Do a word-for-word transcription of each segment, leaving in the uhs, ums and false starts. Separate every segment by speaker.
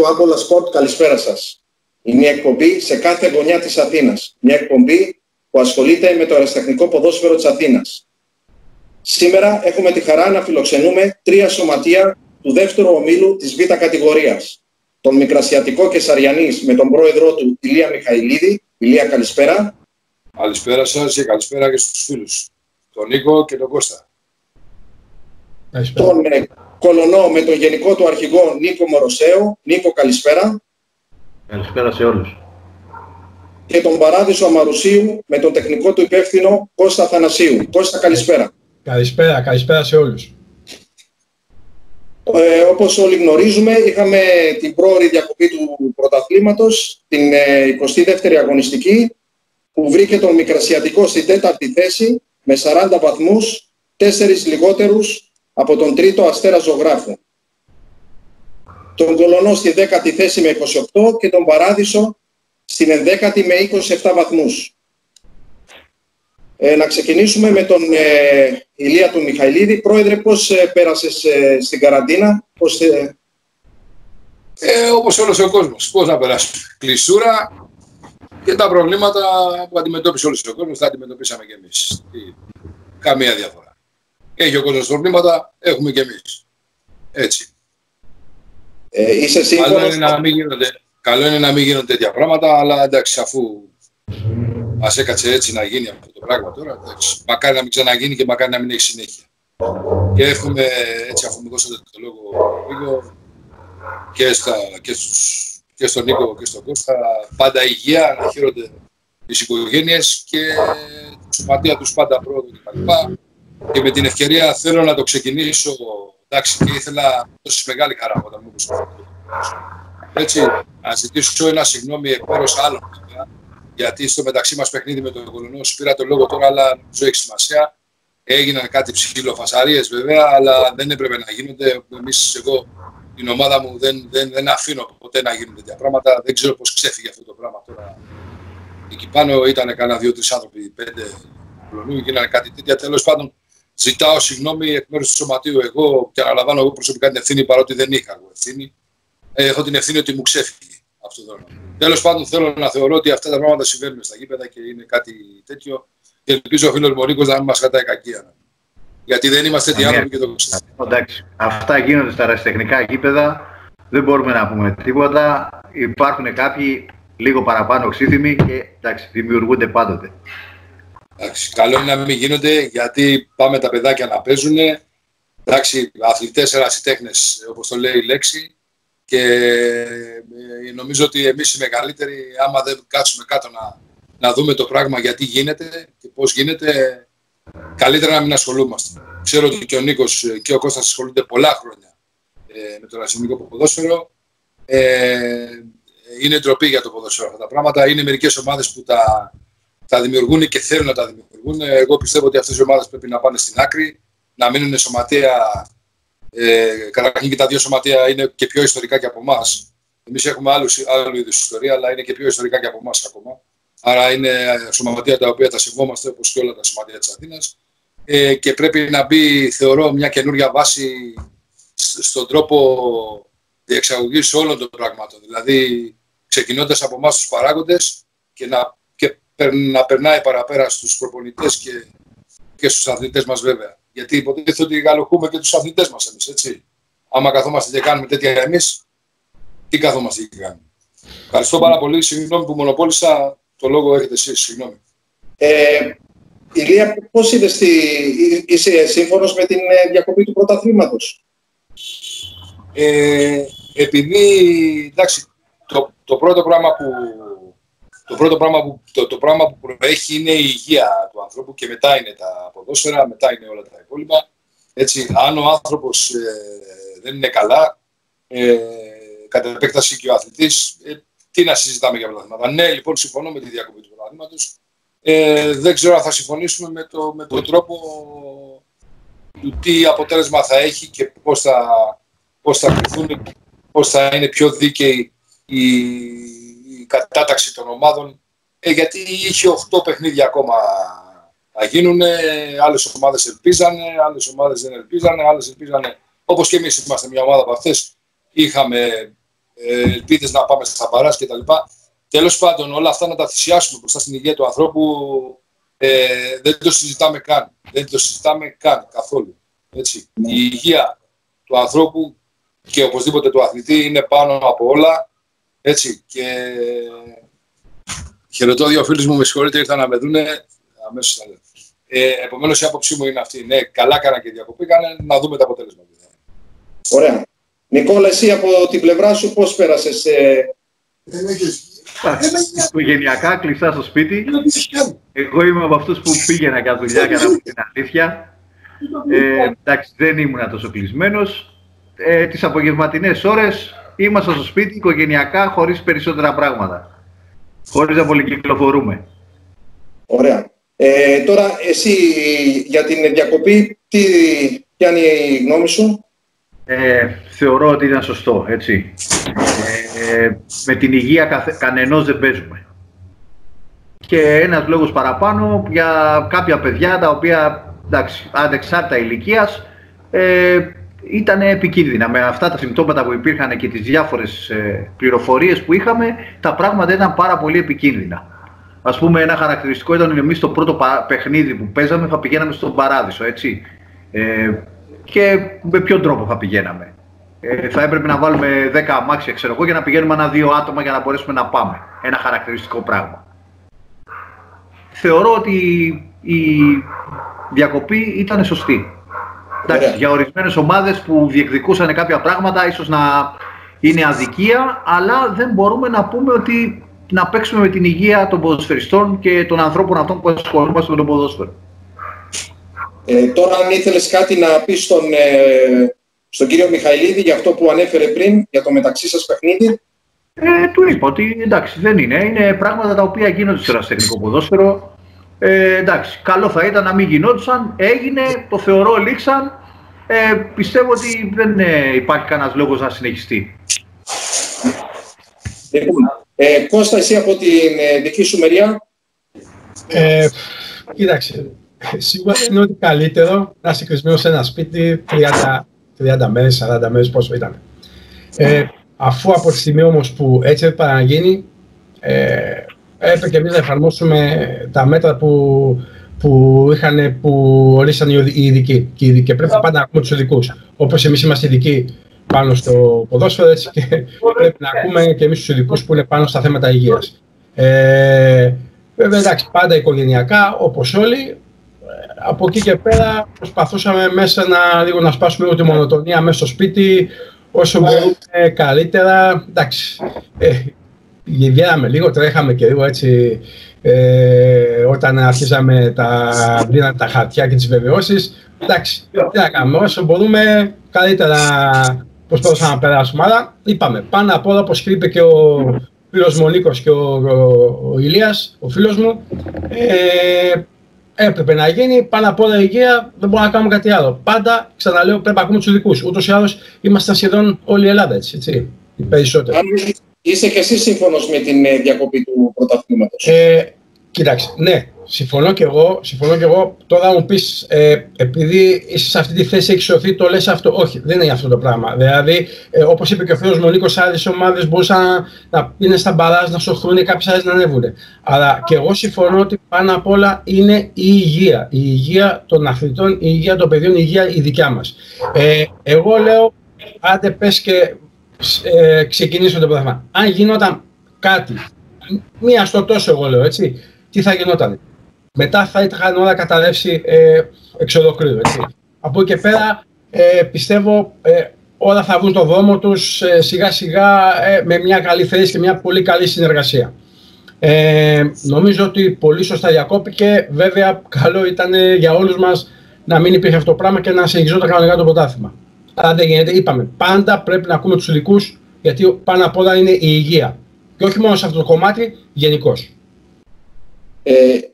Speaker 1: του Άμπολα Σπορτ, καλησπέρα σας. Είναι μια εκπομπή σε κάθε γωνιά της Αθήνας. Μια εκπομπή που ασχολείται με το αεραστεχνικό ποδόσφαιρο της Αθήνας. Σήμερα έχουμε τη χαρά να φιλοξενούμε τρία σωματεία του δεύτερου ομίλου της Β' κατηγορίας. Τον Μικρασιατικό Κεσαριανής με τον πρόεδρό του Ηλία Μιχαηλίδη. Ηλία, καλησπέρα.
Speaker 2: Καλησπέρα σας και καλησπέρα και στους φίλους. Τον Νίκο και τον Κώστα.
Speaker 1: Καλησπέρα. Τον ε, Κολονό με τον γενικό του αρχηγό Νίκο Μοροσέο. Νίκο, καλησπέρα.
Speaker 3: Καλησπέρα σε όλους.
Speaker 1: Και τον Παράδεισο Αμαρουσίου με τον τεχνικό του υπεύθυνο Κώστα Θανασίου. Κώστα, καλησπέρα.
Speaker 4: Καλησπέρα, καλησπέρα σε όλους.
Speaker 1: Ε, όπως όλοι γνωρίζουμε, είχαμε την πρόωρη διακοπή του πρωταθλήματος, την ε, εικοστή δεύτερη αγωνιστική, που βρήκε τον Μικρασιατικό στην τέταρτη θέση με σαράντα βαθμούς, τέσσερις λιγότερους από τον τρίτο Αστέρα Ζωγράφου. Τον Κολονό στη δέκατη θέση με είκοσι οκτώ και τον Παράδεισο στην ενδέκατη με είκοσι επτά βαθμούς. Ε, να ξεκινήσουμε με τον ε, Ηλία του Μιχαηλίδη. Πρόεδρε, πώς ε, πέρασες ε, στην καραντίνα? Πώς, ε...
Speaker 2: Ε, όπως όλος ο κόσμος. Πώς να περάσουμε? Κλεισούρα και τα προβλήματα που αντιμετώπισε όλος ο κόσμος, τα αντιμετωπίσαμε και εμείς. Καμία διαφορά. Έχει ο κόσμος προβλήματα, έχουμε και εμείς. Έτσι.
Speaker 1: Ε, είσαι σύμφωνος?
Speaker 2: Καλό είναι, να μην γίνονται, καλό είναι να μην γίνονται τέτοια πράγματα, αλλά εντάξει, αφού μας έκατσε έτσι να γίνει αυτό το πράγμα τώρα, εντάξει, μακάρι να μην ξαναγίνει και μακάρι να μην έχει συνέχεια. Και εύχομαι, έτσι, αφού μου δώσατε το λόγο λίγο, και, στα, και, στους, και στον Νίκο και στον Κώστα, πάντα υγεία, να χαίρονται τις οικογένειες και τα σωματεία τους πάντα πρόοδο κτλ. Και με την ευκαιρία θέλω να το ξεκινήσω, εντάξει, και ήθελα να δώσει μεγάλη χαρά όταν μου έδωσε αυτό. Έτσι, να ζητήσω ένα συγγνώμη εκ μέρους άλλων, γιατί στο μεταξύ μας παιχνίδι με τον Κολονό σου πήρα το λόγο τώρα, αλλά νομίζω έχει σημασία. Έγιναν κάτι ψηλοφασαρίες βέβαια, αλλά δεν έπρεπε να γίνονται. Εμείς, εγώ, την ομάδα μου δεν, δεν, δεν αφήνω ποτέ να γίνουν τέτοια πράγματα. Δεν ξέρω πώς ξέφυγε αυτό το πράγμα τώρα. Εκεί πάνω ήταν κανένα δύο-τρεις άνθρωποι, πέντε Κολονού, γίνανε κάτι τέτοια. Τέλος πάντων, ζητάω συγγνώμη εκ μέρους του σωματείου εγώ και αναλαμβάνω εγώ προσωπικά την ευθύνη, παρότι δεν είχα εγώ ευθύνη. Έχω την ευθύνη ότι μου ξέφυγε αυτό το δρόμο. Τέλος πάντων, θέλω να θεωρώ ότι αυτά τα πράγματα συμβαίνουν στα γήπεδα και είναι κάτι τέτοιο. Και ελπίζω ο φίλος Μωρίκος να μην μας κρατάει κακία. Γιατί δεν είμαστε τέτοιοι άνθρωποι και το ξέρουμε.
Speaker 3: Εντάξει, αυτά γίνονται στα αεραστεχνικά γήπεδα. Δεν μπορούμε να πούμε τίποτα. Υπάρχουν κάποιοι λίγο παραπάνω οξύθυμοι και εντάξει, δημιουργούνται πάντοτε.
Speaker 2: Εντάξει, καλό είναι να μην γίνονται, γιατί πάμε τα παιδάκια να παίζουν. Εντάξει, αθλητές, ερασιτέχνες, όπως το λέει η λέξη. Και ε, νομίζω ότι εμείς οι μεγαλύτεροι, άμα δεν κάτσουμε κάτω να, να δούμε το πράγμα γιατί γίνεται και πώς γίνεται, καλύτερα να μην ασχολούμαστε. Ξέρω ότι και ο Νίκος και ο Κώστας ασχολούνται πολλά χρόνια ε, με το αεραστεχνικό ποδόσφαιρο. Ε, είναι ντροπή για το ποδόσφαιρο αυτά τα πράγματα. Είναι μερικές ομάδες που τα, τα δημιουργούν και θέλουν να τα δημιουργούν. Εγώ πιστεύω ότι αυτές οι ομάδες πρέπει να πάνε στην άκρη, να μείνουν σωματεία. Ε, καταρχήν και τα δύο σωματεία είναι και πιο ιστορικά και από εμάς. Εμείς έχουμε άλλους, άλλου είδους ιστορία, αλλά είναι και πιο ιστορικά και από εμάς ακόμα. Άρα είναι σωματεία τα οποία τα σεβόμαστε, όπως και όλα τα σωματεία της Αθήνας. Ε, και πρέπει να μπει, θεωρώ, μια καινούρια βάση στον τρόπο διεξαγωγής όλων των πραγμάτων. Δηλαδή, ξεκινώντας από εμάς τους παράγοντες και να, και να περνάει παραπέρα στους προπονητές και, και στους αθλητές μας βέβαια. Γιατί υποτίθεται ότι γαλοχούμε και τους αθλητές μας εμείς, έτσι. Άμα καθόμαστε και κάνουμε τέτοια εμείς, τι καθόμαστε και κάνουμε. Ευχαριστώ πάρα πολύ. Συγγνώμη που μονοπόλησα. Το λόγο έχετε εσείς. Συγγνώμη.
Speaker 1: Ε, Ηλία, πώς είδες τη... είσαι σύμφωνος με την διακοπή του πρωταθλήματος?
Speaker 2: Ε, επειδή, εντάξει, το, το πρώτο πράγμα που... Το πρώτο πράγμα που, το, το πράγμα που προέχει είναι η υγεία του ανθρώπου και μετά είναι τα ποδόσφαιρα, μετά είναι όλα τα υπόλοιπα. Έτσι, αν ο άνθρωπος ε, δεν είναι καλά, ε, κατά επέκταση και ο αθλητής, ε, τι να συζητάμε για πρωταθλήματα. Ναι, λοιπόν, συμφωνώ με τη διακοπή του πρωταθλήματος. Ε, δεν ξέρω αν θα συμφωνήσουμε με, το, με τον τρόπο του τι αποτέλεσμα θα έχει και πώς θα, πώς θα κρυθούν, πώς θα είναι πιο δίκαιη η η κατάταξη των ομάδων, ε, γιατί είχε οκτώ παιχνίδια ακόμα να γίνουν, άλλες ομάδες ελπίζανε, άλλες ομάδες δεν ελπίζανε, άλλες ελπίζανε, όπως και εμείς είμαστε μια ομάδα από αυτές, είχαμε ε, ελπίδες να πάμε στα μπαράζ κτλ. Τέλος πάντων, όλα αυτά να τα θυσιάσουμε μπροστά στην υγεία του ανθρώπου, ε, δεν το συζητάμε καν. Δεν το συζητάμε καν καθόλου. Έτσι. Η υγεία του ανθρώπου και οπωσδήποτε του αθλητή είναι πάνω από όλα. Έτσι. Και χαιρετώ δύο φίλους μου, με συγχωρείτε, ήρθαν να με δούνε αμέσως θα λέω. Ε, επομένως η άποψή μου είναι αυτή. Ναι, καλά κάναν και διακοπήκανε, να δούμε τα αποτέλεσματα.
Speaker 1: Ωραία. Νικόλα, εσύ από την πλευρά σου πώς πέρασες? Ε...
Speaker 3: Οικογενειακά, κλειστά στο σπίτι. Εγώ είμαι από αυτούς που πήγαινα για δουλειά, για να πω την αλήθεια. Ε, εντάξει, δεν ήμουν τόσο κλεισμένος. Ε, τις απογευματινές ώρες ήμασταν στο σπίτι, οικογενειακά, χωρίς περισσότερα πράγματα. Χωρίς να πολυκυκλοφορούμε.
Speaker 1: Ωραία. Ε, τώρα, εσύ για την διακοπή, τι, ποια είναι η γνώμη σου?
Speaker 3: Ε, θεωρώ ότι ήταν σωστό, έτσι. Ε, με την υγεία καθε, κανενός δεν παίζουμε. Και ένας λόγος παραπάνω για κάποια παιδιά τα οποία, εντάξει, ανεξάρτητα ηλικίας, ε, ήταν επικίνδυνα. Με αυτά τα συμπτώματα που υπήρχαν και τις διάφορες ε, πληροφορίες που είχαμε, τα πράγματα ήταν πάρα πολύ επικίνδυνα. Ας πούμε, ένα χαρακτηριστικό ήταν ότι εμείς το πρώτο παιχνίδι που παίζαμε θα πηγαίναμε στον Παράδεισο, έτσι. Ε, και με ποιον τρόπο θα πηγαίναμε? Ε, θα έπρεπε να βάλουμε δέκα αμάξια, ξέρω εγώ, για να πηγαίνουμε ένα-δύο άτομα για να μπορέσουμε να πάμε. Ένα χαρακτηριστικό πράγμα. Θεωρώ ότι η διακοπή ήταν σωστή. Εντάξει, yeah. Για ορισμένες ομάδες που διεκδικούσαν κάποια πράγματα, ίσως να είναι αδικία, αλλά δεν μπορούμε να πούμε ότι να παίξουμε με την υγεία των ποδοσφαιριστών και των ανθρώπων αυτών που ασχολούμαστε με το ποδόσφαιρο.
Speaker 1: Ε, τώρα, αν ήθελες κάτι να πεις στον, ε, στον κύριο Μιχαηλίδη για αυτό που ανέφερε πριν, για το μεταξύ σας παιχνίδι.
Speaker 3: Ε, του είπα ότι εντάξει, δεν είναι. Είναι πράγματα τα οποία γίνονται στο ερασιτεχνικό ποδόσφαιρο. Ε, εντάξει, καλό θα ήταν να μην γινόντουσαν. Έγινε, το θεωρώ λήξαν. Ε, πιστεύω ότι δεν ε, υπάρχει κανένας λόγος να συνεχιστεί.
Speaker 1: Ε, Κώστα, εσύ από την ε, δική σου μεριά.
Speaker 4: Ε, κοίταξε, σίγουρα είναι ότι καλύτερο να είσαι κλεισμένος σε ένα σπίτι τριάντα μέρες, σαράντα μέρες, πόσο ήταν. Ε, αφού από τη στιγμή όμως που έτσι έπρεπε να γίνει, ε, έπρεπε και εμείς να εφαρμόσουμε τα μέτρα που, που, είχαν, που ορίσαν οι ειδικοί. Και, και πρέπει πάντα να ακούμε τους ειδικούς. Όπως εμείς είμαστε ειδικοί πάνω στο ποδόσφαιρο, έτσι και πρέπει να ακούμε και εμείς τους ειδικούς που είναι πάνω στα θέματα υγείας. Ε, βέβαια, εντάξει, πάντα οικογενειακά, όπως όλοι. Από εκεί και πέρα προσπαθούσαμε μέσα να, λίγο να σπάσουμε λίγο τη μονοτονία μέσα στο σπίτι, όσο μπορούμε καλύτερα. Εντάξει, ε, βγαίναμε λίγο, τρέχαμε και λίγο έτσι, ε, όταν αρχίζαμε τα, τα χαρτιά και τις βεβαιώσεις. Εντάξει, τι να κάνουμε, όσο μπορούμε καλύτερα προσπαθούσαμε να περάσουμε. Αλλά είπαμε, πάνω απ' όλα, όπως είπε και ο φίλος μου ο Νίκος και ο, ο, ο Ηλίας, ο φίλος μου, ε, έπρεπε να γίνει, πάνω απ' όλα η υγεία, δεν μπορούμε να κάνουμε κάτι άλλο. Πάντα, ξαναλέω, πρέπει να ακούμε τους ειδικούς. Ούτως ή άλλως ήμασταν σχεδόν όλη η Ελλάδα, έτσι, έτσι, οι περισσότεροι.
Speaker 1: Αν είσαι και εσύ σύμφωνος με την διακοπή του πρωταθλήματος?
Speaker 4: Ε, κοίταξε, ναι, συμφωνώ και εγώ, συμφωνώ και εγώ. Τώρα μου πεις, ε, επειδή είσαι σε αυτή τη θέση, έχεις σωθεί, το λες αυτό. Όχι, δεν είναι αυτό το πράγμα. Δηλαδή, ε, όπως είπε και ο φίλος μου ο Νίκος, άλλες ομάδες μπορούσαν να, να είναι στα μπαράζ, να σωθούν, κάποιες άλλες να ανέβουν. Αλλά και εγώ συμφωνώ ότι πάνω απ' όλα είναι η υγεία. Η υγεία των αθλητών, η υγεία των παιδιών, η υγεία η δικιά μας. Ε, εγώ λέω, άντε πες και ε, ξεκινήσω το πράγμα. Αν γινόταν κάτι, μία στο τόσο εγώ λέω, έτσι, τι θα γινόταν? Μετά θα είχαν όλα καταρρεύσει ε, εξ ολοκλήρου, έτσι. Από εκεί και πέρα ε, πιστεύω ε, όλα θα βγουν το δρόμο τους ε, σιγά σιγά ε, με μια καλή θέση και μια πολύ καλή συνεργασία. Ε, νομίζω ότι πολύ σωστά διακόπηκε. Βέβαια, καλό ήταν ε, για όλους μας να μην υπήρχε αυτό το πράγμα και να συνεχιζόταν κανονικά το πρωτάθλημα. Αλλά δεν γίνεται. Είπαμε, πάντα πρέπει να ακούμε τους ειδικούς, γιατί πάνω απ' όλα είναι η υγεία. Και όχι μόνο σε αυτό το κομμάτι, γενικώς.
Speaker 1: Ε,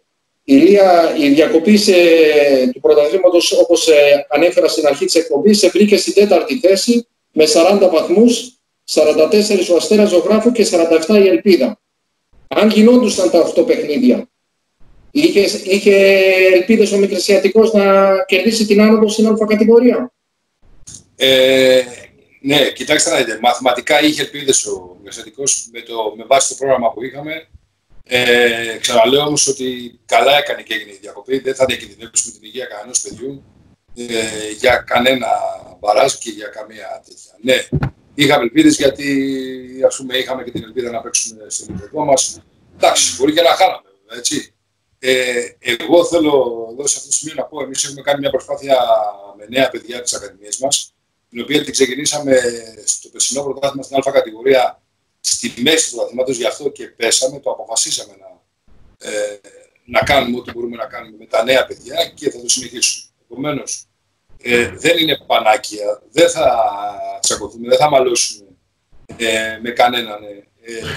Speaker 1: Ηλία, η διακοπή σε, του πρωταθλήματος, όπως ε, ανέφερα στην αρχή της εκπομπής, σε βρήκε στην τέταρτη θέση με σαράντα βαθμούς, σαράντα τέσσερα ο Αστέρας Ζωγράφου και σαράντα επτά η Ελπίδα. Αν γινόντουσαν τα οκτώ παιχνίδια, είχε, είχε ελπίδες ο Μικρασιατικός να κερδίσει την άνοδο στην Α κατηγορία?
Speaker 2: Ε, Ναι, κοιτάξτε να δείτε. Μαθηματικά είχε ελπίδες ο Μικρασιατικός με, με βάση το πρόγραμμα που είχαμε. Ε, ξαναλέω όμως ότι καλά έκανε και έγινε η διακοπή. Δεν θα διακινδυνεύσουμε την υγεία κανένας παιδιού ε, για κανένα μπαράζ και για καμία τέτοια. Ναι, είχαμε ελπίδες γιατί ας πούμε, είχαμε και την ελπίδα να παίξουμε στο ελληνικό μας. Εντάξει, μπορεί και να χάναμε, έτσι. Ε, εγώ θέλω εδώ σε αυτό το σημείο να πω: εμείς έχουμε κάνει μια προσπάθεια με νέα παιδιά της Ακαδημίας μας, την οποία την ξεκινήσαμε στο περσινό πρωτάθλημα στην Α κατηγορία, στη μέση του πρωταθλήματος, γι' αυτό και πέσαμε. Το αποφασίσαμε να, ε, να κάνουμε ό,τι μπορούμε να κάνουμε με τα νέα παιδιά και θα το συνεχίσουμε. Επομένως, ε, δεν είναι πανάκια, δεν θα τσακωθούμε, δεν θα μαλώσουμε ε, με κανέναν ε, ε,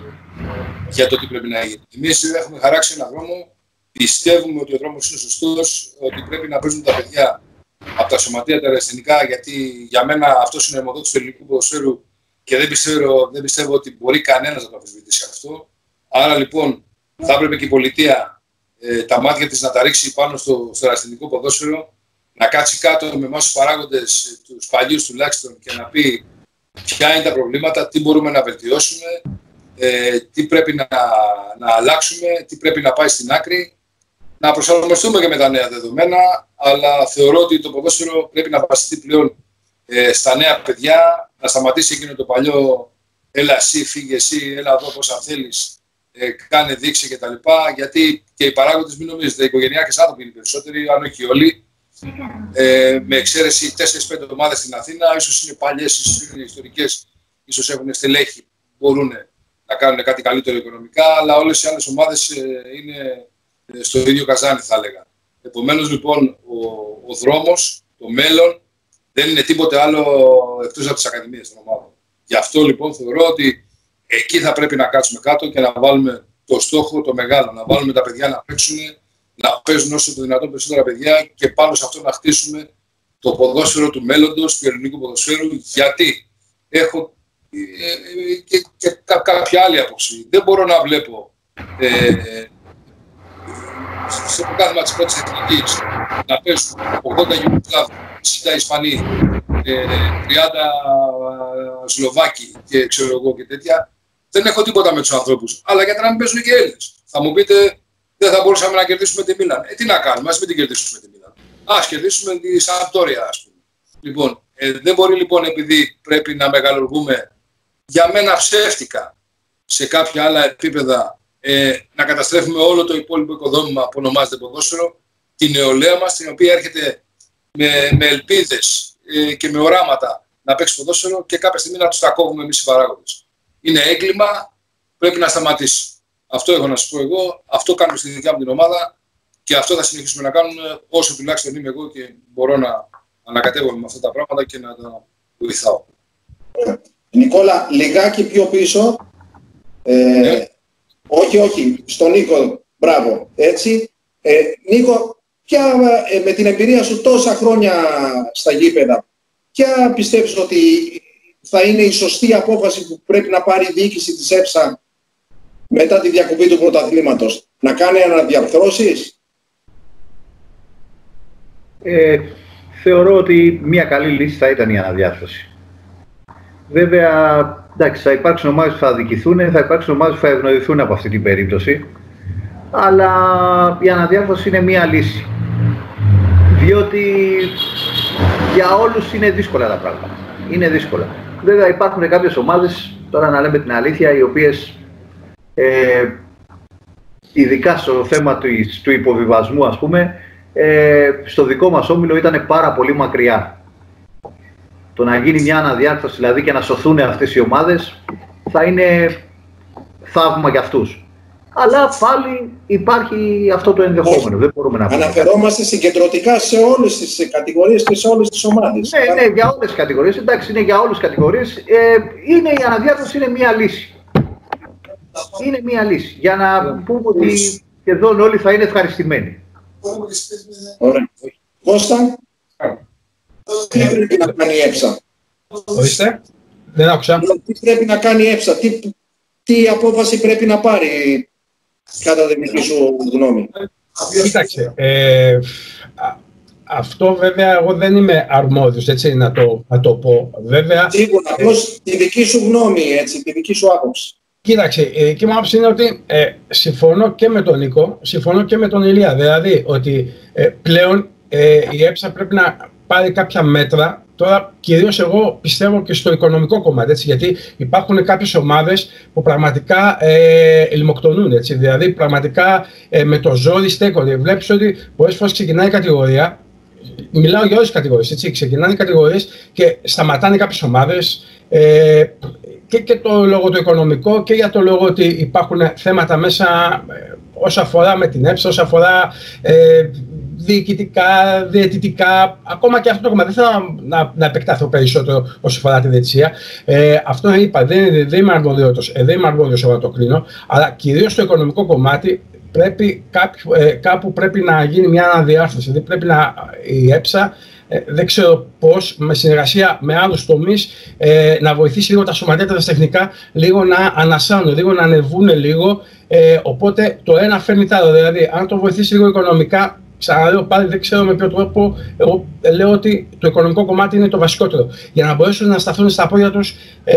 Speaker 2: για το τι πρέπει να γίνει. Εμείς έχουμε χαράξει έναν δρόμο, πιστεύουμε ότι ο δρόμος είναι σωστός, ότι πρέπει να παίζουν τα παιδιά από τα σωματεία τα ερασιτεχνικά, γιατί για μένα αυτός είναι ο αιμοδότης του ελληνικού ποδοσφαίρου και δεν πιστεύω, δεν πιστεύω ότι μπορεί κανένας να το αμφισβητήσει αυτό. Άρα λοιπόν θα έπρεπε και η πολιτεία ε, τα μάτια της να τα ρίξει πάνω στο, στο ερασιτεχνικό ποδόσφαιρο, να κάτσει κάτω με εμάς τους παράγοντες, τους παλιούς τουλάχιστον, και να πει ποια είναι τα προβλήματα, τι μπορούμε να βελτιώσουμε, ε, τι πρέπει να, να αλλάξουμε, τι πρέπει να πάει στην άκρη. Να προσαρμοστούμε και με τα νέα δεδομένα, αλλά θεωρώ ότι το ποδόσφαιρο πρέπει να βασιστεί πλέον ε, στα νέα παιδιά, να σταματήσει εκείνο το παλιό έλα εσύ, φύγε εσύ, έλα εδώ πώς αν θέλεις, ε, κάνε δείξει κτλ. Γιατί και οι παράγοντες, μην νομίζετε, οι οικογενειακές άνθρωποι είναι περισσότεροι, αν όχι όλοι, ε, με εξαίρεση τέσσερις πέντε ομάδες στην Αθήνα, ίσως είναι παλιές, ίσως είναι ιστορικές, ίσως έχουν στελέχη, μπορούν να κάνουν κάτι καλύτερο οικονομικά, αλλά όλες οι άλλες ομάδες ε, είναι στο ίδιο καζάνι, θα έλεγα. Επομένως, λοιπόν, ο, ο δρόμος, το μέλλον, δεν είναι τίποτε άλλο εκτός από τις ακαδημίες των ομάδων. Γι' αυτό, λοιπόν, θεωρώ ότι εκεί θα πρέπει να κάτσουμε κάτω και να βάλουμε το στόχο, το μεγάλο, να βάλουμε τα παιδιά να παίξουν, να παίζουν όσο το δυνατόν περισσότερα παιδιά και πάνω σε αυτό να χτίσουμε το ποδόσφαιρο του μέλλοντος, του ελληνικού ποδοσφαίρου, γιατί έχω ε, ε, και, και κα, κάποια άλλη άποψη. Δεν μπορώ να βλέπω ε, στο πρωτάθλημα της πρώτης εθνικής να παίζουν ογδόντα Ιουγκοσλάβοι, εξήντα Ισπανοί, τριάντα Σλοβάκοι και ξέρω εγώ και τέτοια. Δεν έχω τίποτα με τους ανθρώπους. Αλλά γιατί να μην παίζουν και Έλληνες. Θα μου πείτε, δεν θα μπορούσαμε να κερδίσουμε τη Μίλαν. Ε, τι να κάνουμε, ας μην την κερδίσουμε τη Μίλαν. Ας κερδίσουμε τη Σαμπτόρια, ας πούμε. Λοιπόν, ε, δεν μπορεί λοιπόν, επειδή πρέπει να μεγαλουργούμε για μένα ψεύτικα σε κάποια άλλα επίπεδα, Ε, να καταστρέφουμε όλο το υπόλοιπο οικοδόμημα που ονομάζεται ποδόσφαιρο, τη νεολαία μας, την οποία έρχεται με, με ελπίδες ε, και με οράματα να παίξει ποδόσφαιρο και κάποια στιγμή να τους τα κόβουμε εμείς οι παράγοντες. Είναι έγκλημα, πρέπει να σταματήσει. Αυτό έχω να σας πω εγώ, αυτό κάνουμε στη δικιά μου την ομάδα και αυτό θα συνεχίσουμε να κάνουμε όσο τουλάχιστον είμαι εγώ και μπορώ να ανακατεύομαι με αυτά τα πράγματα και να τα βοηθάω.
Speaker 1: Νικόλα, λιγάκι πιο πίσω. Ε... Yeah. Όχι, όχι, στον Νίκο, μπράβο, έτσι. Ε, Νίκο, ποια, ε, με την εμπειρία σου τόσα χρόνια στα γήπεδα, ποια πιστεύεις ότι θα είναι η σωστή απόφαση που πρέπει να πάρει η διοίκηση της ΕΦΣΑ μετά τη διακοπή του πρωταθλήματος? Να κάνει αναδιαρθρώσεις?
Speaker 3: Ε, θεωρώ ότι μια καλή λύση θα ήταν η αναδιάρθρωση. Βέβαια, εντάξει, θα υπάρξουν ομάδες που θα αδικηθούν, θα υπάρξουν ομάδες που θα ευνοηθούν από αυτή την περίπτωση. Αλλά η αναδιάρθρωση είναι μία λύση. Διότι για όλους είναι δύσκολα τα πράγματα. Είναι δύσκολα. Βέβαια υπάρχουν κάποιες ομάδες, τώρα να λέμε την αλήθεια, οι οποίες ε, ειδικά στο θέμα του, του υποβιβασμού, ας πούμε, ε, στο δικό μας όμιλο ήταν πάρα πολύ μακριά. Το να γίνει μια αναδιάρθρωση δηλαδή και να σωθούν αυτές οι ομάδες θα είναι θαύμα για αυτούς. Αλλά πάλι υπάρχει αυτό το ενδεχόμενο. Δεν μπορούμε να πούμε.
Speaker 1: Αναφερόμαστε συγκεντρωτικά σε όλες τις κατηγορίες και σε όλες τις ομάδες.
Speaker 3: Ναι, ναι, για όλες τις κατηγορίες. Εντάξει, είναι για όλες τις κατηγορίες. Ε, είναι, η αναδιάρθρωση είναι μια λύση. Είναι μια λύση. Για να πούμε ότι σχεδόν όλοι θα είναι ευχαριστημένοι.
Speaker 1: Ωραία. Κώστα. Τι πρέπει να κάνει η ΕΦΣΑ?
Speaker 4: Ορίστε, δεν άκουσα.
Speaker 1: Τι πρέπει να κάνει η ΕΦΣΑ, τι, τι απόφαση πρέπει να πάρει κατά τη δική σου γνώμη?
Speaker 4: Κοίταξε, ε, αυτό βέβαια εγώ δεν είμαι αρμόδιος, έτσι, να το, να το πω. Βέβαια,
Speaker 1: σίγουρα, απλώς τη δική σου γνώμη, έτσι, τη δική σου άποψη.
Speaker 4: Κοίταξε, η δική μου άποψη είναι ότι ε, συμφωνώ και με τον Νίκο, συμφωνώ και με τον Ηλία. Δηλαδή ότι ε, πλέον ε, η ΕΨΑ πρέπει να πάρει κάποια μέτρα. Τώρα, κυρίως εγώ πιστεύω και στο οικονομικό κομμάτι, έτσι, γιατί υπάρχουν κάποιες ομάδες που πραγματικά ε, λιμοκτονούν. Έτσι, δηλαδή, πραγματικά ε, με το ζόρι στέκονται. Βλέπεις ότι πολλές φορές ξεκινάει η κατηγορία. Μιλάω για όλες τις κατηγορίες, έτσι. Ξεκινάνε οι κατηγορίες και σταματάνε κάποιες ομάδες. Ε, και, και το λόγο το οικονομικό και για το λόγο ότι υπάρχουν θέματα μέσα ε, όσο αφορά με την ΕΨΑ, όσο αφορά ε, διοικητικά, διαιτητικά, ακόμα και αυτό το κομμάτι. Δεν θέλω να, να, να επεκταθώ περισσότερο όσο αφορά τη διαιτησία. Ε, αυτό είπα, δεν, δεν είμαι αρμόδιος, ε, δεν είμαι αρμόδιος εγώ να το κρίνω, αλλά κυρίως στο οικονομικό κομμάτι πρέπει κάπου, ε, κάπου πρέπει να γίνει μια αναδιάρθρωση. Δηλαδή πρέπει να, η ΕΨΑ, ε, δεν ξέρω πώς, με συνεργασία με άλλους τομείς, ε, να βοηθήσει λίγο τα σωματεία, τα τεχνικά, λίγο να ανασάνουν, λίγο να ανεβούν λίγο. Ε, οπότε το ένα φέρνει το άλλο. Δηλαδή, αν το βοηθήσει λίγο οικονομικά, ξαναλέω πάλι, δεν ξέρω με ποιο τρόπο, εγώ λέω ότι το οικονομικό κομμάτι είναι το βασικότερο. Για να μπορέσουν να σταθούν στα πόδια τους ε,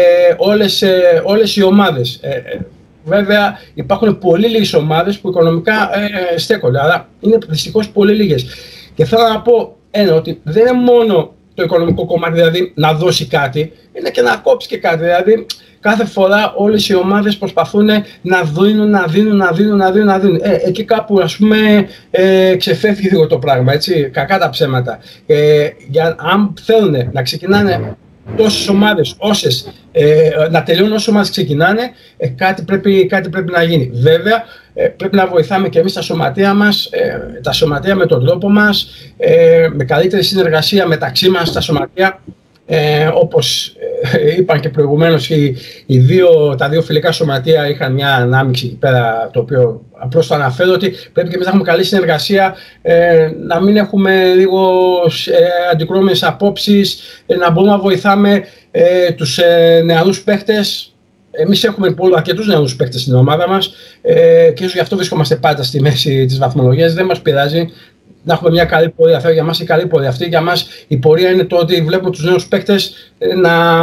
Speaker 4: όλες, ε, όλες οι ομάδες. Ε, Βέβαια, υπάρχουν πολύ λίγες ομάδες που οικονομικά ε, στέκονται, αλλά είναι δυστυχώς πολύ λίγες. Και θέλω να πω ένα, ότι δεν είναι μόνο το οικονομικό κομμάτι, δηλαδή να δώσει κάτι, είναι και να κόψει και κάτι. Δηλαδή, κάθε φορά όλες οι ομάδες προσπαθούν να δίνουν, να δίνουν, να δίνουν, να δίνουν. Να δίνουν. Ε, εκεί κάπου, ας πούμε, ε, ξεφεύγει λίγο το πράγμα, έτσι, κακά τα ψέματα. Ε, για, αν θέλουν να ξεκινάνε τόσες ομάδες, όσες, ε, να τελειώνουν όσες ομάδες ξεκινάνε, ε, κάτι, πρέπει, κάτι πρέπει να γίνει. Βέβαια, ε, πρέπει να βοηθάμε και εμείς τα σωματεία μας, ε, τα σωματεία με τον τρόπο μας, ε, με καλύτερη συνεργασία μεταξύ μας τα σωματεία. Ε, όπως ε, είπαν και προηγουμένως, οι, οι δύο, τα δύο φιλικά σωματεία είχαν μια ανάμειξη εκεί πέρα, το οποίο απλώς το αναφέρω, ότι πρέπει και εμείς να έχουμε καλή συνεργασία, ε, να μην έχουμε λίγο ε, αντικρουόμενες απόψεις, ε, να μπορούμε να βοηθάμε ε, τους ε, νεαρούς παίχτες. Εμείς έχουμε πολλούς, αρκετούς νεαρούς παίχτες στην ομάδα μας ε, και ίσως γι' αυτό βρισκόμαστε πάντα στη μέση της βαθμολογίας. Δεν μας πειράζει να έχουμε μια καλή πορεία. Αυτό για μας η καλή πορεία αυτή. Για μας η πορεία είναι το ότι βλέπουμε τους νέους παίκτες να,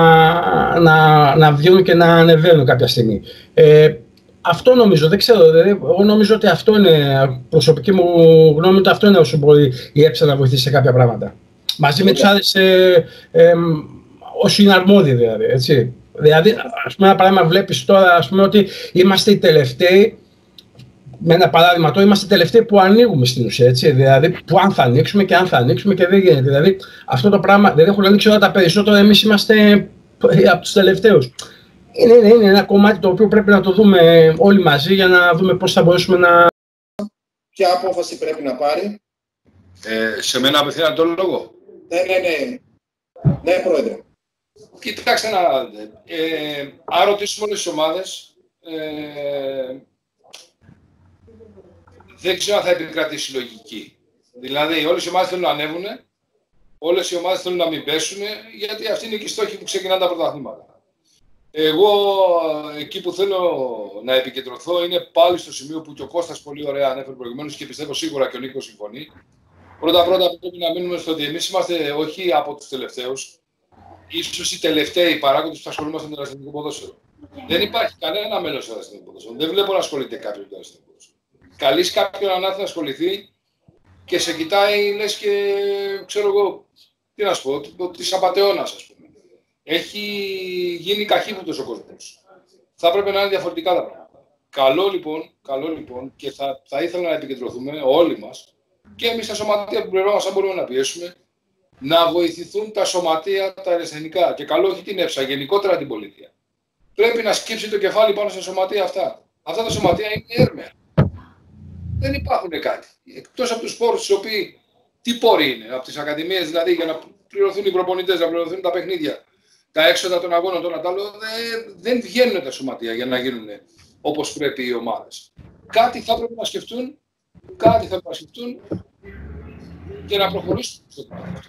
Speaker 4: να, να βγαίνουν και να ανεβαίνουν κάποια στιγμή. Ε, αυτό νομίζω, δεν ξέρω. Δηλαδή, εγώ νομίζω ότι αυτό είναι, προσωπική μου γνώμη, ότι αυτό είναι όσο μπορεί η ΕΨΑ να βοηθήσει σε κάποια πράγματα. Μαζί με τους άλλους ε, ε, όσοι είναι αρμόδιοι, δηλαδή. Έτσι. Δηλαδή, ας πούμε, ένα παράδειγμα, βλέπεις τώρα, ας πούμε, ότι είμαστε οι τελευταίοι. Με ένα παράδειγμα, τώρα είμαστε τελευταίοι που ανοίγουμε στην ουσία, έτσι, δηλαδή που αν θα ανοίξουμε και αν θα ανοίξουμε και δεν γίνεται. Δηλαδή αυτό το πράγμα δεν έχουν ανοίξει όλα τα περισσότερα, εμείς είμαστε από τους τελευταίους. Είναι, είναι, είναι ένα κομμάτι το οποίο πρέπει να το δούμε όλοι μαζί για να δούμε πώς θα μπορέσουμε να...
Speaker 1: Ποια απόφαση πρέπει να πάρει?
Speaker 2: Ε, σε μένα απευθύνεται τον λόγο.
Speaker 1: Ναι, ναι, ναι. Ναι, πρόεδρε.
Speaker 2: Κοιτάξτε να δείτε. Ε, αν ρωτήσουμε όλες τις ομάδες, ε, δεν ξέρω αν θα επικρατήσει λογική. Δηλαδή, όλες οι ομάδες θέλουν να ανέβουν, όλες οι ομάδες θέλουν να μην πέσουν, γιατί αυτή είναι και η στόχη που ξεκινάνε τα πρωταθλήματα. Εγώ, εκεί που θέλω να επικεντρωθώ, είναι πάλι στο σημείο που και ο Κώστας πολύ ωραία ανέφερε προηγουμένως και πιστεύω σίγουρα και ο Νίκος συμφωνεί. Πρώτα-πρώτα πρέπει να μείνουμε στο ότι εμείς είμαστε όχι από τους τελευταίους, ίσως οι τελευταίοι παράγοντες που ασχολούμαστε με το αριστερικό ποδόσφαιρο. Δεν υπάρχει κανένα μέλος στο αριστερικό ποδόσφαιρο. Δεν βλέπω να ασχολείται κάποιος με το αριστερικό ποδόσφαιρο. Καλείς κάποιον να έρθει να ασχοληθεί και σε κοιτάει, λες και ξέρω εγώ, τι να σου πω, της απατεώνας, ας πούμε. Έχει γίνει καχύποπτος ο κόσμος. Θα έπρεπε να είναι διαφορετικά τα πράγματα. Καλό λοιπόν, καλό λοιπόν, και θα, θα ήθελα να επικεντρωθούμε όλοι μας και εμείς τα σωματεία που πληρώνουμε, αν μπορούμε να πιέσουμε, να βοηθηθούν τα σωματεία τα αριστερικά. Και καλό όχι την ΕΨΑ, γενικότερα την πολιτεία. Πρέπει να σκύψει το κεφάλι πάνω στα σωματεία αυτά. Αυτά τα σωματεία είναι έρμεα. Δεν υπάρχουν κάτι. Εκτός από τους πόρους, οι οποίοι τι πόροι είναι, από τις ακαδημίες δηλαδή, για να πληρωθούν οι προπονητές, να πληρωθούν τα παιχνίδια, τα έξοδα των αγώνων, των αντάλλων, δεν, δεν βγαίνουν τα σωματεία για να γίνουν όπως πρέπει οι ομάδες. Κάτι θα πρέπει να σκεφτούν, κάτι θα πρέπει να σκεφτούν και να προχωρήσουν στο πράγμα αυτό.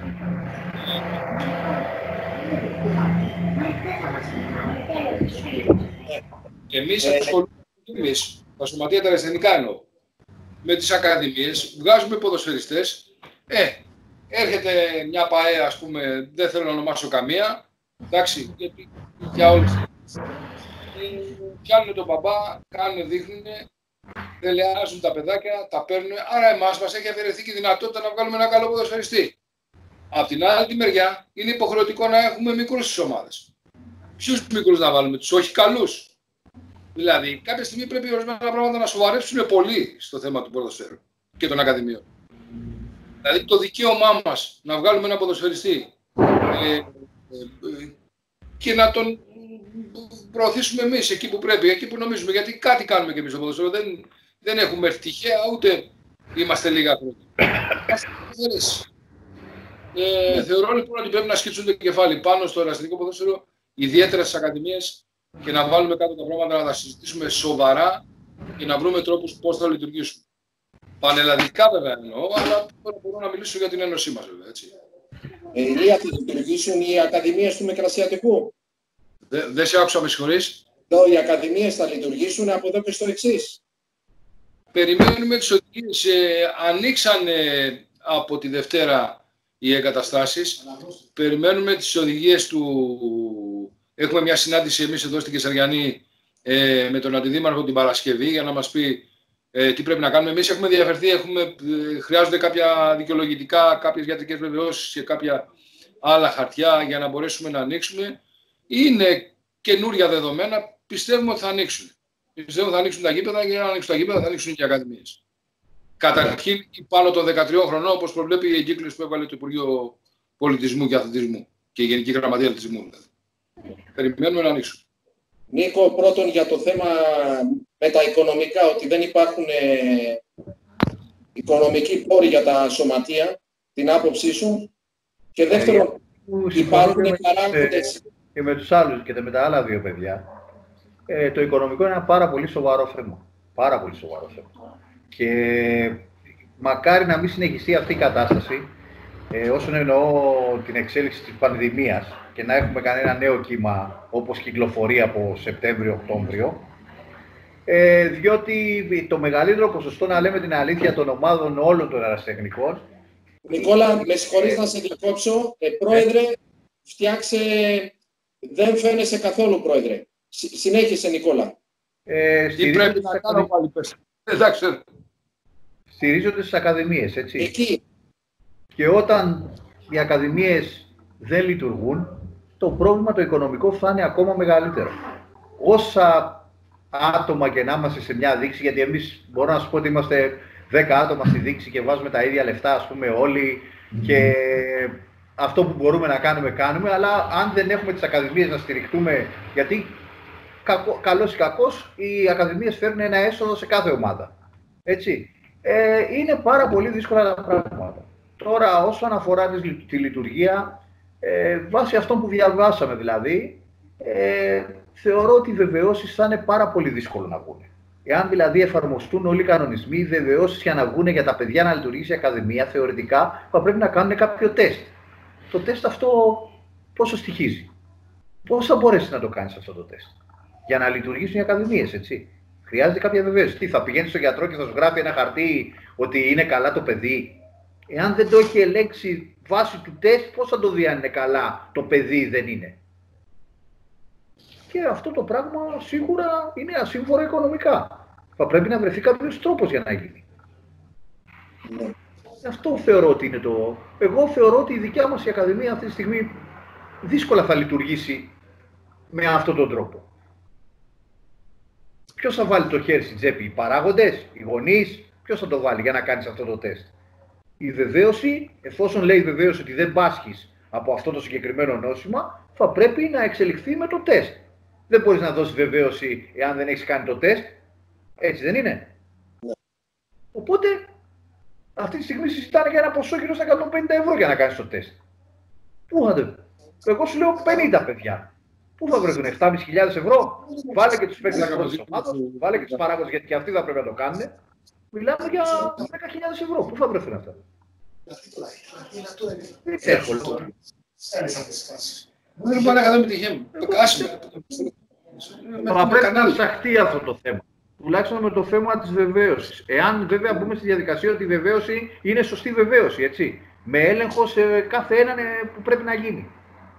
Speaker 2: Εμείς ασχολούμαστε, εμείς, τα σωματεία τα αριστερικά εννοώ, με τις ακαδημίες, βγάζουμε ποδοσφαιριστές, ε, έρχεται μια ΠΑΕ, ας πούμε, δεν θέλω να ονομάσω καμία, εντάξει, γιατί για όλες τις πιάνουν τον μπαμπά, κάνουν, δείχνουν, δελεάζουν τα παιδάκια, τα παίρνουν, άρα εμάς μας έχει αφαιρεθεί και η δυνατότητα να βγάλουμε ένα καλό ποδοσφαιριστή. Απ' την άλλη τη μεριά, είναι υποχρεωτικό να έχουμε μικρούς στις ομάδες. Ποιους μικρούς να βάλουμε, τους όχι καλούς? Δηλαδή, κάποια στιγμή πρέπει ορισμένα πράγματα να σοβαρεύσουν πολύ στο θέμα του ποδοσφαίρου και των ακαδημιών. Δηλαδή, το δικαίωμά μας να βγάλουμε ένα ποδοσφαιριστή ε, ε, ε, και να τον προωθήσουμε εμείς εκεί που πρέπει, εκεί που νομίζουμε. Γιατί κάτι κάνουμε και εμείς στο ποδοσφαίρο. Δεν, δεν έχουμε έρθει τυχαία, ούτε είμαστε λίγα χρόνια. Ε, θεωρώ λοιπόν ότι πρέπει να σκίτσουν το κεφάλι πάνω στο ερασιτεχνικό ποδόσφαιρο, ιδιαίτερα στις ακαδημίες, και να βάλουμε κάτω τα πράγματα, να τα συζητήσουμε σοβαρά και να βρούμε τρόπους πώς θα λειτουργήσουν. Πανελλαδικά βέβαια εννοώ, αλλά τώρα μπορώ να μιλήσω για την ένωσή μας βέβαια, έτσι.
Speaker 1: Ε, Ηλία, θα λειτουργήσουν οι ακαδημίες του Μικρασιατικού?
Speaker 2: Δεν δε σε άκουσα, με συγχωρείς.
Speaker 1: Εδώ οι ακαδημίες θα λειτουργήσουν από εδώ και στο εξής.
Speaker 2: Περιμένουμε τις οδηγίες. Ε, ανοίξανε από τη Δευτέρα οι εγκαταστάσεις. Περιμένουμε τις οδηγίες του... Έχουμε μια συνάντηση εμείς εδώ στην Κεσαριανή ε, με τον Αντιδήμαρχο την Παρασκευή για να μας πει ε, τι πρέπει να κάνουμε. Εμείς έχουμε διαφερθεί, έχουμε, ε, χρειάζονται κάποια δικαιολογητικά, κάποιες γιατρικές βεβαιώσεις και κάποια άλλα χαρτιά για να μπορέσουμε να ανοίξουμε. Είναι καινούρια δεδομένα, πιστεύουμε ότι θα ανοίξουν. Πιστεύουμε ότι θα ανοίξουν τα γήπεδα και για να ανοίξουν τα γήπεδα θα ανοίξουν και οι ακαδημίες. Καταρχήν πάνω των δεκατριών χρονών, όπως προβλέπει η εγκύκλωση που έβαλε το Υπουργείο Πολιτισμού και Αθλητισμού και η Γενική Γραμματεία Αθλητισμού. Δηλαδή. Περιμένουμε να ανοίξουν.
Speaker 1: Νίκο, πρώτον για το θέμα με τα οικονομικά, ότι δεν υπάρχουν ε, οικονομικοί πόροι για τα σωματεία, την άποψή σου. Και δεύτερον, ε, υπάρχουν παράγοντες...
Speaker 3: Και με τους άλλους και με τα άλλα δύο παιδιά, ε, το οικονομικό είναι ένα πάρα πολύ σοβαρό θέμα. Πάρα πολύ σοβαρό θέμα. Και μακάρι να μην συνεχιστεί αυτή η κατάσταση, ε, όσον εννοώ την εξέλιξη της πανδημίας, και να έχουμε κανένα νέο κύμα όπως κυκλοφορεί από Σεπτέμβριο-Οκτώβριο, ε, διότι το μεγαλύτερο ποσοστό, να λέμε την αλήθεια, των ομάδων όλων των ερασιτεχνικών...
Speaker 1: Νικόλα, με συγχωρείς να σε διακόψω. Ε, πρόεδρε, φτιάξε... Δεν φαίνεσαι καθόλου, πρόεδρε. Συ, συνέχισε, Νικόλα.
Speaker 2: Ε, Τι πρέπει να κάνω πάλι, πες. Εντάξει.
Speaker 3: Στηρίζονται στις ακαδημίες, έτσι.
Speaker 1: Εκεί.
Speaker 3: Και όταν οι ακαδημίες δεν λειτουργούν, το πρόβλημα το οικονομικό θα είναι ακόμα μεγαλύτερο. Όσα άτομα και να είμαστε σε μια δείξη, γιατί εμείς μπορώ να σου πω ότι είμαστε δέκα άτομα στη δείξη και βάζουμε τα ίδια λεφτά, ας πούμε, όλοι, και αυτό που μπορούμε να κάνουμε, κάνουμε, αλλά αν δεν έχουμε τις ακαδημίες να στηριχτούμε, γιατί κακό, καλός ή κακός, οι ακαδημίες φέρνουν ένα έσοδο σε κάθε ομάδα. Έτσι. Ε, είναι πάρα πολύ δύσκολα τα πράγματα. Τώρα, όσον αφορά τη λειτουργία, ε, βάσει αυτών που διαβάσαμε δηλαδή, ε, θεωρώ ότι οι βεβαιώσεις θα είναι πάρα πολύ δύσκολο να βγουν. Εάν δηλαδή εφαρμοστούν όλοι οι κανονισμοί, οι βεβαιώσεις για να βγουν για τα παιδιά να λειτουργήσει η ακαδημία, θεωρητικά θα πρέπει να κάνουν κάποιο τεστ. Το τεστ αυτό πόσο στοιχίζει? Πώς θα μπορέσει να το κάνεις αυτό το τεστ για να λειτουργήσουν οι ακαδημίες, έτσι? Χρειάζεται κάποια βεβαίωση. Τι, θα πηγαίνει στον γιατρό και θα σου γράφει ένα χαρτί ότι είναι καλά το παιδί? Εάν δεν το έχει ελέγξει βάσει του τεστ, πώς θα το δει αν είναι καλά το παιδί ή δεν είναι? Και αυτό το πράγμα σίγουρα είναι ασύμφορο οικονομικά. Θα πρέπει να βρεθεί κάποιος τρόπος για να γίνει. Ναι. Αυτό θεωρώ ότι είναι το... Εγώ θεωρώ ότι η δικιά μας η Ακαδημία αυτή τη στιγμή δύσκολα θα λειτουργήσει με αυτόν τον τρόπο. Ποιος θα βάλει το χέρι στην τσέπη? Οι παράγοντες, οι γονείς? Ποιος θα το βάλει για να κάνεις αυτό το τεστ? Η βεβαίωση, εφόσον λέει η βεβαίωση ότι δεν πάσχεις από αυτό το συγκεκριμένο νόσημα, θα πρέπει να εξελιχθεί με το τεστ. Δεν μπορείς να δώσεις βεβαίωση εάν δεν έχεις κάνει το τεστ. Έτσι δεν είναι? Yeah. Οπότε, αυτή τη στιγμή συζητάνε για ένα ποσό γύρω στα εκατόν πενήντα ευρώ για να κάνεις το τεστ. Πού θα το... Εγώ σου λέω πενήντα παιδιά. Πού θα βρεθούν? επτά χιλιάδες πεντακόσια ευρώ. Βάλε και τους παίκτες της ομάδας, βάλε και τους παράγοντες, γιατί και αυτοί θα πρέπει να το κάνουν. Μιλάμε για δέκα χιλιάδες ευρώ. Πού θα βρεθούν αυτά? Δεν ξέρω.
Speaker 2: Δεν μπορεί να κάνουμε τη χέμη. Το κάσουμε.
Speaker 3: Θα πρέπει να ψαχτεί αυτό το θέμα. Τουλάχιστον με το θέμα της βεβαίωσης. Εάν βέβαια μπούμε στη διαδικασία ότι η βεβαίωση είναι σωστή βεβαίωση, έτσι. με έλεγχο σε κάθε έναν που πρέπει να γίνει.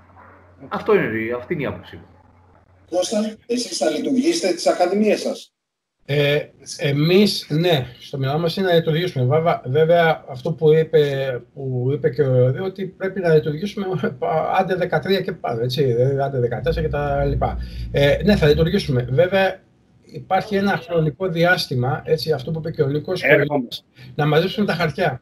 Speaker 3: Αυτό είναι, αυτή είναι η άποψή μου.
Speaker 1: Κώστα, εσείς θα λειτουργήσετε τις ακαδημίες σας?
Speaker 4: Ε, εμείς, ναι, στο μυαλό μας είναι να λειτουργήσουμε. Βέβαια, βέβαια αυτό που είπε, που είπε και ο Ρόδη, ότι πρέπει να λειτουργήσουμε άντε δεκατρία και πάνω, έτσι, δηλαδή άντε δεκατέσσερα και τα λοιπά. Ε, ναι, θα λειτουργήσουμε. Βέβαια, υπάρχει ένα χρονικό διάστημα, έτσι, αυτό που είπε και ο Νίκος, να μαζέψουμε τα χαρτιά.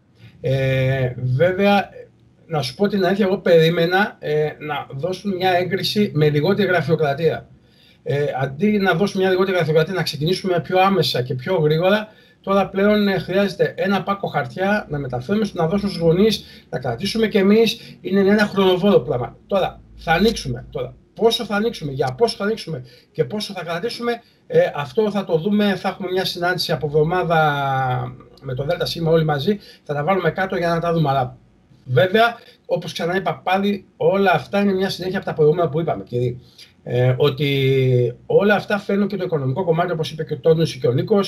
Speaker 4: Ε, βέβαια, να σου πω την αλήθεια, εγώ περίμενα ε, να δώσουν μια έγκριση με λιγότερη γραφειοκρατία. Ε, αντί να δώσουμε μια λιγότερη γραφειοκρατία, να ξεκινήσουμε πιο άμεσα και πιο γρήγορα, τώρα πλέον ε, χρειάζεται ένα πάκο χαρτιά να μεταφέρουμε, να δώσουμε στους γονείς, να κρατήσουμε κι εμείς. Είναι ένα χρονοβόρο πράγμα. Τώρα, θα ανοίξουμε. Τώρα, πόσο θα ανοίξουμε, για πόσο θα ανοίξουμε και πόσο θα κρατήσουμε, ε, αυτό θα το δούμε. Θα έχουμε μια συνάντηση από εβδομάδα με το ΔΣ όλοι μαζί, θα τα βάλουμε κάτω για να τα δούμε. Αλλά βέβαια, όπως ξαναείπα πάλι, όλα αυτά είναι μια συνέχεια από τα προηγούμενα που είπαμε, κύριε. Ε, ότι όλα αυτά φέρνουν και το οικονομικό κομμάτι, όπως είπε και ο Τόνιος και ο Νίκος,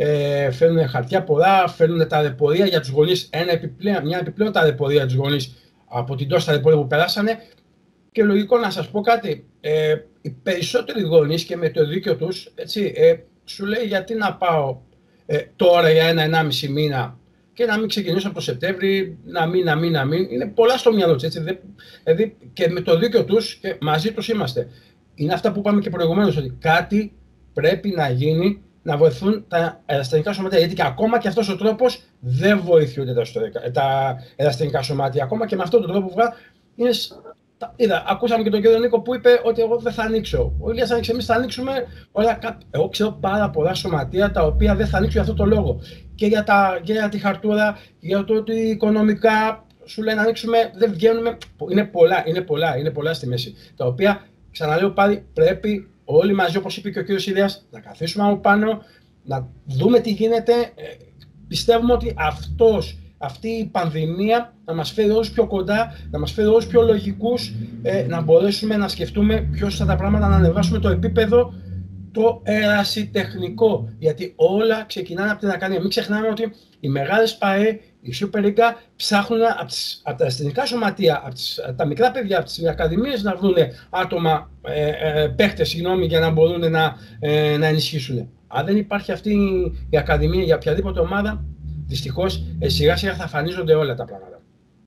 Speaker 4: ε, φέρνουν χαρτιά πολλά, φέρνουν ταλαιπωρία για τους γονείς, ένα επιπλέον, μια επιπλέον ταλαιπωρία για τους γονείς από την τόση ταλαιπωρία που περάσανε. Και λογικό να σας πω κάτι, ε, οι περισσότεροι γονείς και με το δίκιο τους, έτσι, ε, σου λέει γιατί να πάω ε, τώρα για ένα ενάμιση μήνα και να μην ξεκινήσω από το Σεπτέμβρη, να μην, να μην, να μην. Είναι πολλά στο μυαλό τους, έτσι, δηλαδή και με το δίκιο τους και μαζί τους είμαστε. Είναι αυτά που είπαμε και προηγουμένως, ότι κάτι πρέπει να γίνει, να βοηθούν τα ερασιτεχνικά σωματεία. Γιατί και ακόμα και αυτός ο τρόπος δεν βοηθούνται τα, τα ερασιτεχνικά σωματεία. Ακόμα και με αυτόν τον τρόπο που βγάλω, είναι. Είδα, ακούσαμε και τον κύριο Νίκο που είπε ότι εγώ δεν θα ανοίξω. Ο Ηλίας άνοιξε, εμείς θα ανοίξουμε. Όλα, εγώ ξέρω πάρα πολλά σωματεία τα οποία δεν θα ανοίξουν για αυτό το λόγο. Και για, τα, και για τη χαρτούρα, για το ότι οικονομικά σου λένε να ανοίξουμε, δεν βγαίνουμε. Είναι πολλά, είναι πολλά, είναι πολλά στη μέση. Τα οποία, ξαναλέω πάλι, πρέπει όλοι μαζί, όπως είπε και ο κύριος Ηλίας, να καθίσουμε από πάνω, να δούμε τι γίνεται. Ε, πιστεύουμε ότι αυτός. Αυτή η πανδημία να μας φέρει όλους πιο κοντά, να μας φέρει όλους πιο λογικούς, ε, να μπορέσουμε να σκεφτούμε πιο σωστά τα πράγματα, να ανεβάσουμε το επίπεδο το ερασιτεχνικό. Γιατί όλα ξεκινάνε από την Ακαδημία. Μην ξεχνάμε ότι οι μεγάλες ΠΑΕ, η Super League ψάχνουν από, τις, από τα αστυνομικά σωματεία, από, τις, από τα μικρά παιδιά, από τις ακαδημίες να βρουν άτομα, ε, ε, παίχτες, συγγνώμη, για να μπορούν να, ε, να ενισχύσουν. Αν δεν υπάρχει αυτή η Ακαδημία για οποιαδήποτε ομάδα, δυστυχώς, σιγά σιγά θα εμφανίζονται όλα τα πράγματα.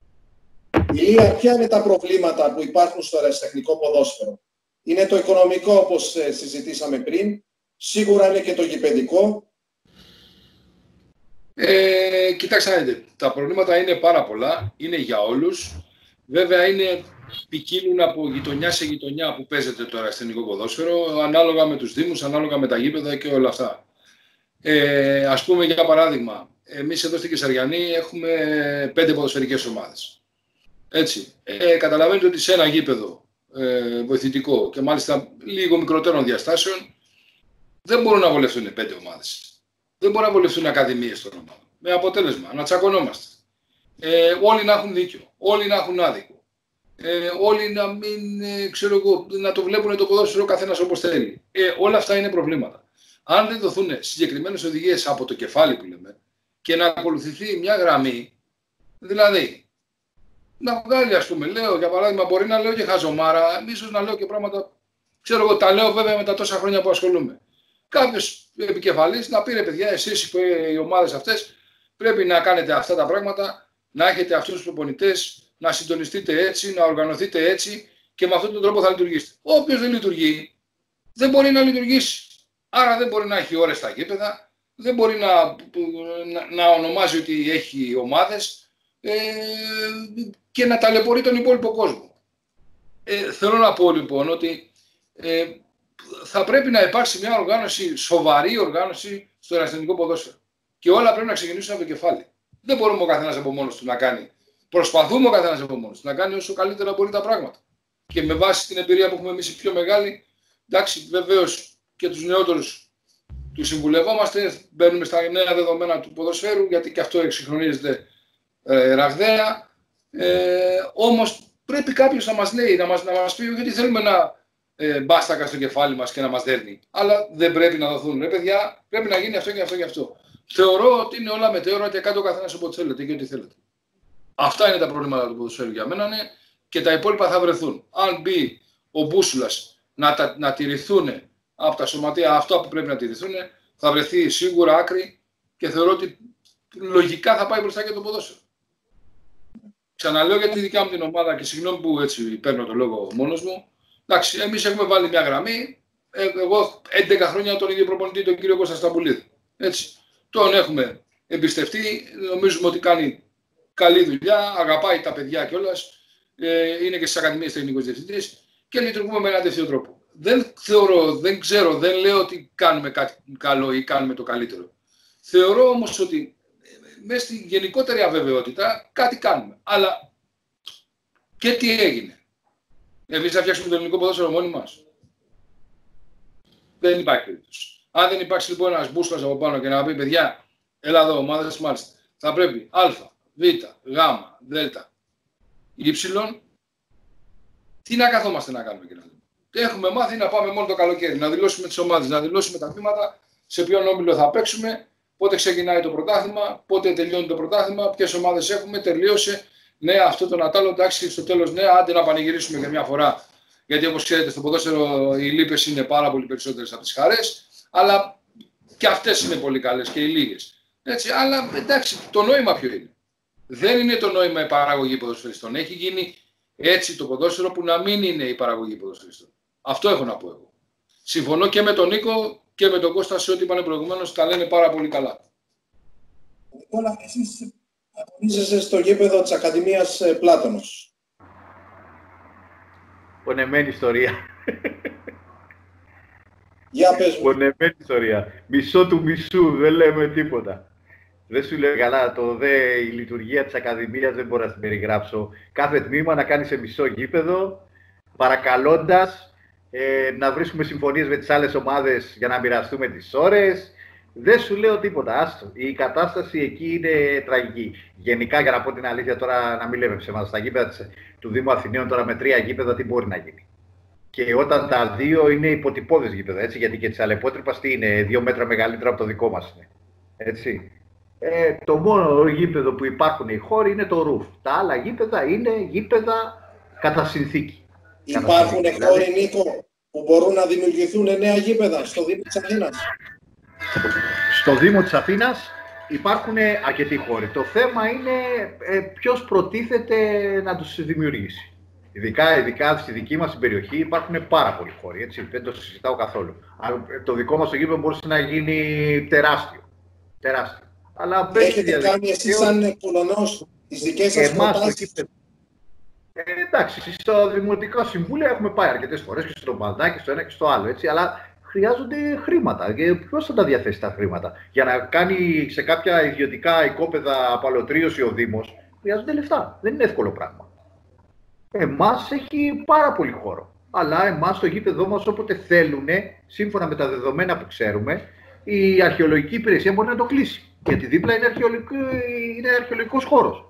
Speaker 1: Ηλία, ποια είναι τα προβλήματα που υπάρχουν στο ερασιτεχνικό ποδόσφαιρο? Είναι το οικονομικό, όπως συζητήσαμε πριν. Σίγουρα είναι και το γηπεδικό.
Speaker 2: Ε, κοιτάξτε, τα προβλήματα είναι πάρα πολλά. Είναι για όλους. Βέβαια, είναι ποικίλουν από γειτονιά σε γειτονιά που παίζεται το ερασιτεχνικό ποδόσφαιρο, ανάλογα με τους δήμους, ανάλογα με τα γήπεδα και όλα αυτά. Ε, ας πούμε, για παράδειγμα, εμείς εδώ στην Κεσαριανή έχουμε πέντε ποδοσφαιρικές ομάδες. Έτσι. Ε, καταλαβαίνετε ότι σε ένα γήπεδο ε, βοηθητικό και μάλιστα λίγο μικρότερων διαστάσεων δεν μπορούν να βολευτούν πέντε ομάδες. Δεν μπορούν να βολευτούν ακαδημίες των ομάδων. Με αποτέλεσμα να τσακωνόμαστε. Ε, όλοι να έχουν δίκιο. Όλοι να έχουν άδικο. Ε, όλοι να μην, ε, ξέρω εγώ, να το βλέπουν το ποδόσφαιρο καθένας όπως θέλει. Ε, όλα αυτά είναι προβλήματα. Αν δεν δοθούν συγκεκριμένες οδηγίες από το κεφάλι που λέμε και να ακολουθηθεί μια γραμμή, δηλαδή να βγάλει, ας πούμε, λέω για παράδειγμα, μπορεί να λέω και χαζομάρα, ίσως να λέω και πράγματα, ξέρω εγώ, τα λέω βέβαια με τα τόσα χρόνια που ασχολούμαι. Κάποιος επικεφαλής να πει, ρε παιδιά, εσείς οι ομάδες αυτές πρέπει να κάνετε αυτά τα πράγματα, να έχετε αυτούς τους προπονητές, να συντονιστείτε έτσι, να οργανωθείτε έτσι και με αυτόν τον τρόπο θα λειτουργήσετε. Όποιος δεν λειτουργεί, δεν μπορεί να λειτουργήσει. Άρα δεν μπορεί να έχει ώρες στα γήπεδα, δεν μπορεί να, να, να ονομάζει ότι έχει ομάδες ε, και να ταλαιπωρεί τον υπόλοιπο κόσμο. Ε, θέλω να πω λοιπόν ότι ε, θα πρέπει να υπάρξει μια οργάνωση, σοβαρή οργάνωση στο ερασιτεχνικό ποδόσφαιρο. Και όλα πρέπει να ξεκινήσουν από το κεφάλι. Δεν μπορούμε ο καθένας από μόνος του να κάνει. Προσπαθούμε ο καθένας από μόνος του να κάνει όσο καλύτερα μπορεί τα πράγματα. Και με βάση την εμπειρία που έχουμε εμείς οι πιο μεγάλοι, εντάξει, βεβαίως και τους νεότερους τους συμβουλευόμαστε, μπαίνουμε στα νέα δεδομένα του ποδοσφαίρου, γιατί και αυτό εξυγχρονίζεται ε, ραγδαία. Ε, όμως πρέπει κάποιος να μας λέει, να μας, να μας πει, γιατί θέλουμε να ε, μπάστακα στο κεφάλι μας και να μας δέρνει. Αλλά δεν πρέπει να δοθούν. Ρε παιδιά, πρέπει να γίνει αυτό και αυτό και αυτό. Θεωρώ ότι είναι όλα μετέωρα και κάτω ο καθένας όποτε θέλετε και ό,τι θέλετε. Αυτά είναι τα προβλήματα του ποδοσφαίρου για μένα, ναι, και τα υπόλοιπα θα βρεθούν. Αν μπει ο Μπούσουλας να, τα, να τηρηθούν από τα σωματεία αυτά που πρέπει να τηρηθούν, θα βρεθεί σίγουρα άκρη και θεωρώ ότι λογικά θα πάει μπροστά και το ποδόσφαιρο. Ξαναλέω για τη δικιά μου την ομάδα και συγγνώμη που έτσι παίρνω το λόγο μόνος μου. Εντάξει, εμείς έχουμε βάλει μια γραμμή. Εγώ έντεκα χρόνια τον ίδιο προπονητή, τον κύριο Κώστα Σταμπουλίδη. Έτσι. Τον έχουμε εμπιστευτεί. Νομίζουμε ότι κάνει καλή δουλειά, αγαπάει τα παιδιά κιόλας. Ε, είναι και στις ακαδημίες τεχνικός διευθυντής και λειτουργούμε με έναν τέτοιο τρόπο. Δεν θεωρώ, δεν ξέρω, δεν λέω ότι κάνουμε κάτι καλό ή κάνουμε το καλύτερο. Θεωρώ όμως ότι μέσα στη γενικότερη αβεβαιότητα κάτι κάνουμε. Αλλά και τι έγινε. Εμείς θα φτιάξουμε το ελληνικό ποδόσφαιρο μόνοι μας. Δεν υπάρχει περίπτωση. Αν δεν υπάρξει λοιπόν ένας Μπούσλας από πάνω και να πει παιδιά, έλα εδώ, ομάδες μάλιστα, θα πρέπει Α, Β, Γ, Δ, Y, τι να καθόμαστε να κάνουμε και να δούμε. Έχουμε μάθει να πάμε μόνο το καλοκαίρι, να δηλώσουμε τις ομάδες, να δηλώσουμε τα βήματα, σε ποιον όμιλο θα παίξουμε, πότε ξεκινάει το πρωτάθλημα, πότε τελειώνει το πρωτάθλημα, ποιες ομάδες έχουμε, τελείωσε. Ναι, αυτό το Νατάλο, εντάξει, στο τέλος, ναι, άντε να πανηγυρίσουμε για μια φορά. Γιατί όπως ξέρετε, στο ποδόσφαιρο οι λύπες είναι πάρα πολύ περισσότερες από τις χαρές, αλλά και αυτές είναι πολύ καλές και οι λίγες. Έτσι, αλλά εντάξει, το νόημα ποιο είναι. Δεν είναι το νόημα η παραγωγή ποδοσφαιριστών. Έχει γίνει έτσι το ποδόσφαιρο που να μην είναι η παραγωγή ποδοσφαιριστών. Αυτό έχω να πω εγώ. Συμφωνώ και με τον Νίκο και με τον Κώστα σε ό,τι είπανε προηγουμένως, τα λένε πάρα πολύ καλά.
Speaker 1: Νικόλα, εσείς αγωνίζεσαι στο γήπεδο της Ακαδημίας Πλάτωνος.
Speaker 3: Πονεμένη ιστορία.
Speaker 1: Για πες μου.
Speaker 3: Πονεμένη ιστορία. Μισό του μισού, δεν λέμε τίποτα. Δεν σου λέω καλά, το δε, η λειτουργία της Ακαδημίας δεν μπορώ να την περιγράψω. Κάθε τμήμα να κάνει σε μισό γήπεδο, παρακαλώντας ε, να βρίσκουμε συμφωνίες με τις άλλες ομάδες για να μοιραστούμε τις ώρες. Δεν σου λέω τίποτα, άστο. Η κατάσταση εκεί είναι τραγική. Γενικά, για να πω την αλήθεια τώρα, να μην λέμε ψέματα, στα γήπεδα της, του Δήμου Αθηναίων τώρα με τρία γήπεδα τι μπορεί να γίνει. Και όταν τα δύο είναι υποτυπώδες γήπεδα, έτσι, γιατί και της Αλεπότρυπας τι είναι, δύο μέτρα μεγαλύτερα από το δικό μας είναι. Έτσι. Ε, το μόνο γήπεδο που υπάρχουν οι χώροι είναι το ρουφ. Τα άλλα γήπεδα είναι γήπεδα κατά συνθήκη.
Speaker 1: Υπάρχουν χώροι, Νίκο, που μπορούν να δημιουργηθούν νέα γήπεδα στο Δήμο της Αθήνας.
Speaker 3: Στο Δήμο της Αθήνας υπάρχουν αρκετοί χώροι. Το θέμα είναι ε, ποιος προτίθεται να τους δημιουργήσει. Ειδικά, ειδικά στη δική μας περιοχή υπάρχουν πάρα πολλοί χώροι, έτσι, δεν το συζητάω καθόλου. Το δικό μας το γήπεδο μπορούσε να γίνει τεράστιο. τεράστιο. Αλλά
Speaker 1: έχετε κάνει εσείς σαν Πολωνός τις δικές σας προτάσεις?
Speaker 3: Ε, εντάξει, στο Δημοτικό Συμβούλιο έχουμε πάει αρκετές φορές και στο Μπαλδάκι, στο ένα και στο άλλο, έτσι, αλλά χρειάζονται χρήματα. Και ποιος θα τα διαθέσει τα χρήματα? Για να κάνει σε κάποια ιδιωτικά οικόπεδα απαλωτρίωση ο Δήμος, χρειάζονται λεφτά. Δεν είναι εύκολο πράγμα. Εμάς έχει πάρα πολύ χώρο. Αλλά εμάς το γήπεδό μας όποτε θέλουν, σύμφωνα με τα δεδομένα που ξέρουμε, η αρχαιολογική υπηρεσία μπορεί να το κλείσει. Γιατί δίπλα είναι, αρχαιολογικό, είναι αρχαιολογικός χώρος.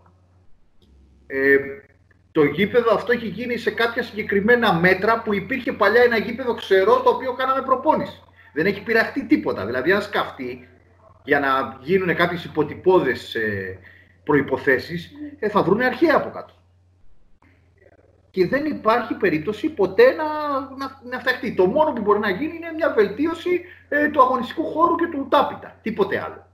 Speaker 3: Ε, το γήπεδο αυτό έχει γίνει σε κάποια συγκεκριμένα μέτρα που υπήρχε παλιά ένα γήπεδο ξερό το οποίο κάναμε προπόνηση. Δεν έχει πειραχτεί τίποτα. Δηλαδή, αν σκαφτεί για να γίνουν κάποιες υποτυπώδες ε, προϋποθέσεις, ε, θα βρουν αρχαία από κάτω. Και δεν υπάρχει περίπτωση ποτέ να, να, να φτιαχτεί. Το μόνο που μπορεί να γίνει είναι μια βελτίωση ε, του αγωνιστικού χώρου και του τάπητα. Τίποτε άλλο.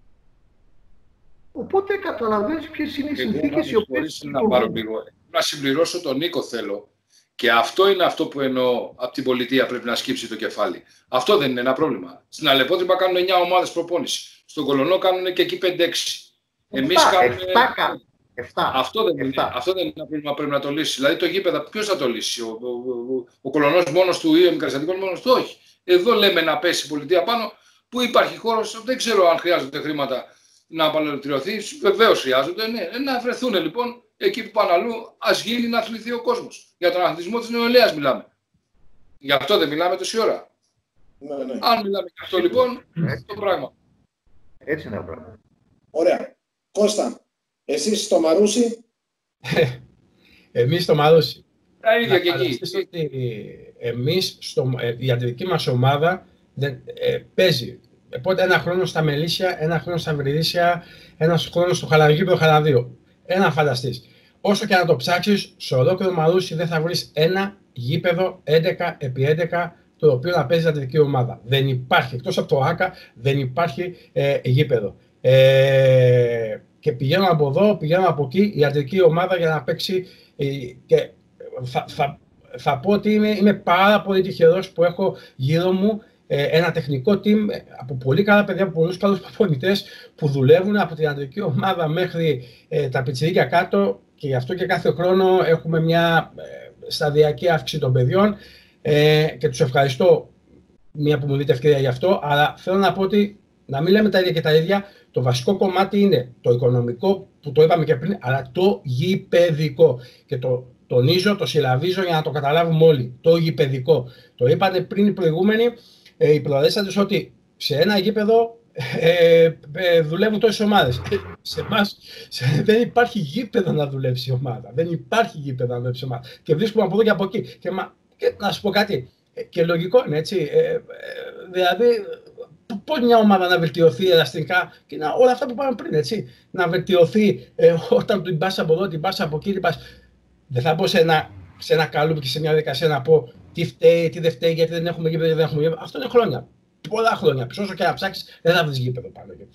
Speaker 3: Οπότε καταλαβαίνεις ποιες είναι οι συνθήκες οι οποίες...
Speaker 2: Να, πάρω λίγο. να συμπληρώσω τον Νίκο θέλω. Και αυτό είναι αυτό που εννοώ από την πολιτεία πρέπει να σκύψει το κεφάλι. Αυτό δεν είναι ένα πρόβλημα. Στην Αλεπότρυπα κάνουν εννιά ομάδες προπόνηση. Στον Κολονό κάνουν και εκεί πέντε έξι. Εμείς κάνουμε...
Speaker 3: εφτά.
Speaker 2: Αυτό δεν, είναι, αυτό δεν είναι ένα πρόβλημα που πρέπει να το λύσει. Δηλαδή το γήπεδο ποιος θα το λύσει? Ο, ο, ο, ο Κολονός μόνος του ή ο Μικρασιατικός μόνος του? Όχι. Εδώ λέμε να πέσει η πολιτεία πάνω που υπάρχει χώρος. Δεν ξέρω αν χρειάζονται χρήματα να απαλωτριωθεί. Βεβαίως χρειάζονται. Ναι. Να βρεθούν λοιπόν εκεί που πάνε αλλού. Ας γίνει να αθληθεί ο κόσμος. Για τον αθλητισμό της νεολαίας μιλάμε. Γι' αυτό δεν μιλάμε τόση ώρα.
Speaker 1: Ναι, ναι.
Speaker 2: Αν μιλάμε γι' αυτό λοιπόν,
Speaker 3: έτσι.
Speaker 2: το πράγμα.
Speaker 3: Έτσι είναι το πράγμα.
Speaker 1: Ωραία. Κώστα, εσείς στο Μαρούσι?
Speaker 4: Εμείς στο Μαρούσι.
Speaker 2: Τα ίδια και εκεί.
Speaker 4: Εμείς, στο, η αντιδική μας ομάδα δεν, ε, παίζει. Οπότε ένα χρόνο στα Μελίσια, ένα χρόνο στα Βρυδίσια, ένα χρόνο στο Χαλαργίπεδο Χαλαδίο. ένα φανταστείς. Όσο και να το ψάξεις, σε ολόκληρο Μαρούσι δεν θα βρεις ένα γήπεδο έντεκα επί έντεκα το οποίο να παίζει ιατρική ομάδα. Δεν υπάρχει, εκτός από το ΆΚΑ, δεν υπάρχει ε, γήπεδο. Ε, και πηγαίνω από εδώ, πηγαίνω από εκεί, η ιατρική ομάδα για να παίξει ε, και θα, θα, θα πω ότι είμαι, είμαι πάρα πολύ τυχερός που έχω γύρω μου ε, ένα τεχνικό team από πολύ καλά παιδιά, από πολλούς καλούς προπονητές που δουλεύουν από την ιατρική ομάδα μέχρι ε, τα πιτσιρίκια κάτω και γι' αυτό και κάθε χρόνο έχουμε μια ε, σταδιακή αύξηση των παιδιών ε, και τους ευχαριστώ μία που μου δείτε ευκαιρία γι' αυτό, αλλά θέλω να πω ότι να μην λέμε τα ίδια και τα ίδια, το βασικό κομμάτι είναι το οικονομικό που το είπαμε και πριν, αλλά το γηπεδικό και το τονίζω, το συλλαβίζω για να το καταλάβουμε όλοι, το γηπεδικό. Το είπανε πριν οι προηγούμενοι, ε, οι προλαλήσαντες, ότι σε ένα γήπεδο ε, ε, δουλεύουν τόσες ομάδες. Σε εμάς σε, δεν υπάρχει γήπεδο να δουλέψει η ομάδα. Δεν υπάρχει γήπεδο να δουλέψει η ομάδα. Και βρίσκουμε από εδώ και από εκεί. Και, μα, και να σου πω κάτι, ε, και λογικό είναι έτσι. Ε, ε, δηλαδή, πώς μια ομάδα να βελτιωθεί ελαστικά και να, όλα αυτά που πάμε πριν, έτσι. Να βελτιωθεί ε, όταν την πας από εδώ, την πας από εκεί, την πας. Δεν θα μπω σε ένα, σε ένα καλούπι και σε μια διαδικασία να πω τι φταίει, τι δεν φταίει, γιατί δεν έχουμε γήπεδο, δεν έχουμε γήπεδο. Αυτό είναι χρόνια. Πολλά χρόνια. Όσο και να ψάξεις, δεν θα βρεις γήπεδο πάνω εκεί.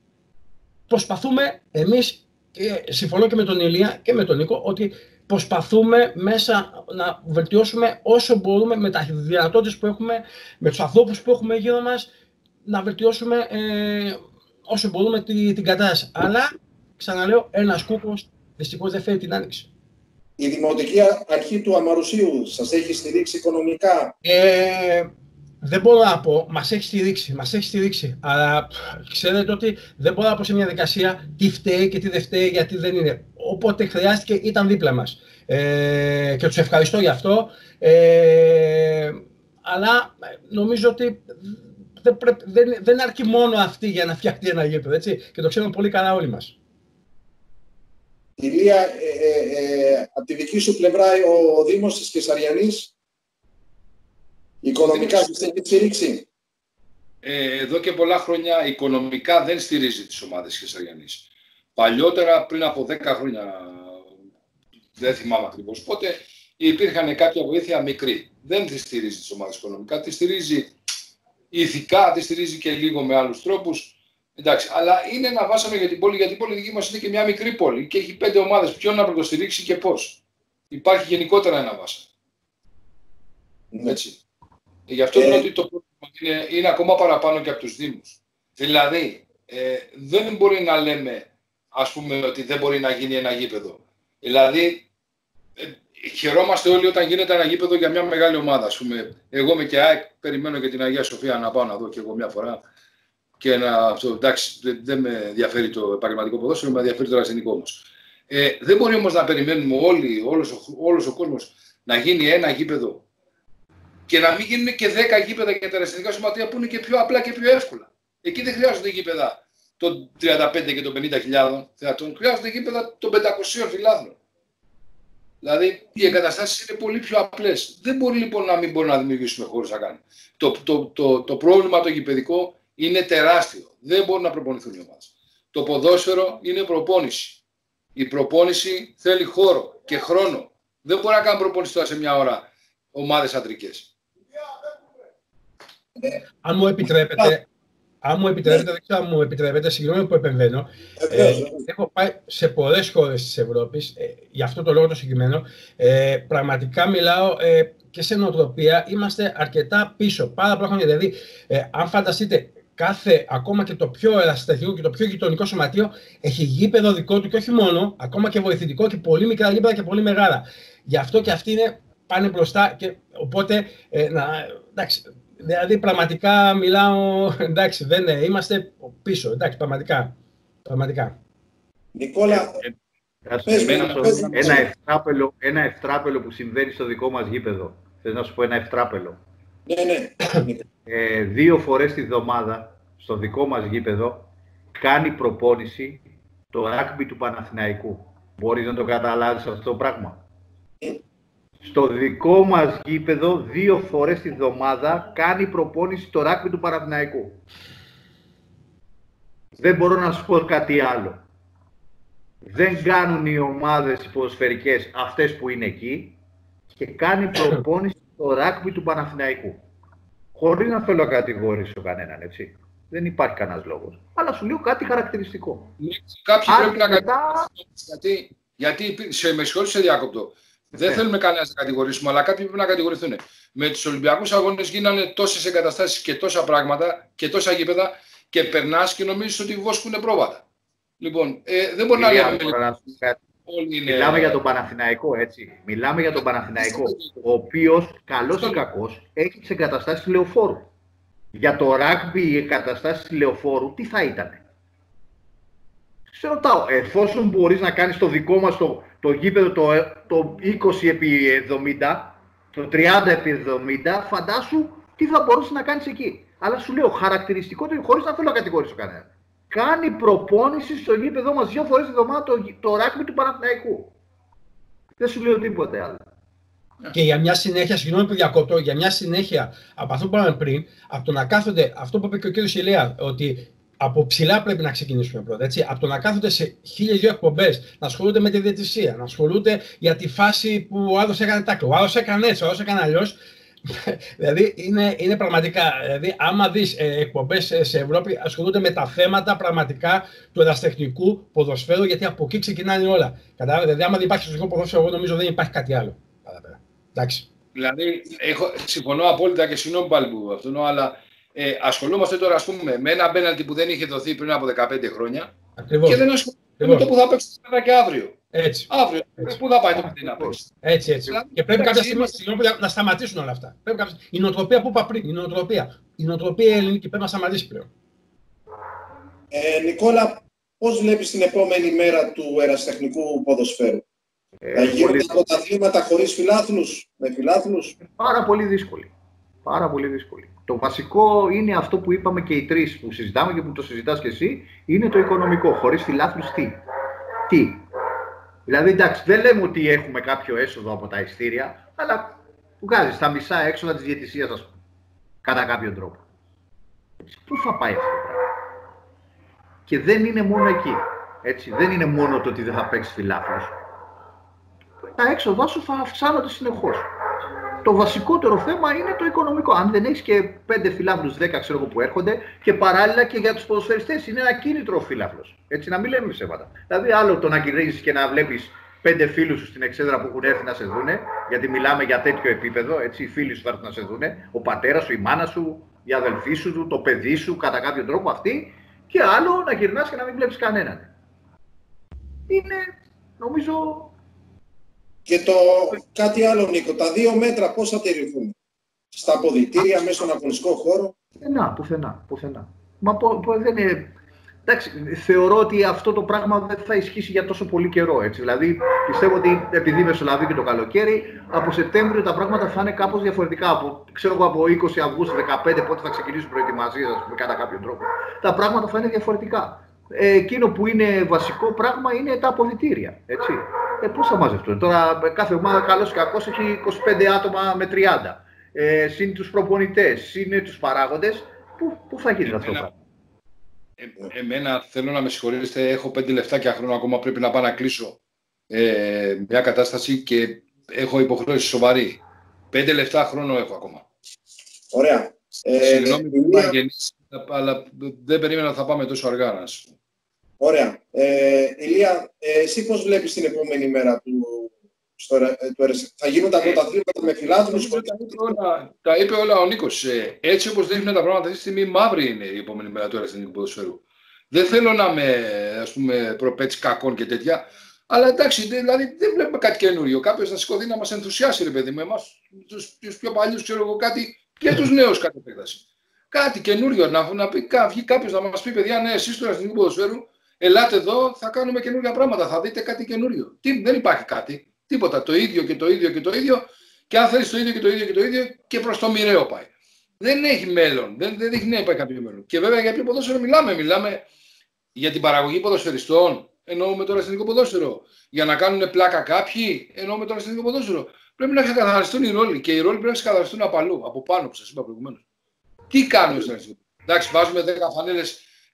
Speaker 4: Προσπαθούμε εμείς, και συμφωνώ και με τον Ηλία και με τον Νίκο, ότι προσπαθούμε μέσα να βελτιώσουμε όσο μπορούμε με τα δυνατότητες που έχουμε, με τους ανθρώπους που έχουμε γύρω μας, να βελτιώσουμε ε, όσο μπορούμε την, την κατάσταση. Αλλά, ξαναλέω, ένας κούκος δυστυχώς δεν φέρει την άνοιξη.
Speaker 1: Η Δημοτική Αρχή του Αμαρουσίου σας έχει στηρίξει οικονομικά?
Speaker 4: Ε, δεν μπορώ να πω, μας έχει στηρίξει, μας έχει στηρίξει, αλλά ξέρετε ότι δεν μπορώ να πω σε μια δικασία τι φταίει και τι δεν φταίει, γιατί δεν είναι. Όποτε χρειάστηκε ήταν δίπλα μας ε, και τους ευχαριστώ γι' αυτό, ε, αλλά νομίζω ότι δεν, πρέπει, δεν, δεν αρκεί μόνο αυτή για να φτιαχτεί ένα γήπεδο, έτσι, και το ξέρουμε πολύ καλά όλοι μας.
Speaker 1: Ηλία, ε, ε, ε, από τη δική σου πλευρά ο Δήμος της Κεσαριανής οικονομικά σας έχει στηρίξει?
Speaker 2: Ε, εδώ και πολλά χρόνια οικονομικά δεν στηρίζει τις ομάδες της Κεσαριανής. Παλιότερα, πριν από δέκα χρόνια, δεν θυμάμαι ακριβώς πότε, υπήρχαν κάποια βοήθεια μικρή. Δεν τη στηρίζει τις ομάδες οικονομικά, τη στηρίζει ηθικά, τη στηρίζει και λίγο με άλλους τρόπους. Εντάξει, αλλά είναι ένα βάσανο για την πόλη, γιατί η πόλη δική μας είναι και μια μικρή πόλη και έχει πέντε ομάδες. Ποιον να πρωτοστηρίξει και πώς? Υπάρχει γενικότερα ένα βάσανο.
Speaker 1: Ναι.
Speaker 2: Έτσι. Γι' αυτό είναι ότι το πρόβλημα είναι, είναι ακόμα παραπάνω και από τους Δήμους. Δηλαδή, ε, δεν μπορεί να λέμε, ας πούμε, ότι δεν μπορεί να γίνει ένα γήπεδο. Δηλαδή, ε, χαιρόμαστε όλοι όταν γίνεται ένα γήπεδο για μια μεγάλη ομάδα. Ας πούμε, εγώ με και ΑΕΚ περιμένω για την Αγία Σοφία να πάω να δω και εγώ μια φορά. Και να, αυτό, εντάξει, δεν, δεν με ενδιαφέρει το επαγγελματικό ποδόσφαιρο, με ενδιαφέρει το ρασινικό όμως. Ε, δεν μπορεί όμως να περιμένουμε όλοι, όλος, ο, όλος ο κόσμος να γίνει ένα γήπεδο και να μην γίνουν και δέκα γήπεδα για τα ρασινικά σωματεία που είναι και πιο απλά και πιο εύκολα. Εκεί δεν χρειάζονται γήπεδα των τριάντα πέντε και των πενήντα χιλιάδων θεατών, χρειάζονται γήπεδα των πεντακοσίων φιλάθλων. Δηλαδή οι εγκαταστάσεις είναι πολύ πιο απλές. Δεν μπορεί λοιπόν να μην μπορούμε να δημιουργήσουμε χώρους να κάνουμε. Το, το, το, το, το πρόβλημα το γηπεδικό είναι τεράστιο. Δεν μπορούν να προπονηθούν οι ομάδες. Το ποδόσφαιρο είναι προπόνηση. Η προπόνηση θέλει χώρο και χρόνο. Δεν μπορεί να κάνουν προπόνηση τώρα σε μια ώρα ομάδες αντρικές.
Speaker 4: Αν μου επιτρέπετε, αν μου επιτρέπετε, δεν ξέρω αν μου επιτρέπετε, συγγνώμη που επεμβαίνω. Ε, έχω πάει σε πολλές χώρες της Ευρώπης, ε, γι' αυτό το λόγο το συγκεκριμένο. Ε, πραγματικά μιλάω ε, και σε νοοτροπία, είμαστε αρκετά πίσω. Πάρα πολλά χρόνια. Δηλαδή, ε, αν φανταστείτε, κάθε, ακόμα και το πιο ελαστικό και το πιο γειτονικό σωματείο έχει γήπεδο δικό του και όχι μόνο, ακόμα και βοηθητικό και πολύ μικρά γήπεδα και πολύ μεγάλα. Γι' αυτό και αυτοί είναι, πάνε μπροστά και οπότε, ε, να, εντάξει, δηλαδή πραγματικά μιλάω, εντάξει, δεν είναι, είμαστε πίσω, εντάξει, πραγματικά, πραγματικά.
Speaker 1: Νικόλα,
Speaker 3: ε, πες, πες, πες, ένα, ευτράπελο, ένα ευτράπελο που συμβαίνει στο δικό μας γήπεδο, θες να σου πω ένα ευτράπελο?
Speaker 1: Ναι, ναι.
Speaker 3: Ε, δύο φορές τη βδομάδα στο δικό μας γήπεδο κάνει προπόνηση το ράγμπι του Παναθηναϊκού. Μπορείς να το καταλάβεις αυτό το πράγμα? Στο δικό μας γήπεδο δύο φορές τη βδομάδα κάνει προπόνηση το ράγμπι του Παναθηναϊκού. Δεν μπορώ να σου πω κάτι άλλο. Δεν κάνουν οι ομάδες οι ποδοσφαιρικές αυτές που είναι εκεί και κάνει προπόνηση στο ράκμπι του Παναθηναϊκού. Χωρίς να θέλω να κατηγορήσω κανέναν, έτσι. Δεν υπάρχει κανένας λόγος. Αλλά σου λέω κάτι χαρακτηριστικό.
Speaker 2: Κάποιοι
Speaker 3: Άρα,
Speaker 2: πρέπει να
Speaker 3: μετά...
Speaker 2: κατηγορήσουν. Γιατί, γιατί σε, με συγχωρείς σε διάκοπτο. Δεν θέλουμε κανένα να κατηγορήσουμε, αλλά κάποιοι πρέπει να κατηγορηθούν. Με τους Ολυμπιακούς Αγώνες γίνανε τόσες εγκαταστάσεις και τόσα πράγματα και τόσα γήπεδα και περνάς και νομίζεις ότι βόσκουνε πρόβατα. Λοιπόν, ε, δεν μπορεί να λέμε.
Speaker 3: Είναι... Μιλάμε για τον Παναθηναϊκό, έτσι. Μιλάμε για τον Παναθηναϊκό, ο οποίος, καλός ή κακός, έχει τις εγκαταστάσεις Λεωφόρου. Για το ράγμπι οι εγκαταστάσεις Λεωφόρου, τι θα ήταν? Σε ρωτάω, εφόσον μπορείς να κάνεις το δικό μας το, το γήπεδο το, το είκοσι επί εβδομήντα, το τριάντα επί εβδομήντα, φαντάσου τι θα μπορούσες να κάνεις εκεί. Αλλά σου λέω, χαρακτηριστικό, χωρίς να θέλω να κατηγορήσω κανένα. Κάνει προπόνηση στο γήπεδό μας δύο φορές τη εβδομάδα το, το ράκμπι του Παναθηναϊκού. Δεν σου λέω τίποτε άλλο.
Speaker 4: Και για μια συνέχεια, συγγνώμη που διακόπτω, για μια συνέχεια από αυτό που είπαμε πριν, από το να κάθονται, αυτό που είπε και ο κύριος Ηλία, ότι από ψηλά πρέπει να ξεκινήσουμε πρώτα. Έτσι, από το να κάθονται σε χίλιες δύο εκπομπές, να ασχολούνται με τη διαιτησία, να ασχολούνται για τη φάση που ο άλλος έκανε τάκλο, ο άλλος έκανε έτσι, ο άλλος έκανε αλλιώς. Δηλαδή είναι, είναι πραγματικά, δηλαδή άμα δεις ε, εκπομπές ε, σε Ευρώπη ασχολούνται με τα θέματα πραγματικά του ερασιτεχνικού ποδοσφαίρου, γιατί από εκεί ξεκινάνε όλα. Κατάλαβε, δηλαδή άμα δεν υπάρχει ερασιτεχνικό ποδόσφαιρο, εγώ νομίζω δεν υπάρχει κάτι άλλο. Εντάξει.
Speaker 2: Δηλαδή έχω, συμφωνώ απόλυτα και συγγνώμη πάλι που αυτό, αλλά ε, ασχολούμαστε τώρα ας πούμε με ένα πέναλτι που δεν είχε δοθεί πριν από δεκαπέντε χρόνια. Ακριβώς. Και δεν ασχολούμαστε με το που θα παίξει και αύριο.
Speaker 4: Έτσι.
Speaker 2: Αύριο.
Speaker 4: Έτσι.
Speaker 2: Πού θα πάει το παιδί να παίξει.
Speaker 4: Έτσι, έτσι.
Speaker 2: Δηλαδή,
Speaker 4: και πρέπει κάποια στιγμή
Speaker 2: είμαστε...
Speaker 4: να σταματήσουν όλα αυτά. Πρέπει κάποια... Η νοοτροπία που είπα πριν, η νοοτροπία. Η νοοτροπία ελληνική πρέπει να σταματήσει πλέον.
Speaker 1: Ε, Νικόλα, πώς βλέπεις την επόμενη μέρα του ερασιτεχνικού ποδοσφαίρου? Ε, θα γίνουν πολύ... τα πρωταθλήματα χωρίς φιλάθλους, με φιλάθλους?
Speaker 3: Πάρα πολύ δύσκολη. Πάρα πολύ δύσκολη. Το βασικό είναι αυτό που είπαμε και οι τρεις που συζητάμε και που το συζητάς και εσύ, είναι το οικονομικό. Χωρίς φιλάθλους τι. Τι. Δηλαδή, εντάξει, δεν λέμε ότι έχουμε κάποιο έσοδο από τα ειστήρια, αλλά βγάζεις τα μισά έξοδα της διαιτησίας, ας πούμε, κατά κάποιον τρόπο. Πού θα πάει αυτό το πράγμα? Και δεν είναι μόνο εκεί. Έτσι, δεν είναι μόνο το ότι δεν θα παίξεις φιλάθλους. Τα έξοδά σου θα αυξάνονται συνεχώς. Το βασικότερο θέμα είναι το οικονομικό. Αν δεν έχεις και πέντε φιλάθλους, δέκα ξέρω εγώ που έρχονται, και παράλληλα και για τους ποδοσφαιριστές είναι ένα κίνητρο ο φιλάθλος. Έτσι, να μην λέμε ψέματα. Δηλαδή, άλλο το να γυρίζεις και να βλέπεις πέντε φίλους σου στην εξέδρα που έχουν έρθει να σε δούνε, γιατί μιλάμε για τέτοιο επίπεδο. Έτσι, οι φίλοι σου θα έρθουν να σε δούνε, ο πατέρας σου, η μάνα σου, η αδελφή σου, το παιδί σου, κατά κάποιο τρόπο αυτή, και άλλο να γυρνάς και να μην βλέπεις κανέναν. Είναι, νομίζω.
Speaker 1: Και το κάτι άλλο, Νίκο, τα δύο μέτρα πώς θα τηρηθούν? Στα αποδυτήρια, μέσα στον αγωνιστικό χώρο?
Speaker 3: Πουθενά, πουθενά, πουθενά. Μα πω, πω, δεν είναι... Εντάξει, θεωρώ ότι αυτό το πράγμα δεν θα ισχύσει για τόσο πολύ καιρό, έτσι. Δηλαδή, πιστεύω ότι επειδή μεσολαβεί και το καλοκαίρι, από Σεπτέμβριο τα πράγματα θα είναι κάπως διαφορετικά. Από, ξέρω εγώ, από είκοσι Αυγούστου, δεκαπέντε, πότε θα ξεκινήσουν προετοιμασίες, ας πούμε, κατά κάποιο τρόπο. Τα πράγματα θα είναι διαφορετικά. Ε, εκείνο που είναι βασικό πράγμα είναι τα αποδυτήρια, έτσι. Ε, πώς θα μαζευτούν? Τώρα κάθε ομάδα καλώς ή κακώς έχει είκοσι πέντε άτομα με τριάντα. Ε, συν τους προπονητές, συν τους παράγοντες. Πού, πού θα γίνει αυτό?
Speaker 2: Εμένα, ε, εμένα θέλω να με συγχωρήσετε, έχω πέντε λεφτάκια χρόνο ακόμα, πρέπει να πάω να κλείσω ε, μια κατάσταση και έχω υποχρέωση σοβαρή. Πέντε λεφτά χρόνο έχω ακόμα.
Speaker 1: Ωραία. Ε,
Speaker 2: Συγγνώμη που είμαι γεννής, αλλά δεν περίμενα ότι θα πάμε τόσο αργά να σου πω.
Speaker 1: Ωραία. Ε, Ηλία, ε, εσύ πώς βλέπεις την επόμενη μέρα του, στο, ε, του ερασιτεχνικού? Θα γίνουν τα πρωταθλήματα με φιλάθλους?
Speaker 2: Τα, τα είπε όλα ο Νίκος. Ε, έτσι όπως δείχνουν τα πράγματα αυτή τη στιγμή, μαύρη είναι η επόμενη μέρα του ερασιτεχνικού ποδοσφαίρου. Δεν θέλω να είμαι, ας πούμε, προπέτς κακών και τέτοια, αλλά εντάξει, δηλαδή δεν βλέπουμε κάτι καινούριο. Κάποιος θα σηκωθεί να μας ενθουσιάσει, ρε παιδί μου, εμάς, τους, τους πιο παλιούς, ξέρω εγώ κάτι, και τους νέους κάτι επέκταση. Κάτι καινούριο, να, να πει, βγει κάποιος να μας πει, παιδιά, ναι, εσείς του ερασιτεχνικού ποδοσφαίρου, ελάτε εδώ, θα κάνουμε καινούργια πράγματα, θα δείτε κάτι καινούριο. Τι, δεν υπάρχει κάτι, τίποτα, το ίδιο και το ίδιο και το ίδιο, και αν θέλεις το ίδιο και το ίδιο και το ίδιο, και προς το μοιραίο πάει. Δεν έχει μέλλον, δεν, δεν δείχνει να υπάρχει κάποιο μέλλον. Και βέβαια για ποιο ποδόσφαιρο μιλάμε, μιλάμε για την παραγωγή ποδοσφαιριστών, εννοούμε το ερασιτεχνικό ποδόσφαιρο. Για να κάνουν πλάκα κάποιοι, εννοούμε το ερασιτεχνικό ποδόσφαιρο. Πρέπει να ξεκαθαριστούν οι ρόλοι, και οι ρόλοι πρέπει να ξεκαθαριστούν από αλλού, από πάνω που σας είπα προηγουμένως. Τι κάνουμε στο ερασιτεχνικό? Εντάξει, βάζουμε δέκα φανέλες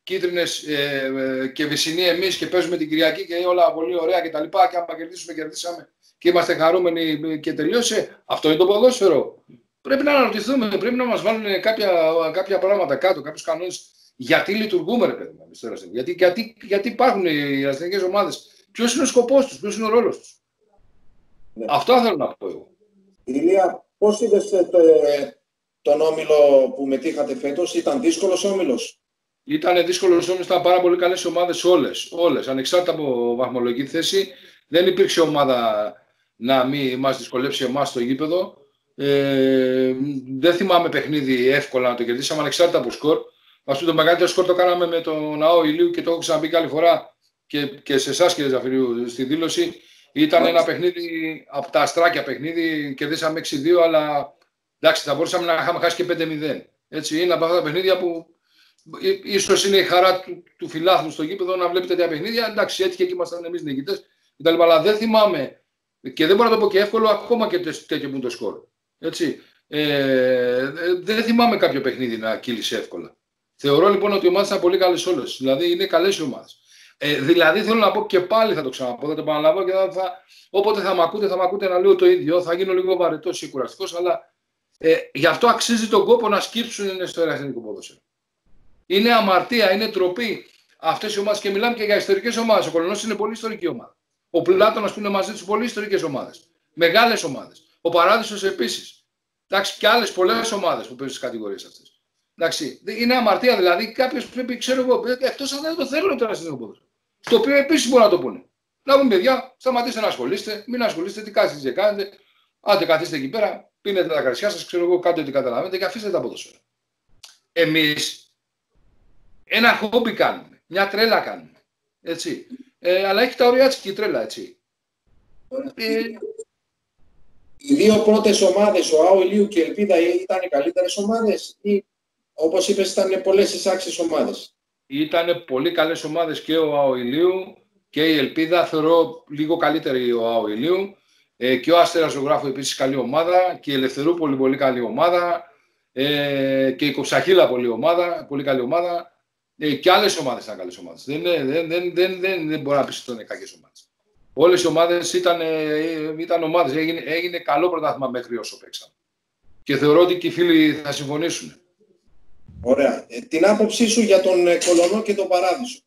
Speaker 2: κίτρινες ε, και βυσσινοί εμείς και παίζουμε την Κυριακή και όλα πολύ ωραία κτλ. Και, και άμα κερδίσουμε, κερδίσαμε και είμαστε χαρούμενοι και τελείωσε. Αυτό είναι το ποδόσφαιρο. Πρέπει να αναρωτηθούμε, πρέπει να μας βάλουν κάποια, κάποια πράγματα κάτω, κάποιους κανόνες. Γιατί λειτουργούμε, ρε παιδί μου, γιατί, γιατί, γιατί υπάρχουν οι ασθενικές ομάδες, ποιος είναι ο σκοπός τους, ποιος είναι ο ρόλος τους. Ναι. Αυτό θέλω να πω εγώ.
Speaker 1: Ηλία, πώς είδες το, τον όμιλο που μετήχατε φέτος, ήταν δύσκολος όμιλος?
Speaker 2: Ήταν δύσκολος όμιλος, ήταν πάρα πολύ καλές ομάδες όλες, όλες, ανεξάρτητα από βαθμολογική θέση. Δεν υπήρξε ομάδα να μην μας δυσκολέψει εμάς στο γήπεδο. Ε, δεν θυμάμαι παιχνίδι εύκολα να το κερδίσαμε, ανεξάρτητα από σκορ. Ας πούμε, το μεγαλύτερο σκορ το κάναμε με τον ΑΟ Ηλίου και το έχω ξαναπεί και άλλη φορά και, και σε εσάς, κύριε Ζαφυρίου, στη δήλωση. Ήταν ένα παιχνίδι από τα αστράκια παιχνίδι, κερδίσαμε έξι δύο, αλλά εντάξει, θα μπορούσαμε να είχαμε χάσει και πέντε μηδέν. Έτσι, είναι από αυτά τα παιχνίδια που ίσως είναι η χαρά του, του φιλάθλου στο γήπεδο να βλέπει τέτοια παιχνίδια. Εντάξει, έτσι και εκεί ήμασταν εμείς νικητές. Αλλά δεν θυμάμαι και δεν μπορώ να το πω και εύκολο ακόμα και τέτοιο που είναι το σκορ. Έτσι. Ε, δεν θυμάμαι κάποιο παιχνίδι να κύλησε εύκολα. Θεωρώ λοιπόν ότι οι ομάδες ήταν πολύ καλές όλες. Δηλαδή είναι καλές οι ομάδες. Ε, δηλαδή θέλω να πω και πάλι θα το ξαναπώ, θα το επαναλάβω και θα, θα, όποτε θα μ' ακούτε, θα μ' ακούτε να λέω το ίδιο. Θα γίνω λίγο βαρετός ή κουραστικός, αλλά ε, γι' αυτό αξίζει τον κόπο να σκύψουν στο ερασιτεχνικό ποδόσφαιρο. Είναι αμαρτία, είναι τροπή αυτές οι ομάδες και μιλάμε και για ιστορικές ομάδες. Ο Κολονός είναι πολύ ιστορική ομάδα. Ο Πλάτωνας που είναι μαζί τους πολύ ιστορικές ομάδες. Μεγάλες ομάδες. Ο Παράδεισος επίσης. Εντάξει, και άλλες πολλές ομάδες που παίζουν στις κατηγορίες αυτές. Εντάξει, είναι αμαρτία δηλαδή. Κάποιος πρέπει, ξέρω εγώ, εκτός αν δεν το θέλουν τώρα στην ποδόσφαιρο. Το οποίο επίσης μπορεί να το πούνε. Να πούμε, παιδιά, σταματήστε να ασχολείστε, μην ασχολείστε, τι κάθεστε και κάνετε. Άντε, καθίστε εκεί πέρα, πίνετε τα κρασιά σας, ξέρω εγώ, κάντε ό,τι καταλαβαίνετε και αφήστε τα ποδόσφαιρα. Εμείς ένα χόμπι κάνουμε, μια τρέλα κάνουμε. Έτσι. Ε, αλλά έχει τα ωριά της και η τρέλα, έτσι. Ε,
Speaker 1: οι δύο πρώτες ομάδες, ο ΑΟ Ηλίου και η Ελπίδα, ήταν οι καλύτερες ομάδες ή, όπως είπες, ήταν πολλές εισάξιες ομάδες?
Speaker 2: Ήταν πολύ καλές ομάδες και ο ΑΟ Ηλίου και η Ελπίδα, θεωρώ λίγο καλύτερη ο ΑΟ Ηλίου, ε, και ο Αστέρας Ζωγράφου επίσης καλή ομάδα και η Ελευθερούπολη πολύ καλή ομάδα, ε, και η Κοψαχίλα πολύ, ομάδα, πολύ καλή ομάδα, ε, και άλλες ομάδες ήταν καλές ομάδες. Δεν, δεν, δεν, δεν, δεν, δεν μπορεί να πεις ότι ήταν κακές ομάδες. Όλες οι ομάδες ήταν, ήταν ομάδες. Έγινε, έγινε καλό πρωτάθλημα μέχρι όσο παίξαμε. Και θεωρώ ότι και οι φίλοι θα συμφωνήσουν.
Speaker 1: Ωραία. Ε, την άποψή σου για τον ε, Κολονό και τον Παράδεισο?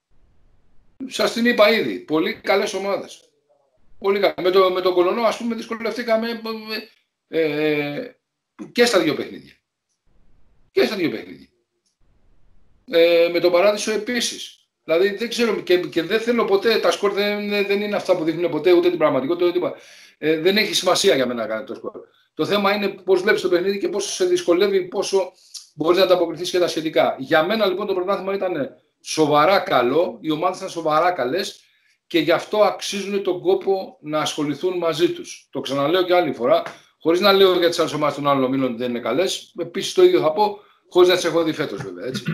Speaker 2: Σας την είπα ήδη. Πολύ καλές ομάδες. Πολύ καλές. Με, το, με τον Κολονό, ας πούμε, δυσκολευτήκαμε ε, ε, και στα δύο παιχνίδια. Και στα δύο παιχνίδια. Ε, με τον Παράδεισο επίσης. Δηλαδή δεν ξέρω και, και δεν θέλω ποτέ, τα σκορ δεν, δεν είναι αυτά που δείχνουν ποτέ ούτε την πραγματικότητα ούτε τίποτα. Ε, δεν έχει σημασία για μένα να κάνει το σκορ. Το θέμα είναι πώς βλέπεις το παιχνίδι και πόσο σε δυσκολεύει, πόσο μπορείς να ανταποκριθείς και τα σχετικά. Για μένα λοιπόν το πρωτάθλημα ήταν σοβαρά καλό, οι ομάδες ήταν σοβαρά καλές και γι' αυτό αξίζουν τον κόπο να ασχοληθούν μαζί τους. Το ξαναλέω και άλλη φορά, χωρίς να λέω για τις άλλες ομάδες των άλλων ομίλων ότι δεν είναι καλές. Επίσης το ίδιο θα πω, χωρίς να τις έχω δει φέτος βέβαια. Έτσι.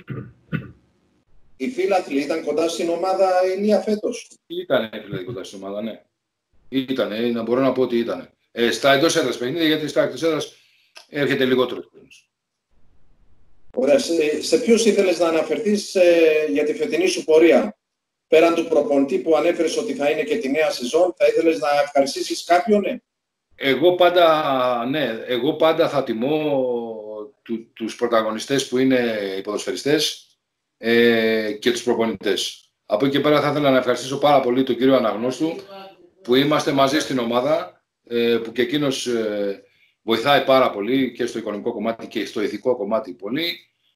Speaker 1: Οι φίλαθλοι ήταν κοντά στην ομάδα Ηλία φέτος?
Speaker 2: Ήταν οι φίλαθλοι κοντά στην ομάδα, ναι. Ήτανε, μπορώ να πω ότι ήταν. Ε, στα εντός έδρας παιχνίδια, γιατί στα εκτός έδρας έρχεται λιγότερο χρόνος.
Speaker 1: Ωραία. Σε, σε ποιους ήθελες να αναφερθείς ε, για τη φετινή σου πορεία? Πέραν του προπονητή που ανέφερες ότι θα είναι και τη νέα σεζόν, θα ήθελες να ευχαριστήσεις κάποιον, ναι?
Speaker 2: Εγώ πάντα, ναι, εγώ πάντα θα τιμώ του, τους πρωταγωνιστές που είναι οι ποδοσφαιριστές ε, και τους προπονητές. Από εκεί και πέρα θα ήθελα να ευχαριστήσω πάρα πολύ τον κύριο Αναγνώστου που είμαστε μαζί στην ομάδα, ε, που και εκείνος ε, βοηθάει πάρα πολύ και στο οικονομικό κομμάτι και στο ηθικό κομμάτι πολύ.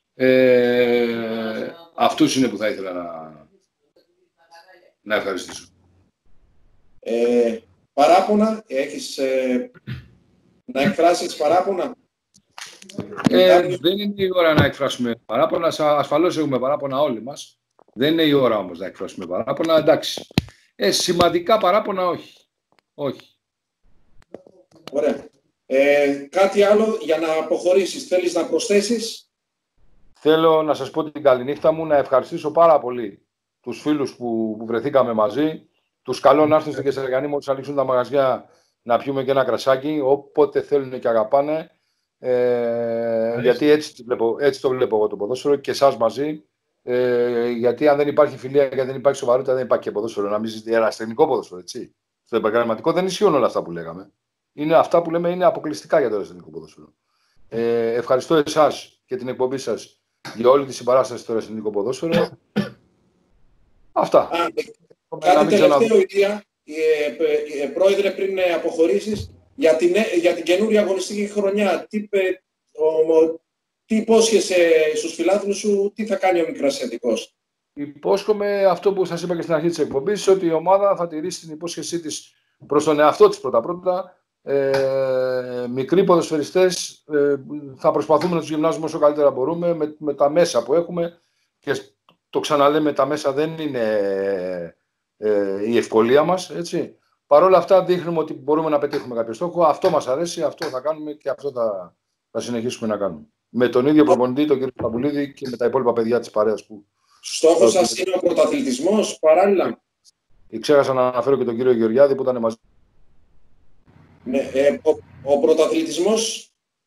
Speaker 2: Ε, αυτούς είναι που θα ήθελα να, να ευχαριστήσω.
Speaker 1: Ε, παράπονα, έχεις ε, να εκφράσεις παράπονα?
Speaker 2: Ε, δεν είναι η ώρα να εκφράσουμε παράπονα, ασφαλώς έχουμε παράπονα όλοι μας. Δεν είναι η ώρα όμως να εκφράσουμε παράπονα, εντάξει. Ε, σημαντικά παράπονα όχι. Όχι.
Speaker 1: Ωραία. Ε, κάτι άλλο για να αποχωρήσεις, θέλεις να προσθέσεις?
Speaker 2: Θέλω να σας πω την καληνύχτα μου, να ευχαριστήσω πάρα πολύ τους φίλους που, που βρεθήκαμε μαζί. Τους καλώ να έρθουν στην Κεσαριανή μόλις ανοίξουν τα μαγαζιά να πιούμε και ένα κρασάκι, όποτε θέλουν και αγαπάνε. Ε, γιατί έτσι, βλέπω, έτσι το βλέπω εγώ το ποδόσφαιρο και εσάς μαζί. Ε, γιατί αν δεν υπάρχει φιλία και δεν υπάρχει σοβαρότητα, δεν υπάρχει και ποδόσφαιρο. Να μην ζητήσει ερασιτεχνικό ποδόσφαιρο, έτσι. Στο επαγγελματικό δεν ισχύουν όλα αυτά που λέγαμε. Είναι αυτά που λέμε είναι αποκλειστικά για το ερασιτεχνικό ποδόσφαιρο. Ε, ευχαριστώ εσάς και την εκπομπή σας για όλη τη συμπαράσταση στο ερασιτεχνικό ποδόσφαιρο. Αυτά.
Speaker 1: Α, κάτι τελευταίο, Ηλία, ε, ε, πρόεδρε, πριν αποχωρήσεις, για την, για την καινούρια αγωνιστική χρονιά, τι, ο, τι υπόσχεσαι στους φιλάθλους σου, τι θα κάνει ο Μικρασιατικός?
Speaker 2: Υπόσχομαι αυτό που σας είπα και στην αρχή της εκπομπής, ότι η ομάδα θα τηρήσει την υπόσχεσή της προς τον εαυτό της πρώτα-πρώτα. Ε, μικροί ποδοσφαιριστές, ε, θα προσπαθούμε να τους γυμνάζουμε όσο καλύτερα μπορούμε με, με τα μέσα που έχουμε, και το ξαναλέμε, τα μέσα δεν είναι ε, η ευκολία μας, έτσι. Παρ' όλα αυτά δείχνουμε ότι μπορούμε να πετύχουμε κάποιο στόχο. Αυτό μας αρέσει, αυτό θα κάνουμε και αυτό θα, θα συνεχίσουμε να κάνουμε. Με τον ίδιο προπονητή, τον κύριο Παπουλίδη, και με τα υπόλοιπα παιδιά της παρέας που...
Speaker 1: Στόχος σας είναι ο πρωταθλητισμός παράλληλα?
Speaker 2: Ξέχασα να αναφέρω και τον κύριο Γεωργιάδη που ήταν μαζί.
Speaker 1: Ναι, ε, ο, ο πρωταθλητισμός.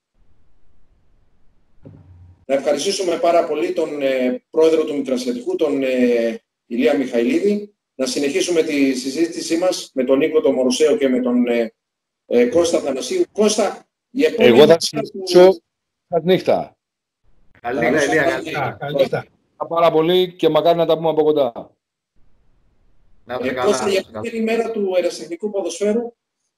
Speaker 1: Να ευχαριστήσουμε πάρα πολύ τον ε, πρόεδρο του Μικρασιατικού, τον ε, Ηλία Μιχαηλίδη. Να συνεχίσουμε τη συζήτησή μας με τον Νίκο τον Μορουσαίο και με τον ε, ε, Κώστα Θανασίου. Κώστα, η επόμενη...
Speaker 2: Εγώ θα συνεχίσω. Καλή νύχτα.
Speaker 3: Καλή νύχτα.
Speaker 4: Καλή νύχτα.
Speaker 2: Πάρα πολύ και μακάρι να τα πούμε από κοντά.
Speaker 1: Ε, Κώστα, η επόμενη μέρα του ερασιτεχνικού ποδοσφαίρου.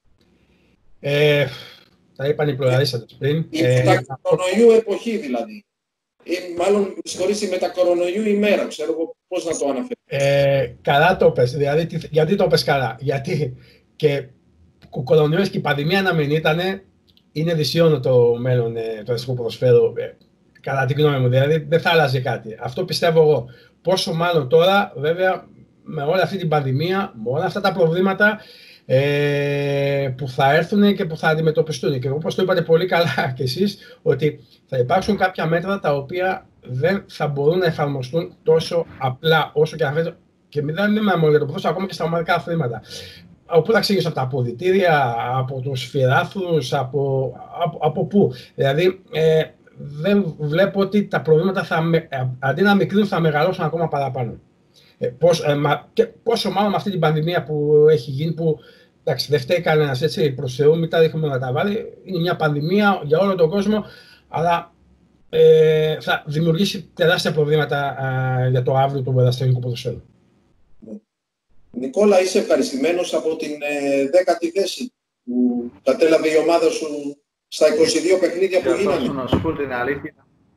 Speaker 4: Ε, τα είπαν οι πλουραλίστες πριν.
Speaker 1: Η ε, μετακορονοϊού εποχή δηλαδή. Ή μάλλον, συγχωρείς, η μετακορονοϊού ημέρα. Ξέρω εγώ πώς να το αναφέρω.
Speaker 4: Ε, καλά το πες. Δηλαδή, γιατί το πες καλά? Γιατί και ο κορονοϊός και η πανδημία να μην ήταν, είναι δυσίωνο το μέλλον ε, του ερασιτεχνικού ποδοσφαίρου. Ε, κατά την γνώμη μου, δηλαδή δεν θα άλλαζε κάτι. Αυτό πιστεύω εγώ. Πόσο μάλλον τώρα, βέβαια, με όλη αυτή την πανδημία, με όλα αυτά τα προβλήματα ε, που θα έρθουν και που θα αντιμετωπιστούν. Και όπως το είπατε πολύ καλά κι εσείς, ότι θα υπάρξουν κάποια μέτρα τα οποία δεν θα μπορούν να εφαρμοστούν τόσο απλά όσο και αν και μην δεν είναι μόνο για το ποδόσφαιρο, ακόμα και στα ομαδικά αθλήματα. Από πού θα ξεκινήσω? Από τα αποδυτήρια, από τους φιλάθλους, από, από, από πού? Δηλαδή, ε, δεν βλέπω ότι τα προβλήματα θα, αντί να μικρύνουν, θα μεγαλώσουν ακόμα παραπάνω. Ε, πώς, ε, μα, και πόσο μάλλον με αυτή την πανδημία που έχει γίνει, που εντάξει, δεν φταίει κανένας, έτσι, προς Θεού, μην τα δείχνουμε να τα βάλει. Είναι μια πανδημία για όλο τον κόσμο, αλλά ε, θα δημιουργήσει τεράστια προβλήματα ε, για το αύριο του ερασιτεχνικού ποδοσφαίρου.
Speaker 1: Νικόλα, είσαι ευχαριστημένος από την ε, δέκατη θέση που κατέλαβε η ομάδα σου στα είκοσι δύο παιχνίδια που γίνανε?
Speaker 3: Να σου πω την αλήθεια,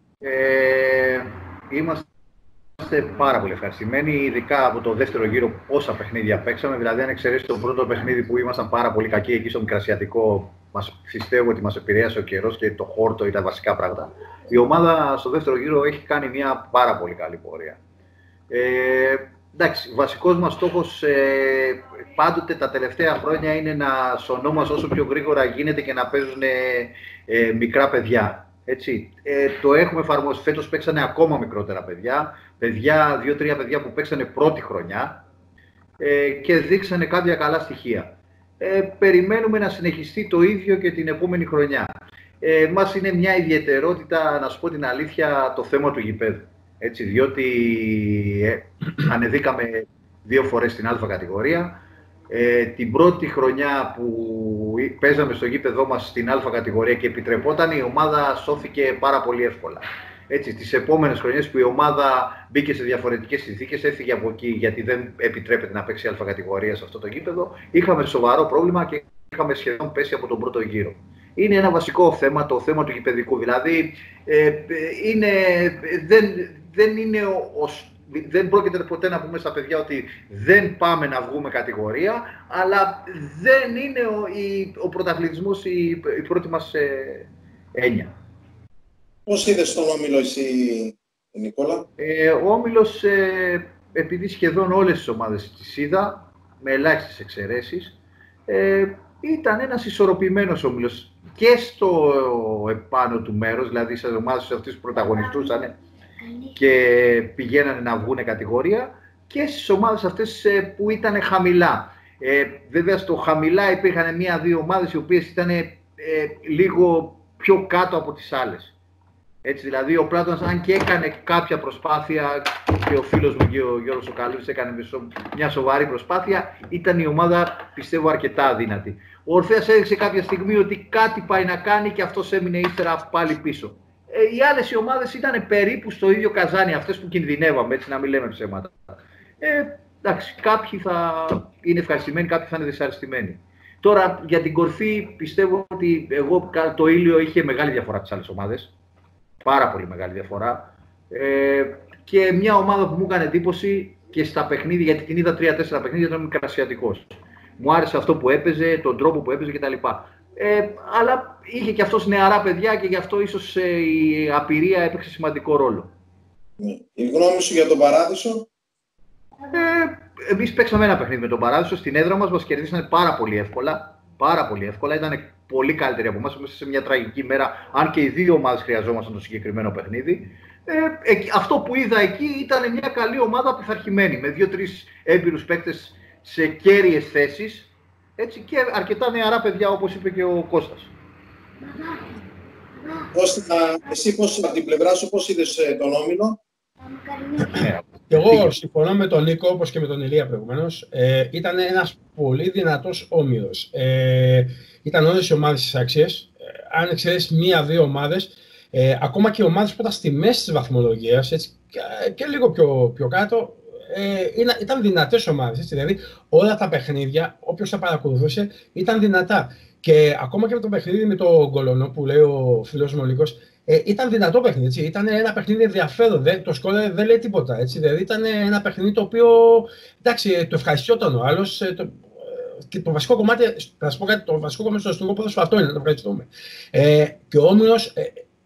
Speaker 3: ε, είμαστε πάρα πολύ ευχαριστημένοι, ειδικά από το δεύτερο γύρο πόσα παιχνίδια παίξαμε. Δηλαδή, αν εξαιρέσει το πρώτο παιχνίδι που ήμασταν πάρα πολύ κακοί εκεί στο Μικρασιατικό, μας πιστεύω ότι μας επηρέασε ο καιρός και το χόρτο ήταν βασικά πράγματα. Η ομάδα στο δεύτερο γύρο έχει κάνει μια πάρα πολύ καλή πορεία. Ε, εντάξει, βασικός μας στόχος ε, πάντοτε τα τελευταία χρόνια είναι να σωνόμαστε όσο πιο γρήγορα γίνεται και να παίζουν ε, ε, μικρά παιδιά. Έτσι. Ε, το έχουμε εφαρμόσει. Φέτος παίξανε ακόμα μικρότερα παιδιά. Παιδιά, δύο-τρία παιδιά που παίξανε πρώτη χρονιά ε, και δείξανε κάποια καλά στοιχεία. Ε, περιμένουμε να συνεχιστεί το ίδιο και την επόμενη χρονιά. Ε, μας είναι μια ιδιαιτερότητα, να σου πω την αλήθεια, το θέμα του γηπέδου. Έτσι, διότι ε, ανεβήκαμε δύο φορές στην Α κατηγορία. Ε, την πρώτη χρονιά που παίζαμε στο γήπεδό μας στην Α κατηγορία και επιτρεπόταν, η ομάδα σώθηκε πάρα πολύ εύκολα. Έτσι, τις επόμενες χρονιές που η ομάδα μπήκε σε διαφορετικές συνθήκες, έφυγε από εκεί γιατί δεν επιτρέπεται να παίξει Α κατηγορία σε αυτό το γήπεδο, είχαμε σοβαρό πρόβλημα και είχαμε σχεδόν πέσει από τον πρώτο γύρο. Είναι ένα βασικό θέμα, το θέμα του γηπεδικού. Δηλαδή, ε, είναι, δεν, δεν, είναι ο, ο, δεν πρόκειται ποτέ να πούμε στα παιδιά ότι δεν πάμε να βγούμε κατηγορία, αλλά δεν είναι ο, η, ο πρωταθλητισμός η, η πρώτη μας ε, έννοια.
Speaker 1: Πώς είδες τον Όμιλο εσύ, Νικόλα?
Speaker 3: Ε, ο Όμιλος, ε, επειδή σχεδόν όλες τις ομάδες τις είδα, με ελάχιστες εξαιρέσεις, ε, ήταν ένας ισορροπημένος Όμιλος και στο επάνω του μέρος, δηλαδή σε ομάδες αυτές που πρωταγωνιστούσαν και πηγαίνανε να βγουν κατηγορία, και στις ομάδες αυτές ε, που ήταν χαμηλά. Ε, βέβαια στο χαμηλά υπήρχαν μία-δύο ομάδες οι οποίες ήταν ε, λίγο πιο κάτω από τις άλλες. Έτσι, δηλαδή ο Πλάτωνας, αν και έκανε κάποια προσπάθεια, και ο φίλος μου και ο Γιώργος ο Καλούς έκανε μια σοβαρή προσπάθεια, ήταν η ομάδα, πιστεύω, αρκετά δυνατή. Ο Ορφέας έδειξε κάποια στιγμή ότι κάτι πάει να κάνει και αυτός έμεινε ύστερα πάλι πίσω. Ε, οι άλλες οι ομάδες ήταν περίπου στο ίδιο καζάνι, αυτές που κινδυνεύαμε, έτσι να μην λέμε ψέματα. Ε, εντάξει, κάποιοι θα είναι ευχαριστημένοι, κάποιοι θα είναι δυσαρεστημένοι. Τώρα, για την κορφή, πιστεύω ότι εγώ, το Ήλιο είχε μεγάλη διαφορά από τις άλλες ομάδες. Πάρα πολύ μεγάλη διαφορά. Ε, και μια ομάδα που μου έκανε εντύπωση και στα παιχνίδια, γιατί την είδα τρία τέσσερα παιχνίδια, ήταν Μικρασιατικός. Μου άρεσε αυτό που έπαιζε, τον τρόπο που έπαιζε κτλ. Ε, αλλά είχε και αυτός νεαρά παιδιά και γι' αυτό ίσως ε, η απειρία έπαιξε σημαντικό ρόλο.
Speaker 1: Η γνώμη σου για τον Παράδεισο?
Speaker 3: Ε, εμείς παίξαμε ένα παιχνίδι με τον Παράδεισο στην έδρα μας, μας κερδίσανε πάρα πολύ εύκολα. Πάρα πολύ εύκολα, ήταν πολύ καλύτεροι από εμάς. Είμαστε σε μια τραγική μέρα, αν και οι δύο ομάδες χρειαζόμασταν το συγκεκριμένο παιχνίδι. Ε, ε, αυτό που είδα εκεί ήταν μια καλή ομάδα πειθαρχημένη, με δύο-τρεις έμπειρους παίκτες σε κέρυες θέσεις. Έτσι, και αρκετά νεαρά παιδιά, όπως είπε και ο Κώστας.
Speaker 1: Κώστα, εσύ πώς, από την πλευρά σου, πώς είδες τον Όμιλο?
Speaker 4: Και εγώ συμφωνώ με τον Νίκο, όπως και με τον Ηλία προηγουμένως. Ε, ήταν ένας πολύ δυνατός Όμιλος. Ε, ήταν όλες οι ομάδες στις αξίες. Ε, αν εξαιρέσεις μία-δύο ομάδες, ε, ακόμα και οι ομάδες που ήταν στη μέση της βαθμολογίας, έτσι, και, και λίγο πιο, πιο κάτω, Ε, ήταν, ήταν δυνατές ομάδες, έτσι, δηλαδή όλα τα παιχνίδια, όποιος τα παρακολουθούσε, ήταν δυνατά. Και ακόμα και με το παιχνίδι με τον Κολονό που λέει ο φίλος μου ο Λύκος, ε, ήταν δυνατό παιχνίδι, έτσι. Ήταν ένα παιχνίδι ενδιαφέρον, δε, το σκόρ δεν λέει τίποτα, έτσι, δηλαδή ήταν ένα παιχνίδι το οποίο, εντάξει, το ευχαριστιόταν ο άλλος, ε, το, και το βασικό κομμάτι, θα σας πω κάτι, το βασικό κομμάτι στο αστυνομικό ποδόσφαιρο αυτό είναι, να το ευχαριστούμε. Ε, και ο Όμιλος, ε,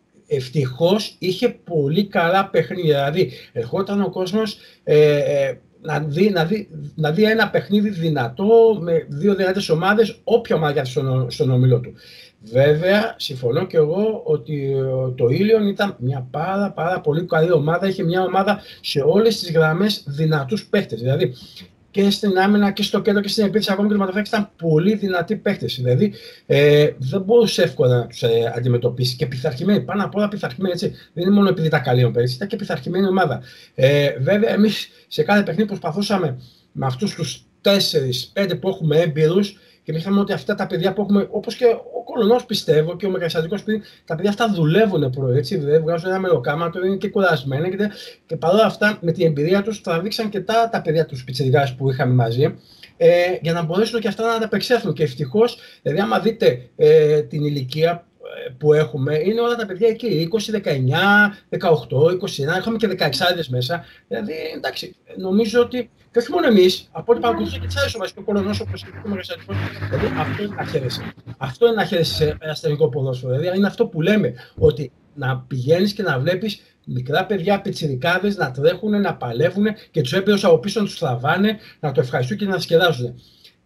Speaker 4: ευτυχώς είχε πολύ καλά παιχνίδια. Δηλαδή, ερχόταν ο κόσμος ε, ε, να, δει, να, δει, να δει ένα παιχνίδι δυνατό με δύο δυνατές ομάδες, όποια ομάδα στον, στον όμιλο του. Βέβαια, συμφωνώ και εγώ ότι το Ήλιον ήταν μια πάρα, πάρα πολύ καλή ομάδα. Είχε μια ομάδα σε όλες τις γραμμές δυνατούς παίχτες. Δηλαδή, και στην άμυνα και στο κέντρο και στην επίθεση, ακόμη και το ματοφάκι ήταν πολύ δυνατοί παίχτες. Δηλαδή ε, δεν μπορούσε εύκολα να τους ε, αντιμετωπίσει. Και πειθαρχημένοι, πάνω απ' όλα πειθαρχημένοι. Έτσι. Δεν είναι μόνο επειδή ήταν καλή ομάδα, ήταν και πειθαρχημένη ομάδα. Ε, βέβαια, εμείς σε κάθε παιχνίδι προσπαθούσαμε με αυτούς τους τέσσερις πέντε που έχουμε έμπειρους και myślάμε ότι αυτά τα παιδιά που έχουμε, όπως και ο Κολονός πιστεύω και ο Μεγασιατικός παιδί, τα παιδιά αυτά δουλεύουν πρωί, έτσι, δηλαδή βγάζουν ένα μεροκάματο, είναι και κουρασμένα και, και παρόλα αυτά με την εμπειρία τους τραβήξαν και τα, τα παιδιά τους πιτσιρικάδες που είχαμε μαζί ε, για να μπορέσουν και αυτά να ανταπεξέλθουν. Και ευτυχώς, δηλαδή άμα δείτε ε, την ηλικία που έχουμε, είναι όλα τα παιδιά εκεί, είκοσι, δεκαεννιά, δεκαοκτώ, είκοσι ένα, είχαμε και δεκαεξάριδες μέσα. Δηλαδή, εντάξει, νομίζω ότι, και όχι μόνο εμείς, από ό,τι παρακολουθούσε και τις άλλες ομάδες, και ο Κολονός, ο Προσεκτικός Μεγασιατικός, δηλαδή αυτό είναι να χαίρεσαι. Αυτό είναι να χαίρεσαι σε αστυνομικό ποδόσφαιρο. Δηλαδή, είναι αυτό που λέμε, ότι να πηγαίνεις και να βλέπεις μικρά παιδιά, πιτσιρικάδες, να τρέχουν, να παλεύουν και τους έμπειρους από πίσω να τους τραβάνε, να το ευχαριστούν και να σκεδάζουν.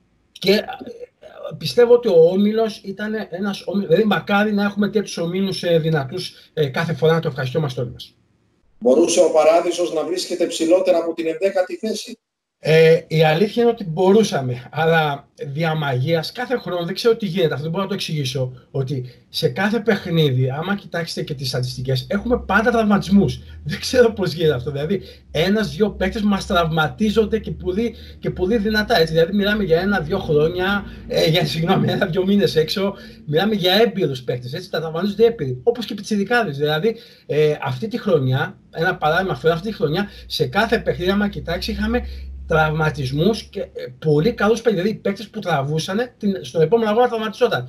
Speaker 4: Και πιστεύω ότι ο Όμιλος ήταν ένας όμιλος, δηλαδή μακάρι να έχουμε τέτοιους ομίλους ε, δυνατούς ε, κάθε φορά να το ευχαριστούμε όλοι μας.
Speaker 1: Μπορούσε ο Παράδεισος να βρίσκεται ψηλότερα από την ενδέκατη θέση?
Speaker 4: Ε, η αλήθεια είναι ότι μπορούσαμε, αλλά δια μαγείας κάθε χρόνο δεν ξέρω τι γίνεται, αυτό δεν μπορώ να το εξηγήσω, ότι σε κάθε παιχνίδι, άμα κοιτάξετε και τις στατιστικές, έχουμε πάντα τραυματισμούς. Δεν ξέρω πώς γίνεται αυτό, δηλαδή ένας-δυο παίκτες μας τραυματίζονται και πολύ, και πολύ δυνατά, έτσι, δηλαδή μιλάμε για ένα-δυο χρόνια, ε, για συγγνώμη, ένα-δυο μήνες έξω, μιλάμε για έμπειρους παίκτες, έτσι, τα τραυματίζονται έμπειροι, όπως και πιτσιρικάδες, δηλαδή ε, αυτή τη χρονιά, ένα παράδειγμα αυτό, αυτή τη χρονιά, σε κάθε παιχνίδι, άμα κοιτάξει, είχαμε τραυματισμούς και ε, πολύ καλούς παίκτες, δηλαδή παίκτες που τραβούσαν, την, στον επόμενο αγώνα τραυματιζόταν.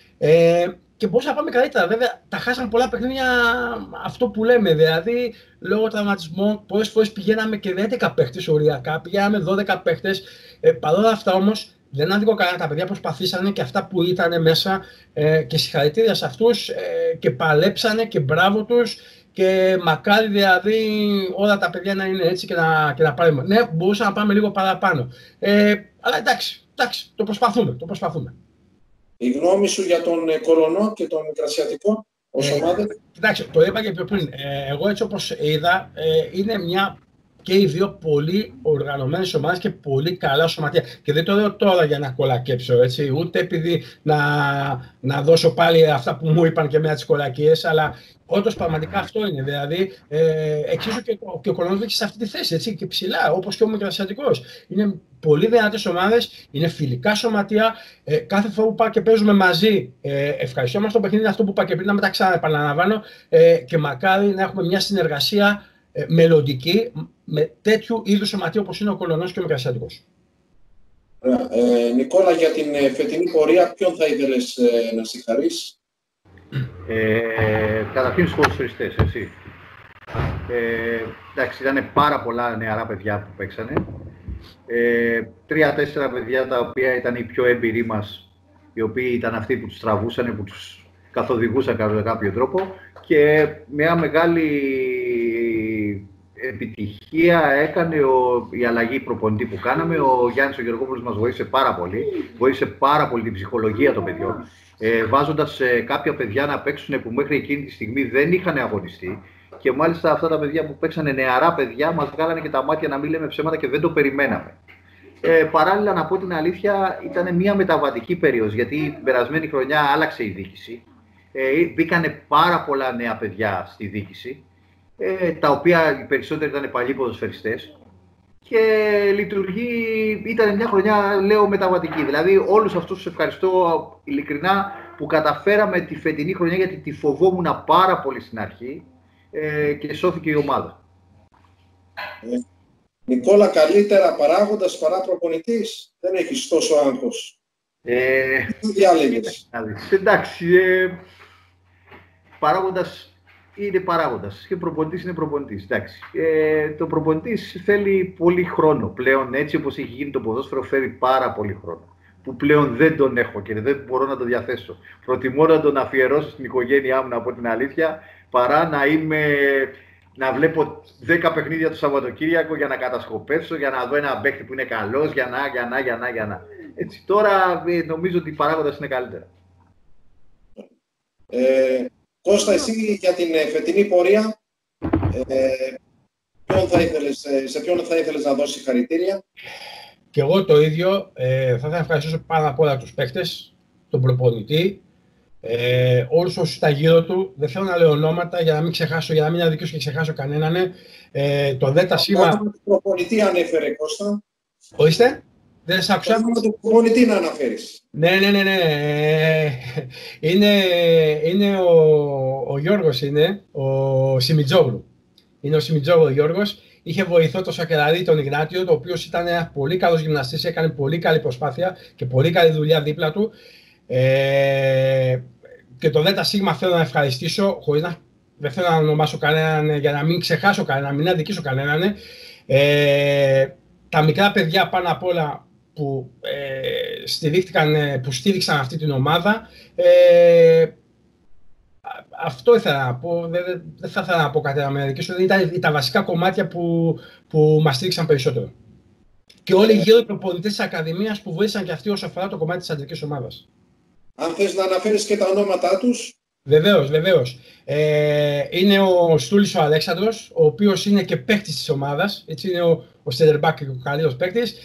Speaker 4: Ε, και μπορούσαμε να πάμε καλύτερα. Βέβαια, τα χάσαμε πολλά παιχνίδια, αυτό που λέμε, δηλαδή λόγω τραυματισμών. Πολλές φορές πηγαίναμε και έντεκα παίκτες οριακά, πηγαίναμε δώδεκα παίκτες. Ε, Παρ' όλα αυτά όμως, δεν άδικο κανένα, τα παιδιά προσπαθήσανε και αυτά που ήταν μέσα ε, και συγχαρητήρια σε αυτούς ε, και παλέψανε και μπράβο τους. Και μακάρι δηλαδή όλα τα παιδιά να είναι έτσι και να, και να πάρουμε. Ναι, μπορούσαμε να πάμε λίγο παραπάνω. Ε, αλλά εντάξει, εντάξει, το προσπαθούμε, το προσπαθούμε.
Speaker 1: Η γνώμη σου για τον Κολονό και τον Μικρασιατικό ως ομάδα?
Speaker 4: Ε, κοιτάξτε, το είπα και πιο πριν. Ε, εγώ έτσι όπως είδα, ε, είναι μια και οι δύο πολύ οργανωμένες ομάδες και πολύ καλά σωματεία. Και δεν το λέω τώρα για να κολακέψω, έτσι, ούτε επειδή να, να δώσω πάλι αυτά που μου είπαν και μια τις κολακίες, αλλά όντως πραγματικά αυτό είναι. Δηλαδή, ε, εξίσου και, και ο Κολονός σε αυτή τη θέση, έτσι, και ψηλά, όπως και ο Μικρασιατικός. Είναι πολύ δυνατές ομάδες, είναι φιλικά σωματεία. Ε, κάθε φορά που πάμε και παίζουμε μαζί, ε, ευχαριστώ το παιχνίδι, αυτό που είπα και πριν, να μετά ξαναεπαναλαμβάνω, ε, και μακάρι να έχουμε μια συνεργασία ε, μελλοντική με τέτοιου είδους σωματεία όπως είναι ο Κολονός και ο Μικρασιατικός.
Speaker 1: Ε, Νικόλα, για την ε, φετινή πορεία, ποιον θα ήθελες ε, να συγχαρείς?
Speaker 3: Ε, καταρχήν στους ποδοσφαιριστές, έτσι. Ε, εντάξει, ήταν πάρα πολλά νεαρά παιδιά που παίξανε. Ε, Τρία-τέσσερα παιδιά τα οποία ήταν οι πιο έμπειροι μας, οι οποίοι ήταν αυτοί που τους τραβούσαν, που τους καθοδηγούσαν κατά κάποιο τρόπο, και μια μεγάλη επιτυχία έκανε ο, η αλλαγή προπονητή που κάναμε. Ο Γιάννης ο Γεωργόπουλος μας βοήθησε πάρα πολύ, βοήθησε πάρα πολύ την ψυχολογία των παιδιών, ε, βάζοντας ε, κάποια παιδιά να παίξουν που μέχρι εκείνη τη στιγμή δεν είχαν αγωνιστεί. Και μάλιστα αυτά τα παιδιά που παίξανε, νεαρά παιδιά, μας βγάλανε και τα μάτια, να μην λέμε ψέματα, και δεν το περιμέναμε. Ε, παράλληλα, να πω την αλήθεια, ήταν μια μεταβατική περίοδος, γιατί την περασμένη χρονιά άλλαξε η διοίκηση. Ε, μπήκανε πάρα πολλά νέα παιδιά στη διοίκηση, ε, τα οποία οι περισσότεροι ήταν παλιοί ποδοσφαιριστές. Και λειτουργεί, ήταν μια χρονιά, λέω, μεταβατική. Δηλαδή, όλους αυτούς τους ευχαριστώ ειλικρινά που καταφέραμε τη φετινή χρονιά, γιατί τη φοβόμουν πάρα πολύ στην αρχή. Ε, και σώθηκε η ομάδα.
Speaker 1: Ε, Νικόλα, καλύτερα παράγοντας παρά προπονητής? Δεν έχεις τόσο άγχος?
Speaker 3: Ε,
Speaker 1: Τι διάλεγες?
Speaker 3: Εντάξει, ε, παράγοντας είναι παράγοντας και προπονητής είναι προπονητής. Εντάξει. Ε, το προπονητής θέλει πολύ χρόνο πλέον, έτσι όπως έχει γίνει το ποδόσφαιρο, φέρει πάρα πολύ χρόνο, που πλέον δεν τον έχω και δεν μπορώ να το διαθέσω. Προτιμώ να τον αφιερώσω στην οικογένειά μου, να πω την αλήθεια, παρά να, είμαι, να βλέπω δέκα παιχνίδια το Σαββατοκύριακο για να κατασκοπεύσω, για να δω ένα παίκτη που είναι καλός, για να, για να, για να, για να. Έτσι, τώρα ε, νομίζω ότι οι παράγοντας είναι καλύτερα.
Speaker 1: Ε, Κώστα, εσύ για την φετινή πορεία, ε, ποιον θα ήθελες, σε ποιον θα ήθελες να δώσεις συγχαρητήρια?
Speaker 4: Και εγώ το ίδιο, ε, θα ήθελα να ευχαριστήσω πάνω απ' όλα τους παίκτες, τον προπονητή, ε, όλους όσους ήταν γύρω του. Δεν θέλω να λέω ονόματα για να μην ξεχάσω, για να μην αδικήσω και ξεχάσω κανέναν. Ε, το ΔΕΤΑ σήμα...
Speaker 1: Το προπονητή ανέφερε, Κώστα.
Speaker 4: Ορίστε, δεν σας άκουσα.
Speaker 1: Το προπονητή να αναφέρεις.
Speaker 4: Ναι, ναι, ναι, ναι. Είναι, είναι ο, ο Γιώργος, είναι ο Σιμιτζόγλου. Είναι ο Σιμιτζόγλου ο Γιώργος. Είχε βοηθό το Σακελαρί τον Ιγνάτιο, το οποίος ήταν ένας πολύ καλός γυμναστής, έκανε πολύ καλή προσπάθεια και πολύ καλή δουλειά δίπλα του. Ε, και το ΔΣ θέλω να ευχαριστήσω, χωρίς να, δεν θέλω να ονομάσω κανέναν, για να μην ξεχάσω κανέναν, να μην αδικήσω κανέναν. Ε, τα μικρά παιδιά πάνω απ' όλα που, ε, στηρίχτηκαν, που στήριξαν αυτή την ομάδα. Ε, Αυτό ήθελα να πω, δεν, δεν θα ήθελα να πω κάτι να ήταν τα βασικά κομμάτια που, που μας στήριξαν περισσότερο. Και όλοι γύρω οι προπονητές της Ακαδημίας που βοήθησαν και αυτοί όσο αφορά το κομμάτι της αντρικής ομάδας.
Speaker 1: Αν θες να αναφέρεις και τα ονόματά τους.
Speaker 4: Βεβαίως, βεβαίως. Ε, είναι ο Στούλης ο Αλέξανδρος, ο οποίος είναι και παίκτης της ομάδας. Έτσι είναι ο, ο Σέντερμπακ και ο καλύτερος παίκτης.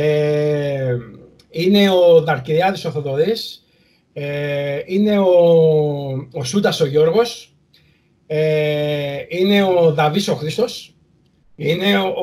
Speaker 4: Ε, είναι ο Δαρκυριάδης ο Θοδωρής. Ε, είναι ο, ο Σούντας ο Γιώργος, ε, είναι ο Δαβής ο Χρήστος, είναι ο,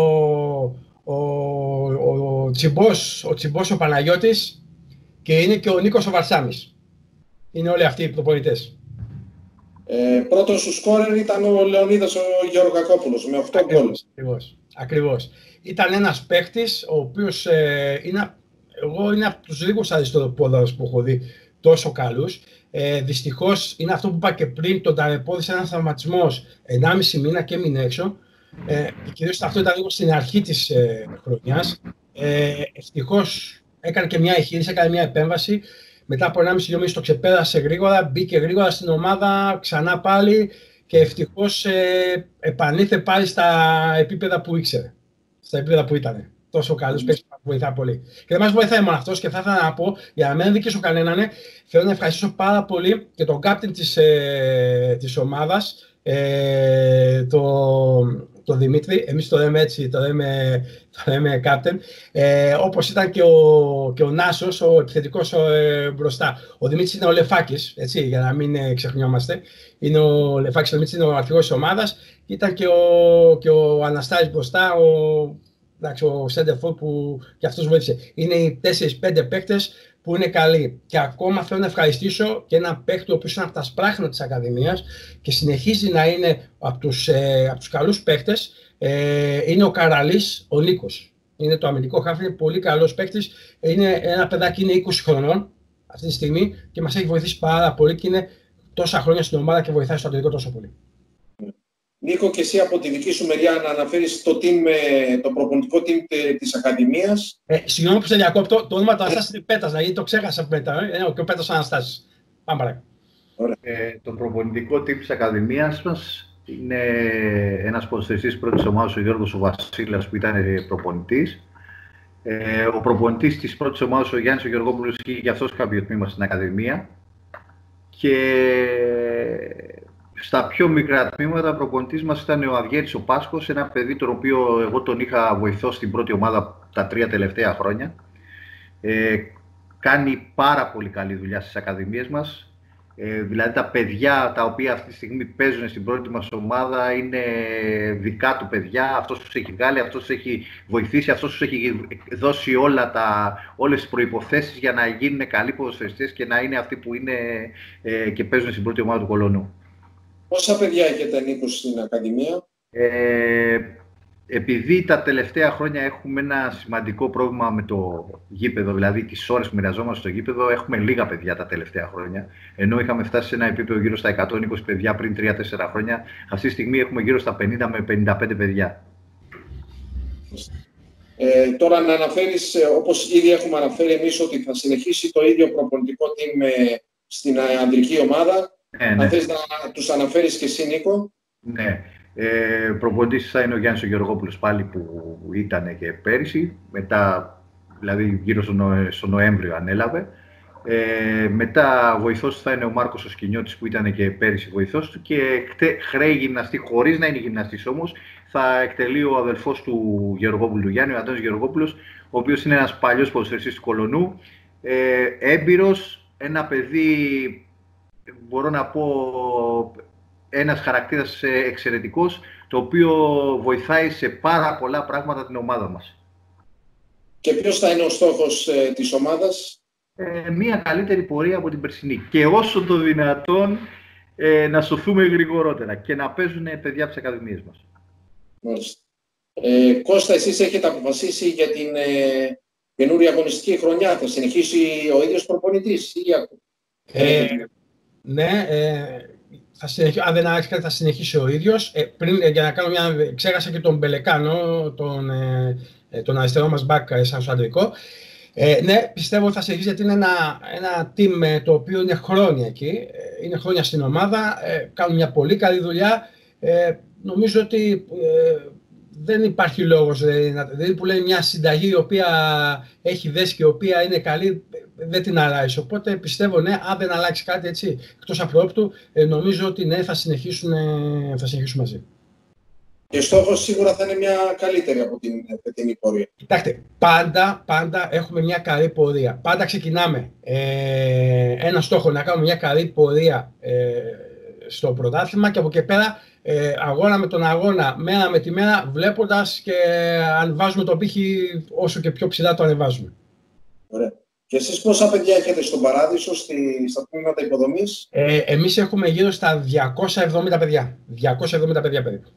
Speaker 4: ο, ο, ο, Τσιμπός, ο Τσιμπός ο Παναγιώτης και είναι και ο Νίκος ο Βαρσάμις. Είναι όλοι αυτοί οι προπονητές.
Speaker 1: Ε, πρώτος σου σκόρερ ήταν ο Λεωνίδας ο Γεωργακόπουλος με οκτώ γκολ.
Speaker 4: Ακριβώς, ακριβώς. Ήταν ένας παίκτης ο οποίος ε, είναι, εγώ είναι από τους λίγους αριστεροπόδαρους που έχω δει τόσο καλούς. Ε, δυστυχώς είναι αυτό που είπα και πριν, τον ταλαιπώρησε ένας τραυματισμός ενάμιση μήνα και έμεινε έξω. Ε, κυρίως αυτό ήταν λίγο στην αρχή της ε, χρονιάς. Ε, ευτυχώς έκανε και μια εγχείρηση, έκανε μια επέμβαση. Μετά από ενάμιση μήνες το ξεπέρασε γρήγορα, μπήκε γρήγορα στην ομάδα, ξανά πάλι και ευτυχώς ε, επανήλθε πάλι στα επίπεδα που ήξερε, στα επίπεδα που ήταν. Τόσο καλός παίκτης που βοηθά πολύ. Και δεν μας βοηθάει μόνο αυτός και θα ήθελα να πω, για να μην αδικήσω κανέναν, θέλω να ευχαριστήσω πάρα πολύ και τον captain της, ε, της ομάδας, ε, το, το Δημήτρη, εμείς το λέμε έτσι, το λέμε, το λέμε captain, ε, όπως ήταν και ο, και ο Νάσος, ο επιθετικός ε, μπροστά. Ο Δημήτρης είναι ο Λεφάκης, έτσι, για να μην ε, ξεχνιόμαστε. Είναι ο Λεφάκης, ο Δημήτρης είναι ο αρχηγός της ομάδας. Ήταν και ο, και ο Αναστάσης μπροστά, ο, εντάξει, ο Σέντερφορ που και αυτός βοήθησε. Είναι οι τέσσερις πέντε παίκτες που είναι καλοί. Και ακόμα θέλω να ευχαριστήσω και ένα παίκτη ο οποίος είναι από τα σπράχνα της Ακαδημίας και συνεχίζει να είναι από τους, ε, από τους καλούς παίκτες. Ε, είναι ο Καραλής, ο Νίκος. Είναι το αμυντικό χάφι, είναι πολύ καλός παίκτης. Είναι ένα παιδάκι, είναι είκοσι χρονών αυτή τη στιγμή και μας έχει βοηθήσει πάρα πολύ και είναι τόσα χρόνια στην ομάδα και βοηθάει στο ατομικό τόσο πολύ.
Speaker 1: Νίκο, και εσύ από τη δική σου μεριά να αναφέρεις το, team, το προπονητικό team της Ακαδημίας.
Speaker 4: Ε, συγγνώμη που σε διακόπτω, το όνομα του Αναστάσης είναι Πέτας, γιατί το ξέχασα μετά. Ε, και ο Πέτας Αναστάσης. Πάμε παρακάτω.
Speaker 3: Ε, το προπονητικό team της Ακαδημίας μας είναι ένας ποδοσφαιριστής πρώτης ομάδας, ο Γιώργος ο Βασίλας, που ήταν προπονητής. Ε, ο προπονητής της πρώτης ομάδας, ο Γιάννης ο Γεωργόπουλος, είχε και αυτός κάποιο τμήμα στην Ακαδημία. Και στα πιο μικρά τμήματα, ο προπονητής μας ήταν ο Αυγέρης ο Πάσχος, ένα παιδί τον οποίο εγώ τον είχα βοηθώσει στην πρώτη ομάδα τα τρία τελευταία χρόνια. Ε, κάνει πάρα πολύ καλή δουλειά στις ακαδημίες μας. Ε, δηλαδή τα παιδιά τα οποία αυτή τη στιγμή παίζουν στην πρώτη μας ομάδα είναι δικά του παιδιά. Αυτός τους έχει βγάλει, αυτός τους έχει βοηθήσει, αυτός τους έχει δώσει όλα τα, όλες τις προϋποθέσεις για να γίνουν καλοί ποδοσφαιριστές και να είναι αυτοί που είναι ε, και παίζουν στην πρώτη ομάδα του Κολονού.
Speaker 1: Πόσα παιδιά έχετε, Νίκο, στην Ακαδημία?
Speaker 3: Ε, επειδή τα τελευταία χρόνια έχουμε ένα σημαντικό πρόβλημα με το γήπεδο, δηλαδή τις ώρες που μοιραζόμαστε στο γήπεδο, έχουμε λίγα παιδιά τα τελευταία χρόνια. Ενώ είχαμε φτάσει σε ένα επίπεδο γύρω στα εκατόν είκοσι παιδιά πριν τρία τέσσερα χρόνια, αυτή τη στιγμή έχουμε γύρω στα πενήντα με πενήντα πέντε παιδιά.
Speaker 1: Ε, τώρα να αναφέρεις, όπως ήδη έχουμε αναφέρει εμείς, ότι θα συνεχίσει το ίδιο προπονητικό team στην ανδρική ομάδα.
Speaker 3: Ε, ναι.
Speaker 1: Αν θες να τους αναφέρεις και εσύ, Νίκο.
Speaker 3: Ναι. Ε, προπονητής θα είναι ο Γιάννης ο Γεωργόπουλος πάλι, που ήταν και πέρυσι, μετά, δηλαδή γύρω στο, Νο, στο Νοέμβριο ανέλαβε. Ε, μετά βοηθός θα είναι ο Μάρκος ο Σκηνιώτης, που ήταν και πέρυσι βοηθός του, και χρέη γυμναστή, χωρίς να είναι γυμναστής όμως, θα εκτελεί ο αδελφός του Γεωργόπουλου Γιάννη, ο Αντώνης Γεωργόπουλος, ο οποίος είναι ένας παλιός ποδοσφαιριστής του Κολονού, ε, έμπειρος, ένα παιδί, μπορώ να πω, ένας χαρακτήρας εξαιρετικός, το οποίο βοηθάει σε πάρα πολλά πράγματα την ομάδα μας.
Speaker 1: Και ποιος θα είναι ο στόχος ε, της ομάδας?
Speaker 3: Ε, μια καλύτερη πορεία από την περσινή. Και όσο το δυνατόν ε, να σωθούμε γρηγορότερα και να παίζουν παιδιά από τις ακαδημίες μας.
Speaker 1: Μάλιστα. Ε, Κώστα, εσείς έχετε αποφασίσει για την ε, καινούρια αγωνιστική χρονιά. Θα συνεχίσει ο ίδιος προπονητής ή
Speaker 4: ε, ε, ναι, ε, θα συνεχί... αν δεν άλλάξει κάτι θα συνεχίσει ο ίδιος. Ε, πριν, για να κάνω μια... Ξέχασα και τον Μπελεκάνο, τον, ε, τον αριστερό μας μπακ σαν στο αντρικό. Ε, ναι, πιστεύω ότι θα συνεχίσει, γιατί είναι ένα, ένα team το οποίο είναι χρόνια εκεί. Είναι χρόνια στην ομάδα, ε, κάνουν μια πολύ καλή δουλειά. Ε, νομίζω ότι ε, δεν υπάρχει λόγος, δηλαδή που λέει μια συνταγή η οποία έχει δέσει και η οποία είναι καλή, δεν την αλλάζει. Οπότε πιστεύω, ναι, αν δεν αλλάξει κάτι έτσι εκτός απρόπτου, ε, νομίζω ότι ναι, θα συνεχίσουν, ε, θα συνεχίσουν μαζί.
Speaker 1: Και στόχος σίγουρα θα είναι μια καλύτερη από την φετινή πορεία.
Speaker 4: Κοιτάξτε, πάντα, πάντα έχουμε μια καλή πορεία. Πάντα ξεκινάμε ε, ένα στόχο να κάνουμε μια καλή πορεία ε, στο πρωτάθλημα και από εκεί πέρα ε, αγώνα με τον αγώνα, μέρα με τη μέρα, βλέποντας και αν βάζουμε το πύχη όσο και πιο ψηλά το ανεβάζουμε.
Speaker 1: Ωραία. Και εσείς πόσα παιδιά έχετε στον Παράδεισο, στη, στα τμήματα υποδομής?
Speaker 4: Ε, εμείς έχουμε γύρω στα διακόσια εβδομήντα παιδιά. διακόσια εβδομήντα παιδιά περίπου.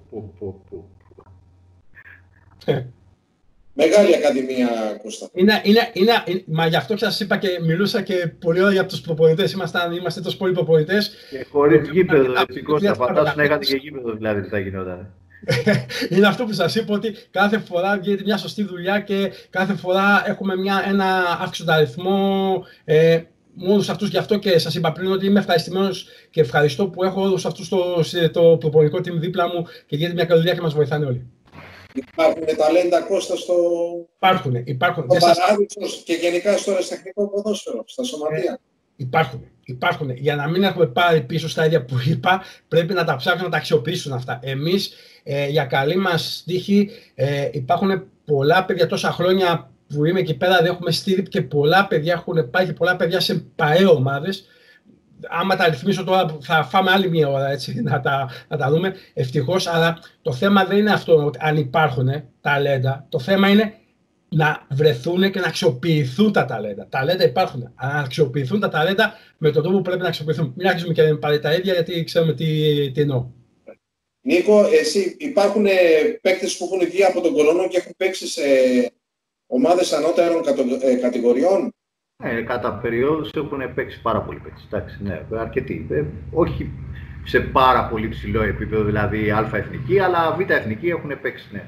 Speaker 1: Μεγάλη ακαδημία, Κώστα.
Speaker 4: Είναι, είναι, είναι, είναι, μα γι' αυτό σας είπα και μιλούσα και πολύ ώρα για τους προπονητές. Είμαστε, είμαστε τόσο πολλοί προπονητές.
Speaker 3: Και χωρίς γήπεδο, έτσι Κώστα. Φαντάσου να είχατε και γήπεδο, δηλαδή, τι θα γινόταν.
Speaker 4: Είναι αυτό που σας είπα, ότι κάθε φορά γίνεται μια σωστή δουλειά και κάθε φορά έχουμε μια, ένα αύξητο αριθμό. Ε, όλους αυτούς, γι' αυτό και σας είπα πριν ότι είμαι ευχαριστημένος και ευχαριστώ που έχω όλους αυτούς το, το προπονητικό team δίπλα μου και γίνεται μια καλή δουλειά και μας βοηθάνε όλοι.
Speaker 1: Υπάρχουν ταλέντα, Κώστα, στο,
Speaker 4: υπάρχουν, υπάρχουν.
Speaker 1: στο Παράδεισο σας... και γενικά στο αεραστεχνικό ποδόσφαιρο, στα σωματεία.
Speaker 4: Ε, υπάρχουν, υπάρχουν. Για να μην έχουμε πάρει πίσω στα ίδια που είπα, πρέπει να τα ψάξουν, να τα αξιοποιήσουν αυτά. Εμείς ε, για καλή μας τύχη ε, υπάρχουν πολλά παιδιά τόσα χρόνια που είμαι εκεί πέρα, έχουμε στείλει και πολλά παιδιά, έχουν πάει και πολλά παιδιά σε ΠΑΕ ομάδες. Άμα τα ρυθμίσω τώρα θα φάμε άλλη μία ώρα έτσι, να, τα, να τα δούμε, ευτυχώς, αλλά το θέμα δεν είναι αυτό αν υπάρχουν ταλέντα, το θέμα είναι να βρεθούν και να αξιοποιηθούν τα ταλέντα. Ταλέντα υπάρχουν, αλλά να αξιοποιηθούν τα ταλέντα με τον τρόπο που πρέπει να αξιοποιηθούν. Μην αρχίσουμε και πάλι τα ίδια, γιατί ξέρουμε τι, τι εννοώ.
Speaker 1: Νίκο, εσύ υπάρχουν παίκτες που έχουν βγει από τον Κολονό και έχουν παίξει σε ομάδες ανώτερων κατηγοριών?
Speaker 3: Ναι, κατά περιόδους έχουν παίξει πάρα πολλοί παίκτες. Εντάξει, ναι, αρκετοί. Ε, όχι σε πάρα πολύ ψηλό επίπεδο, δηλαδή α εθνική, αλλά β εθνική έχουν παίξει, ναι.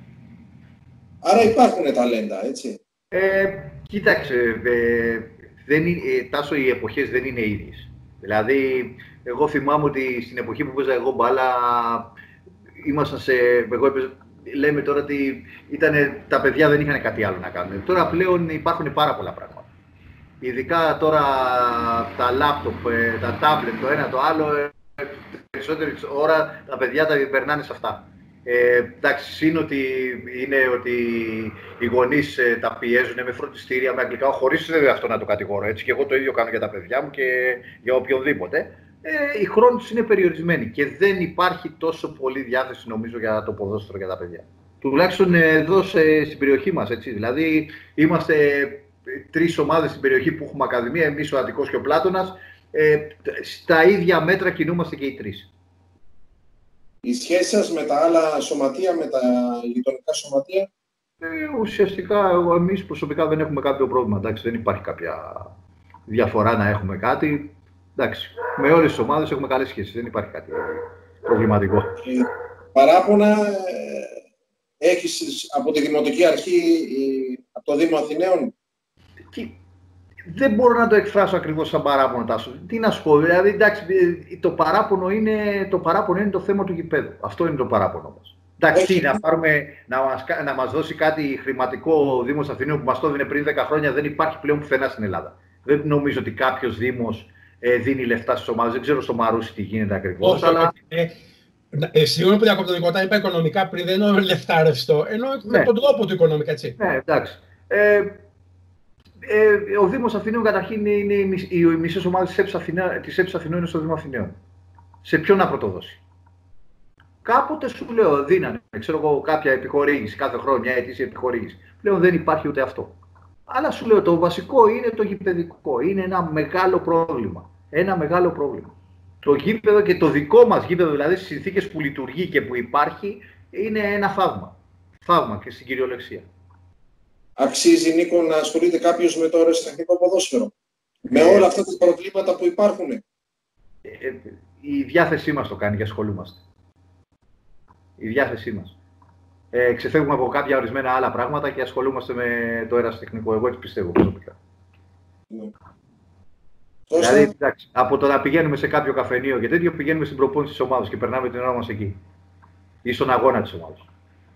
Speaker 1: Άρα υπάρχουν ταλέντα, έτσι.
Speaker 3: Ε, κοίταξε, ε, δεν είναι, ε, Τάσο, οι εποχές δεν είναι ίδιες. Δηλαδή, εγώ θυμάμαι ότι στην εποχή που παίζα εγώ μπάλα, ήμασταν σε... Εγώ έπαιζα, λέμε τώρα ότι ήτανε, τα παιδιά δεν είχαν κάτι άλλο να κάνουν. Τώρα πλέον υπάρχουν πάρα πολλά πράγματα. Ειδικά τώρα τα λάπτοπ, τα τάμπλετ, το ένα το άλλο, περισσότερη ώρα τα παιδιά τα περνάνε σε αυτά. Ε, εντάξει, είναι ότι, είναι ότι οι γονείς ε, τα πιέζουν με φροντιστήρια, με αγγλικά, χωρίς αυτό να το κατηγορώ, έτσι, και εγώ το ίδιο κάνω για τα παιδιά μου και για οποιονδήποτε. Ε, οι χρόνοι τους είναι περιορισμένοι και δεν υπάρχει τόσο πολύ διάθεση, νομίζω, για το ποδόσφαιρο για τα παιδιά. Τουλάχιστον εδώ σε, στην περιοχή μας, έτσι, δηλαδή είμαστε τρεις ομάδες στην περιοχή που έχουμε ακαδημία, εμείς ο Αττικός και ο Πλάτωνας, ε, στα ίδια μέτρα κινούμαστε και οι τρεις.
Speaker 1: Η σχέση σας με τα άλλα σωματεία, με τα γειτονικά σωματεία?
Speaker 3: Ε, ουσιαστικά, εμείς προσωπικά δεν έχουμε κάποιο πρόβλημα. Εντάξει, δεν υπάρχει κάποια διαφορά να έχουμε κάτι. Εντάξει, με όλες τις ομάδες έχουμε καλές σχέσεις. Δεν υπάρχει κάτι προβληματικό.
Speaker 1: Ε, παράπονα ε, έχεις από τη Δημοτική Αρχή, από το Δήμο Αθηναίων?
Speaker 3: Και δεν μπορώ να το εκφράσω ακριβώς σαν παράπονο, Τάσο. Τι να σου πω, δηλαδή, εντάξει, το παράπονο είναι το, παράπονο είναι το θέμα του γηπέδου. Αυτό είναι το παράπονο μας. Εντάξει, να, πάρουμε, να, μας, να μας δώσει κάτι χρηματικό ο Δήμος Αθηναίων που μας το έδινε πριν δέκα χρόνια, δεν υπάρχει πλέον πουθενά στην Ελλάδα. Δεν νομίζω ότι κάποιος Δήμος ε, δίνει λεφτά στις ομάδες. Δεν ξέρω στο Μαρούσι τι γίνεται ακριβώς.
Speaker 4: Όχι,
Speaker 3: αλλά...
Speaker 4: ε, ε, σίγουρα που διακόπτω τον είπα οικονομικά πριν, δεν εννοώ λεφτά ρευστό, εννοώ ναι. με τον τρόπο του οικονομικά, έτσι.
Speaker 3: Ναι, εντάξει. Ε, Ε, ο Δήμος Αθηναίων καταρχήν είναι οι μισές ομάδες της ΕΠΣ Αθηνών είναι στο Δήμο Αθηναίων. Σε ποιον να πρωτοδώσει? Κάποτε σου λέω δίνανε, ξέρω εγώ, κάποια επιχορήγηση, κάθε χρόνο μια ετήσια επιχορήγηση. Πλέον δεν υπάρχει ούτε αυτό. Αλλά σου λέω το βασικό είναι το γηπεδικό. Είναι ένα μεγάλο πρόβλημα. Ένα μεγάλο πρόβλημα. Το γήπεδο και το δικό μας γήπεδο, δηλαδή στις συνθήκες που λειτουργεί και που υπάρχει, είναι ένα θαύμα. Θαύμα και στην κυριολεξία.
Speaker 1: Αξίζει, Νίκο, να ασχολείται κάποιος με το αεροσιτεχνικό ποδόσφαιρο? Με όλα αυτά τα προβλήματα που υπάρχουν.
Speaker 3: Ε, η διάθεσή μας το κάνει και ασχολούμαστε. Η διάθεσή μας. Ε, ξεφεύγουμε από κάποια ορισμένα άλλα πράγματα και ασχολούμαστε με το αεροσιτεχνικό. Εγώ έτσι πιστεύω προσωπικά. Ναι. Δηλαδή, εντάξει, από το να πηγαίνουμε σε κάποιο καφενείο και τέτοιο, πηγαίνουμε στην προπόνηση της ομάδας και περνάμε την ώρα μας εκεί. Ή στον αγώνα της ομάδας.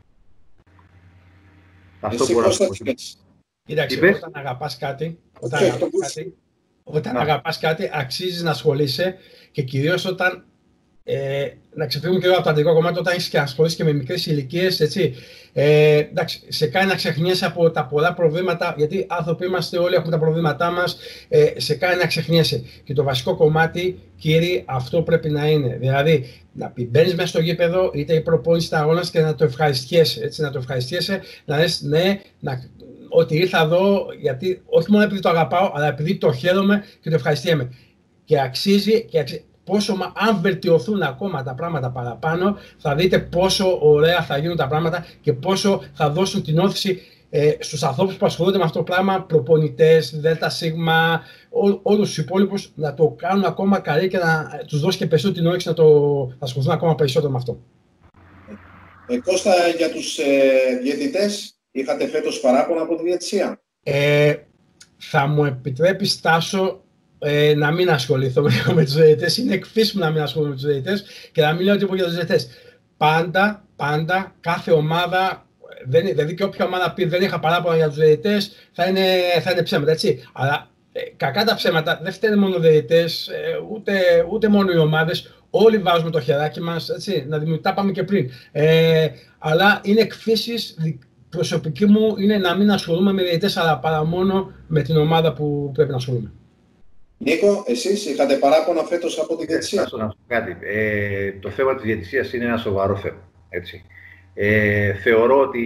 Speaker 3: Αυτό
Speaker 1: Εσύ
Speaker 3: μπορώ
Speaker 1: να
Speaker 3: να
Speaker 1: πω.
Speaker 4: Κοίταξε, όταν αγαπάς κάτι, όταν, αγαπάς κάτι, όταν αγαπάς κάτι, αξίζει να ασχολείσαι και κυρίως όταν, ε, να ξεφύγουμε και από το αντρικό κομμάτι, όταν έχεις και ασχολείσαι και με μικρές ηλικίες, έτσι, ε, εντάξει, σε κάνει να ξεχνιέσαι από τα πολλά προβλήματα, γιατί άνθρωποι είμαστε, όλοι έχουμε τα προβλήματά μας, ε, σε κάνει να ξεχνιέσαι. Και το βασικό κομμάτι, κύριοι, αυτό πρέπει να είναι. Δηλαδή, να μπαίνεις μέσα στο γήπεδο, είτε η προπόνηση τα αγώνας και να το ευχαριστιέσαι, έτσι, να το ευχαριστιέσαι, να λες ναι, να, ότι ήρθα εδώ, γιατί όχι μόνο επειδή το αγαπάω, αλλά επειδή το χαίρομαι και το ευχαριστιέμαι. Και αξίζει, και αξίζει. Πόσο, αν βελτιωθούν ακόμα τα πράγματα παραπάνω, θα δείτε πόσο ωραία θα γίνουν τα πράγματα και πόσο θα δώσουν την όθηση ε, στους ανθρώπους που ασχολούνται με αυτό το πράγμα, προπονητές, ΔΣ, όλους τους υπόλοιπους, να το κάνουν ακόμα καλύτερα και να τους δώσει και περισσότερο την όρεξη να, το, να ασχοληθούν ακόμα περισσότερο με αυτό.
Speaker 1: Ε, Κώστα, για τους ε, διαιτητές, είχατε φέτος παράπονα από τη διαιτησία?
Speaker 4: Ε, θα μου επιτρέπεις, Τάσο, Ε, να μην ασχοληθώ με τους διαιτητές. Είναι εκφύση μου να μην ασχοληθώ με τους διαιτητές και να μην λέω τίποτα για τους διαιτητές. Πάντα, πάντα, κάθε ομάδα, δεν, δηλαδή και όποια ομάδα πει δεν είχα παράπονα για τους διαιτητές, θα είναι, θα είναι ψέματα, έτσι. Αλλά ε, κακά τα ψέματα δεν φταίνε μόνο οι διαιτητές, ε, ούτε, ούτε μόνο οι ομάδες. όλοι βάζουμε το χεράκι μας, έτσι, να δημιουργήσουμε, τα πάμε και πριν. Ε, αλλά είναι εκφύσεις, προσωπική μου είναι να μην ασχολούμαι με διαιτητές, αλλά παρά μόνο με την ομάδα που πρέπει να ασχολούμαι.
Speaker 1: Νίκο, εσείς είχατε παράπονα φέτος από τη διαιτησία?
Speaker 3: Να σου πω κάτι. Ε, το θέμα της διαιτησίας είναι ένα σοβαρό θέμα. Έτσι. Ε, θεωρώ ότι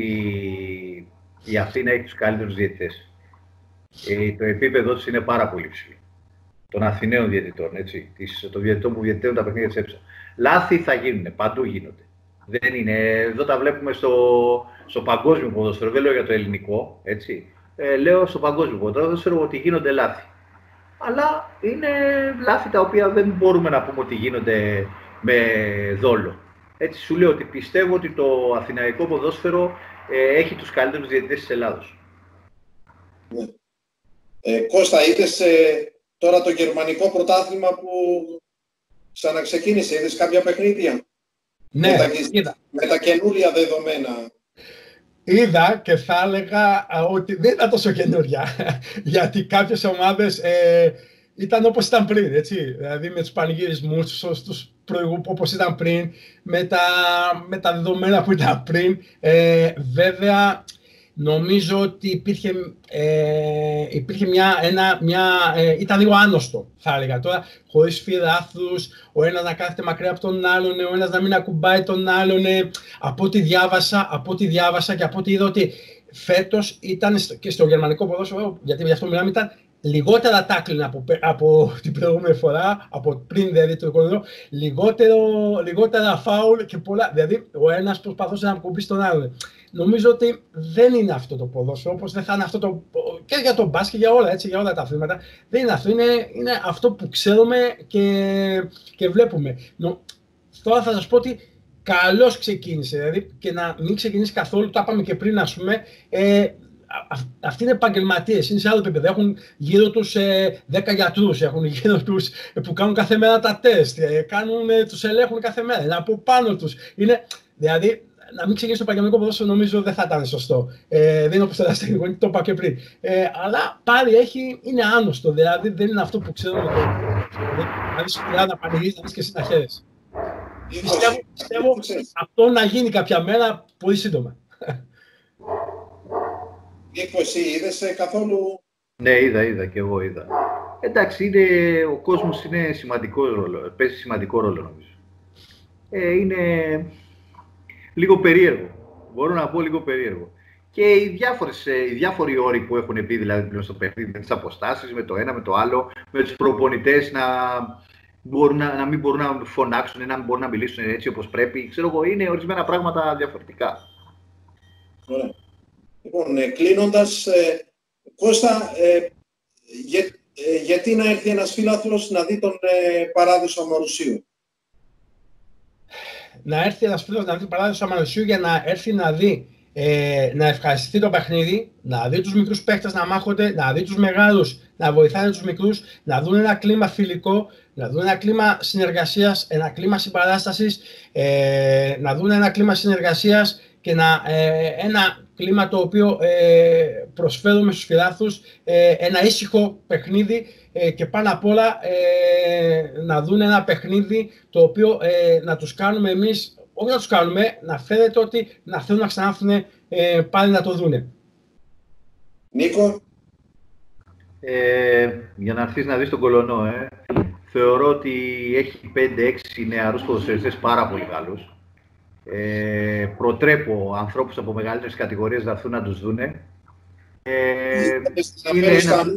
Speaker 3: η Αθήνα έχει τους καλύτερους διαιτητές. Ε, το επίπεδο τους είναι πάρα πολύ ψηλό. Των Αθηναίων διαιτητών, έτσι. Των διαιτητών που διαιτητεύουν τα παιχνίδια της ΕΠΣΑ. Λάθη θα γίνουν, παντού γίνονται. Δεν είναι. Εδώ τα βλέπουμε στο, στο παγκόσμιο ποδόσφαιρο. Δεν λέω για το ελληνικό, έτσι. Ε, λέω στο παγκόσμιο ποδόσφαιρο ότι γίνονται λάθη. Αλλά είναι λάθη τα οποία δεν μπορούμε να πούμε ότι γίνονται με δόλο. Έτσι σου λέω ότι πιστεύω ότι το αθηναϊκό ποδόσφαιρο ε, έχει τους καλύτερους διαιτητές της Ελλάδος.
Speaker 1: Ναι. Ε, Κώστα, είδες ε, τώρα το γερμανικό πρωτάθλημα που ξαναξεκίνησε, είδες κάποια παιχνίδια?
Speaker 4: Ναι,
Speaker 1: με τα,
Speaker 4: είδα.
Speaker 1: Με τα καινούρια δεδομένα.
Speaker 4: Είδα και θα έλεγα ότι δεν ήταν τόσο καινούρια, γιατί κάποιες ομάδες ε, ήταν όπως ήταν πριν, έτσι. Δηλαδή με τους πανηγυρισμούς τους προηγούμενους όπως ήταν πριν, με τα, με τα δεδομένα που ήταν πριν. Ε, βέβαια, νομίζω ότι υπήρχε, ε, υπήρχε μια, ένα, μια, ε, ήταν λίγο άνοστο, θα έλεγα τώρα, χωρίς φυράθους, ο ένας να κάθεται μακριά από τον άλλον, ο ένας να μην ακουμπάει τον άλλον. Ε, από ό,τι διάβασα, από ό,τι διάβασα και από ό,τι είδα ότι φέτος ήταν στο, και στο γερμανικό ποδόσφαιρο, γιατί γι' αυτό μιλάμε, ήταν λιγότερα τάκλινα από, από την προηγούμενη φορά, από πριν δηλαδή το κορονοϊό, λιγότερο, λιγότερα φάουλ και πολλά. Δηλαδή ο ένας προσπαθούσε να ακουμπήσει τον άλλον. Νομίζω ότι δεν είναι αυτό το ποδόσφαιρο, όπως δεν θα είναι αυτό το. Και για τον μπάσκετ, για όλα, έτσι, για όλα τα αθλήματα. Δεν είναι αυτό. Είναι, είναι αυτό που ξέρουμε και, και βλέπουμε. Νο, τώρα θα σας πω ότι καλώς ξεκίνησε. Δηλαδή και να μην ξεκινήσει καθόλου, το είπαμε και πριν, ας πούμε. Ε, Αυτοί είναι επαγγελματίες, είναι σε άλλο επίπεδο. Έχουν γύρω τους ε, δέκα γιατρούς, έχουν γύρω τους ε, που κάνουν κάθε μέρα τα τεστ, ε, κάνουν, ε, τους ελέγχουν κάθε μέρα, είναι από πάνω τους. Είναι, δηλαδή, να μην ξεκινήσει το επαγγελματικό ποδόσφαιρο νομίζω δεν θα ήταν σωστό. Ε, δεν είναι όπως το ερασιτεχνικό, το είπα και πριν. Ε, αλλά πάλι έχει, είναι άνοστο, δηλαδή δεν είναι αυτό που ξέρουμε. Δηλαδή, σου χρειάζεται να πανηγυρίζεις, να δεις και εσύ να χαίρεσαι. Πιστεύω, πιστεύω αυτό να γίνει κάποια μέρα πολύ σύντομα.
Speaker 1: Νίκο, εσύ είδες καθόλου?
Speaker 3: Ναι, είδα, είδα και εγώ είδα. Εντάξει, είναι, ο κόσμος είναι σημαντικό ρόλο, παίζει σημαντικό ρόλο νομίζω. Ε, είναι λίγο περίεργο, μπορώ να πω λίγο περίεργο. Και οι, διάφορες, οι διάφοροι όροι που έχουν πει δηλαδή πλέον στο παιχνίδι, με τις αποστάσεις, με το ένα, με το άλλο, με τους προπονητές να, μπορούν να, να μην μπορούν να φωνάξουν, να μην μπορούν να μιλήσουν έτσι όπως πρέπει. Ξέρω εγώ, είναι ορισμένα πράγματα διαφορετικά.
Speaker 1: Ωραία. Λοιπόν, ε, κλείνοντας, ε, Κώστα, ε, για, ε, γιατί να έρθει ένας φίλαθλος να δει τον ε, Παράδεισο Αμαρουσίου?
Speaker 4: Να έρθει ένας φίλος να δει τον Παράδεισο Αμαρουσίου για να έρθει να δει, ε, να ευχαριστηθεί το παιχνίδι, να δει τους μικρούς παίκτες να μάχονται, να δει τους μεγάλους να βοηθάνε τους μικρούς, να δουν ένα κλίμα φιλικό, να δουν ένα κλίμα συνεργασίας, ένα κλίμα συμπαράστασης, ε, να δουν ένα κλίμα συνεργασίας και να, ε, ένα κλίμα το οποίο ε, προσφέρουμε στους φιλάθλους, ε, ένα ήσυχο παιχνίδι ε, και πάνω απ' όλα ε, να δουν ένα παιχνίδι το οποίο ε, να τους κάνουμε εμείς, όχι να τους κάνουμε, να φαίνεται ότι να θέλουν να ξανάρθουν ε, πάλι να το δούνε.
Speaker 1: Νίκο.
Speaker 3: Ε, για να έρθεις να δεις τον Κολονό, ε, θεωρώ ότι έχει πέντε έξι νεαρούς ποδοσφαιριστές πάρα πολύ καλούς. Ε, προτρέπω ανθρώπους από μεγαλύτερες κατηγορίες να έρθουν να τους δούνε. Ε,
Speaker 1: είναι ένα...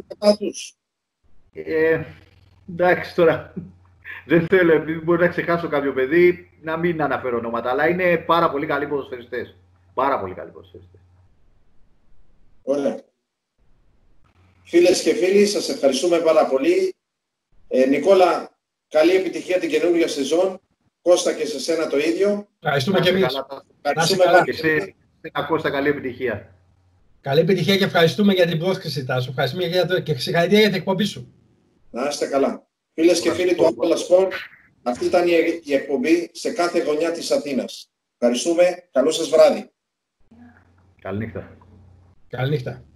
Speaker 3: ε, εντάξει τώρα, δεν θέλω, επειδή μπορεί να ξεχάσω κάποιο παιδί, να μην αναφέρω ονόματα, αλλά είναι πάρα πολύ καλοί ποδοσφαιριστές. Πάρα πολύ καλοί ποδοσφαιριστές.
Speaker 1: Ωραία. Φίλες και φίλοι, σας ευχαριστούμε πάρα πολύ. Ε, Νικόλα, καλή επιτυχία την καινούργια σεζόν. Κώστα, και σε σένα το ίδιο.
Speaker 4: Ευχαριστούμε και εμείς.
Speaker 1: Ευχαριστούμε
Speaker 3: καλά. Και σε, σε Κώστα, καλή επιτυχία.
Speaker 4: Καλή επιτυχία και ευχαριστούμε για την πρόσκληση σου. Ευχαριστούμε για το... και συγχαρητήρια για την εκπομπή σου.
Speaker 1: Να είστε καλά. Φίλες και φίλοι του Απόλλα Σπορτ, αυτή ήταν η εκπομπή σε κάθε γωνιά της Αθήνας. Ευχαριστούμε. Καλό σας βράδυ.
Speaker 3: Καληνύχτα.
Speaker 4: Καληνύχτα.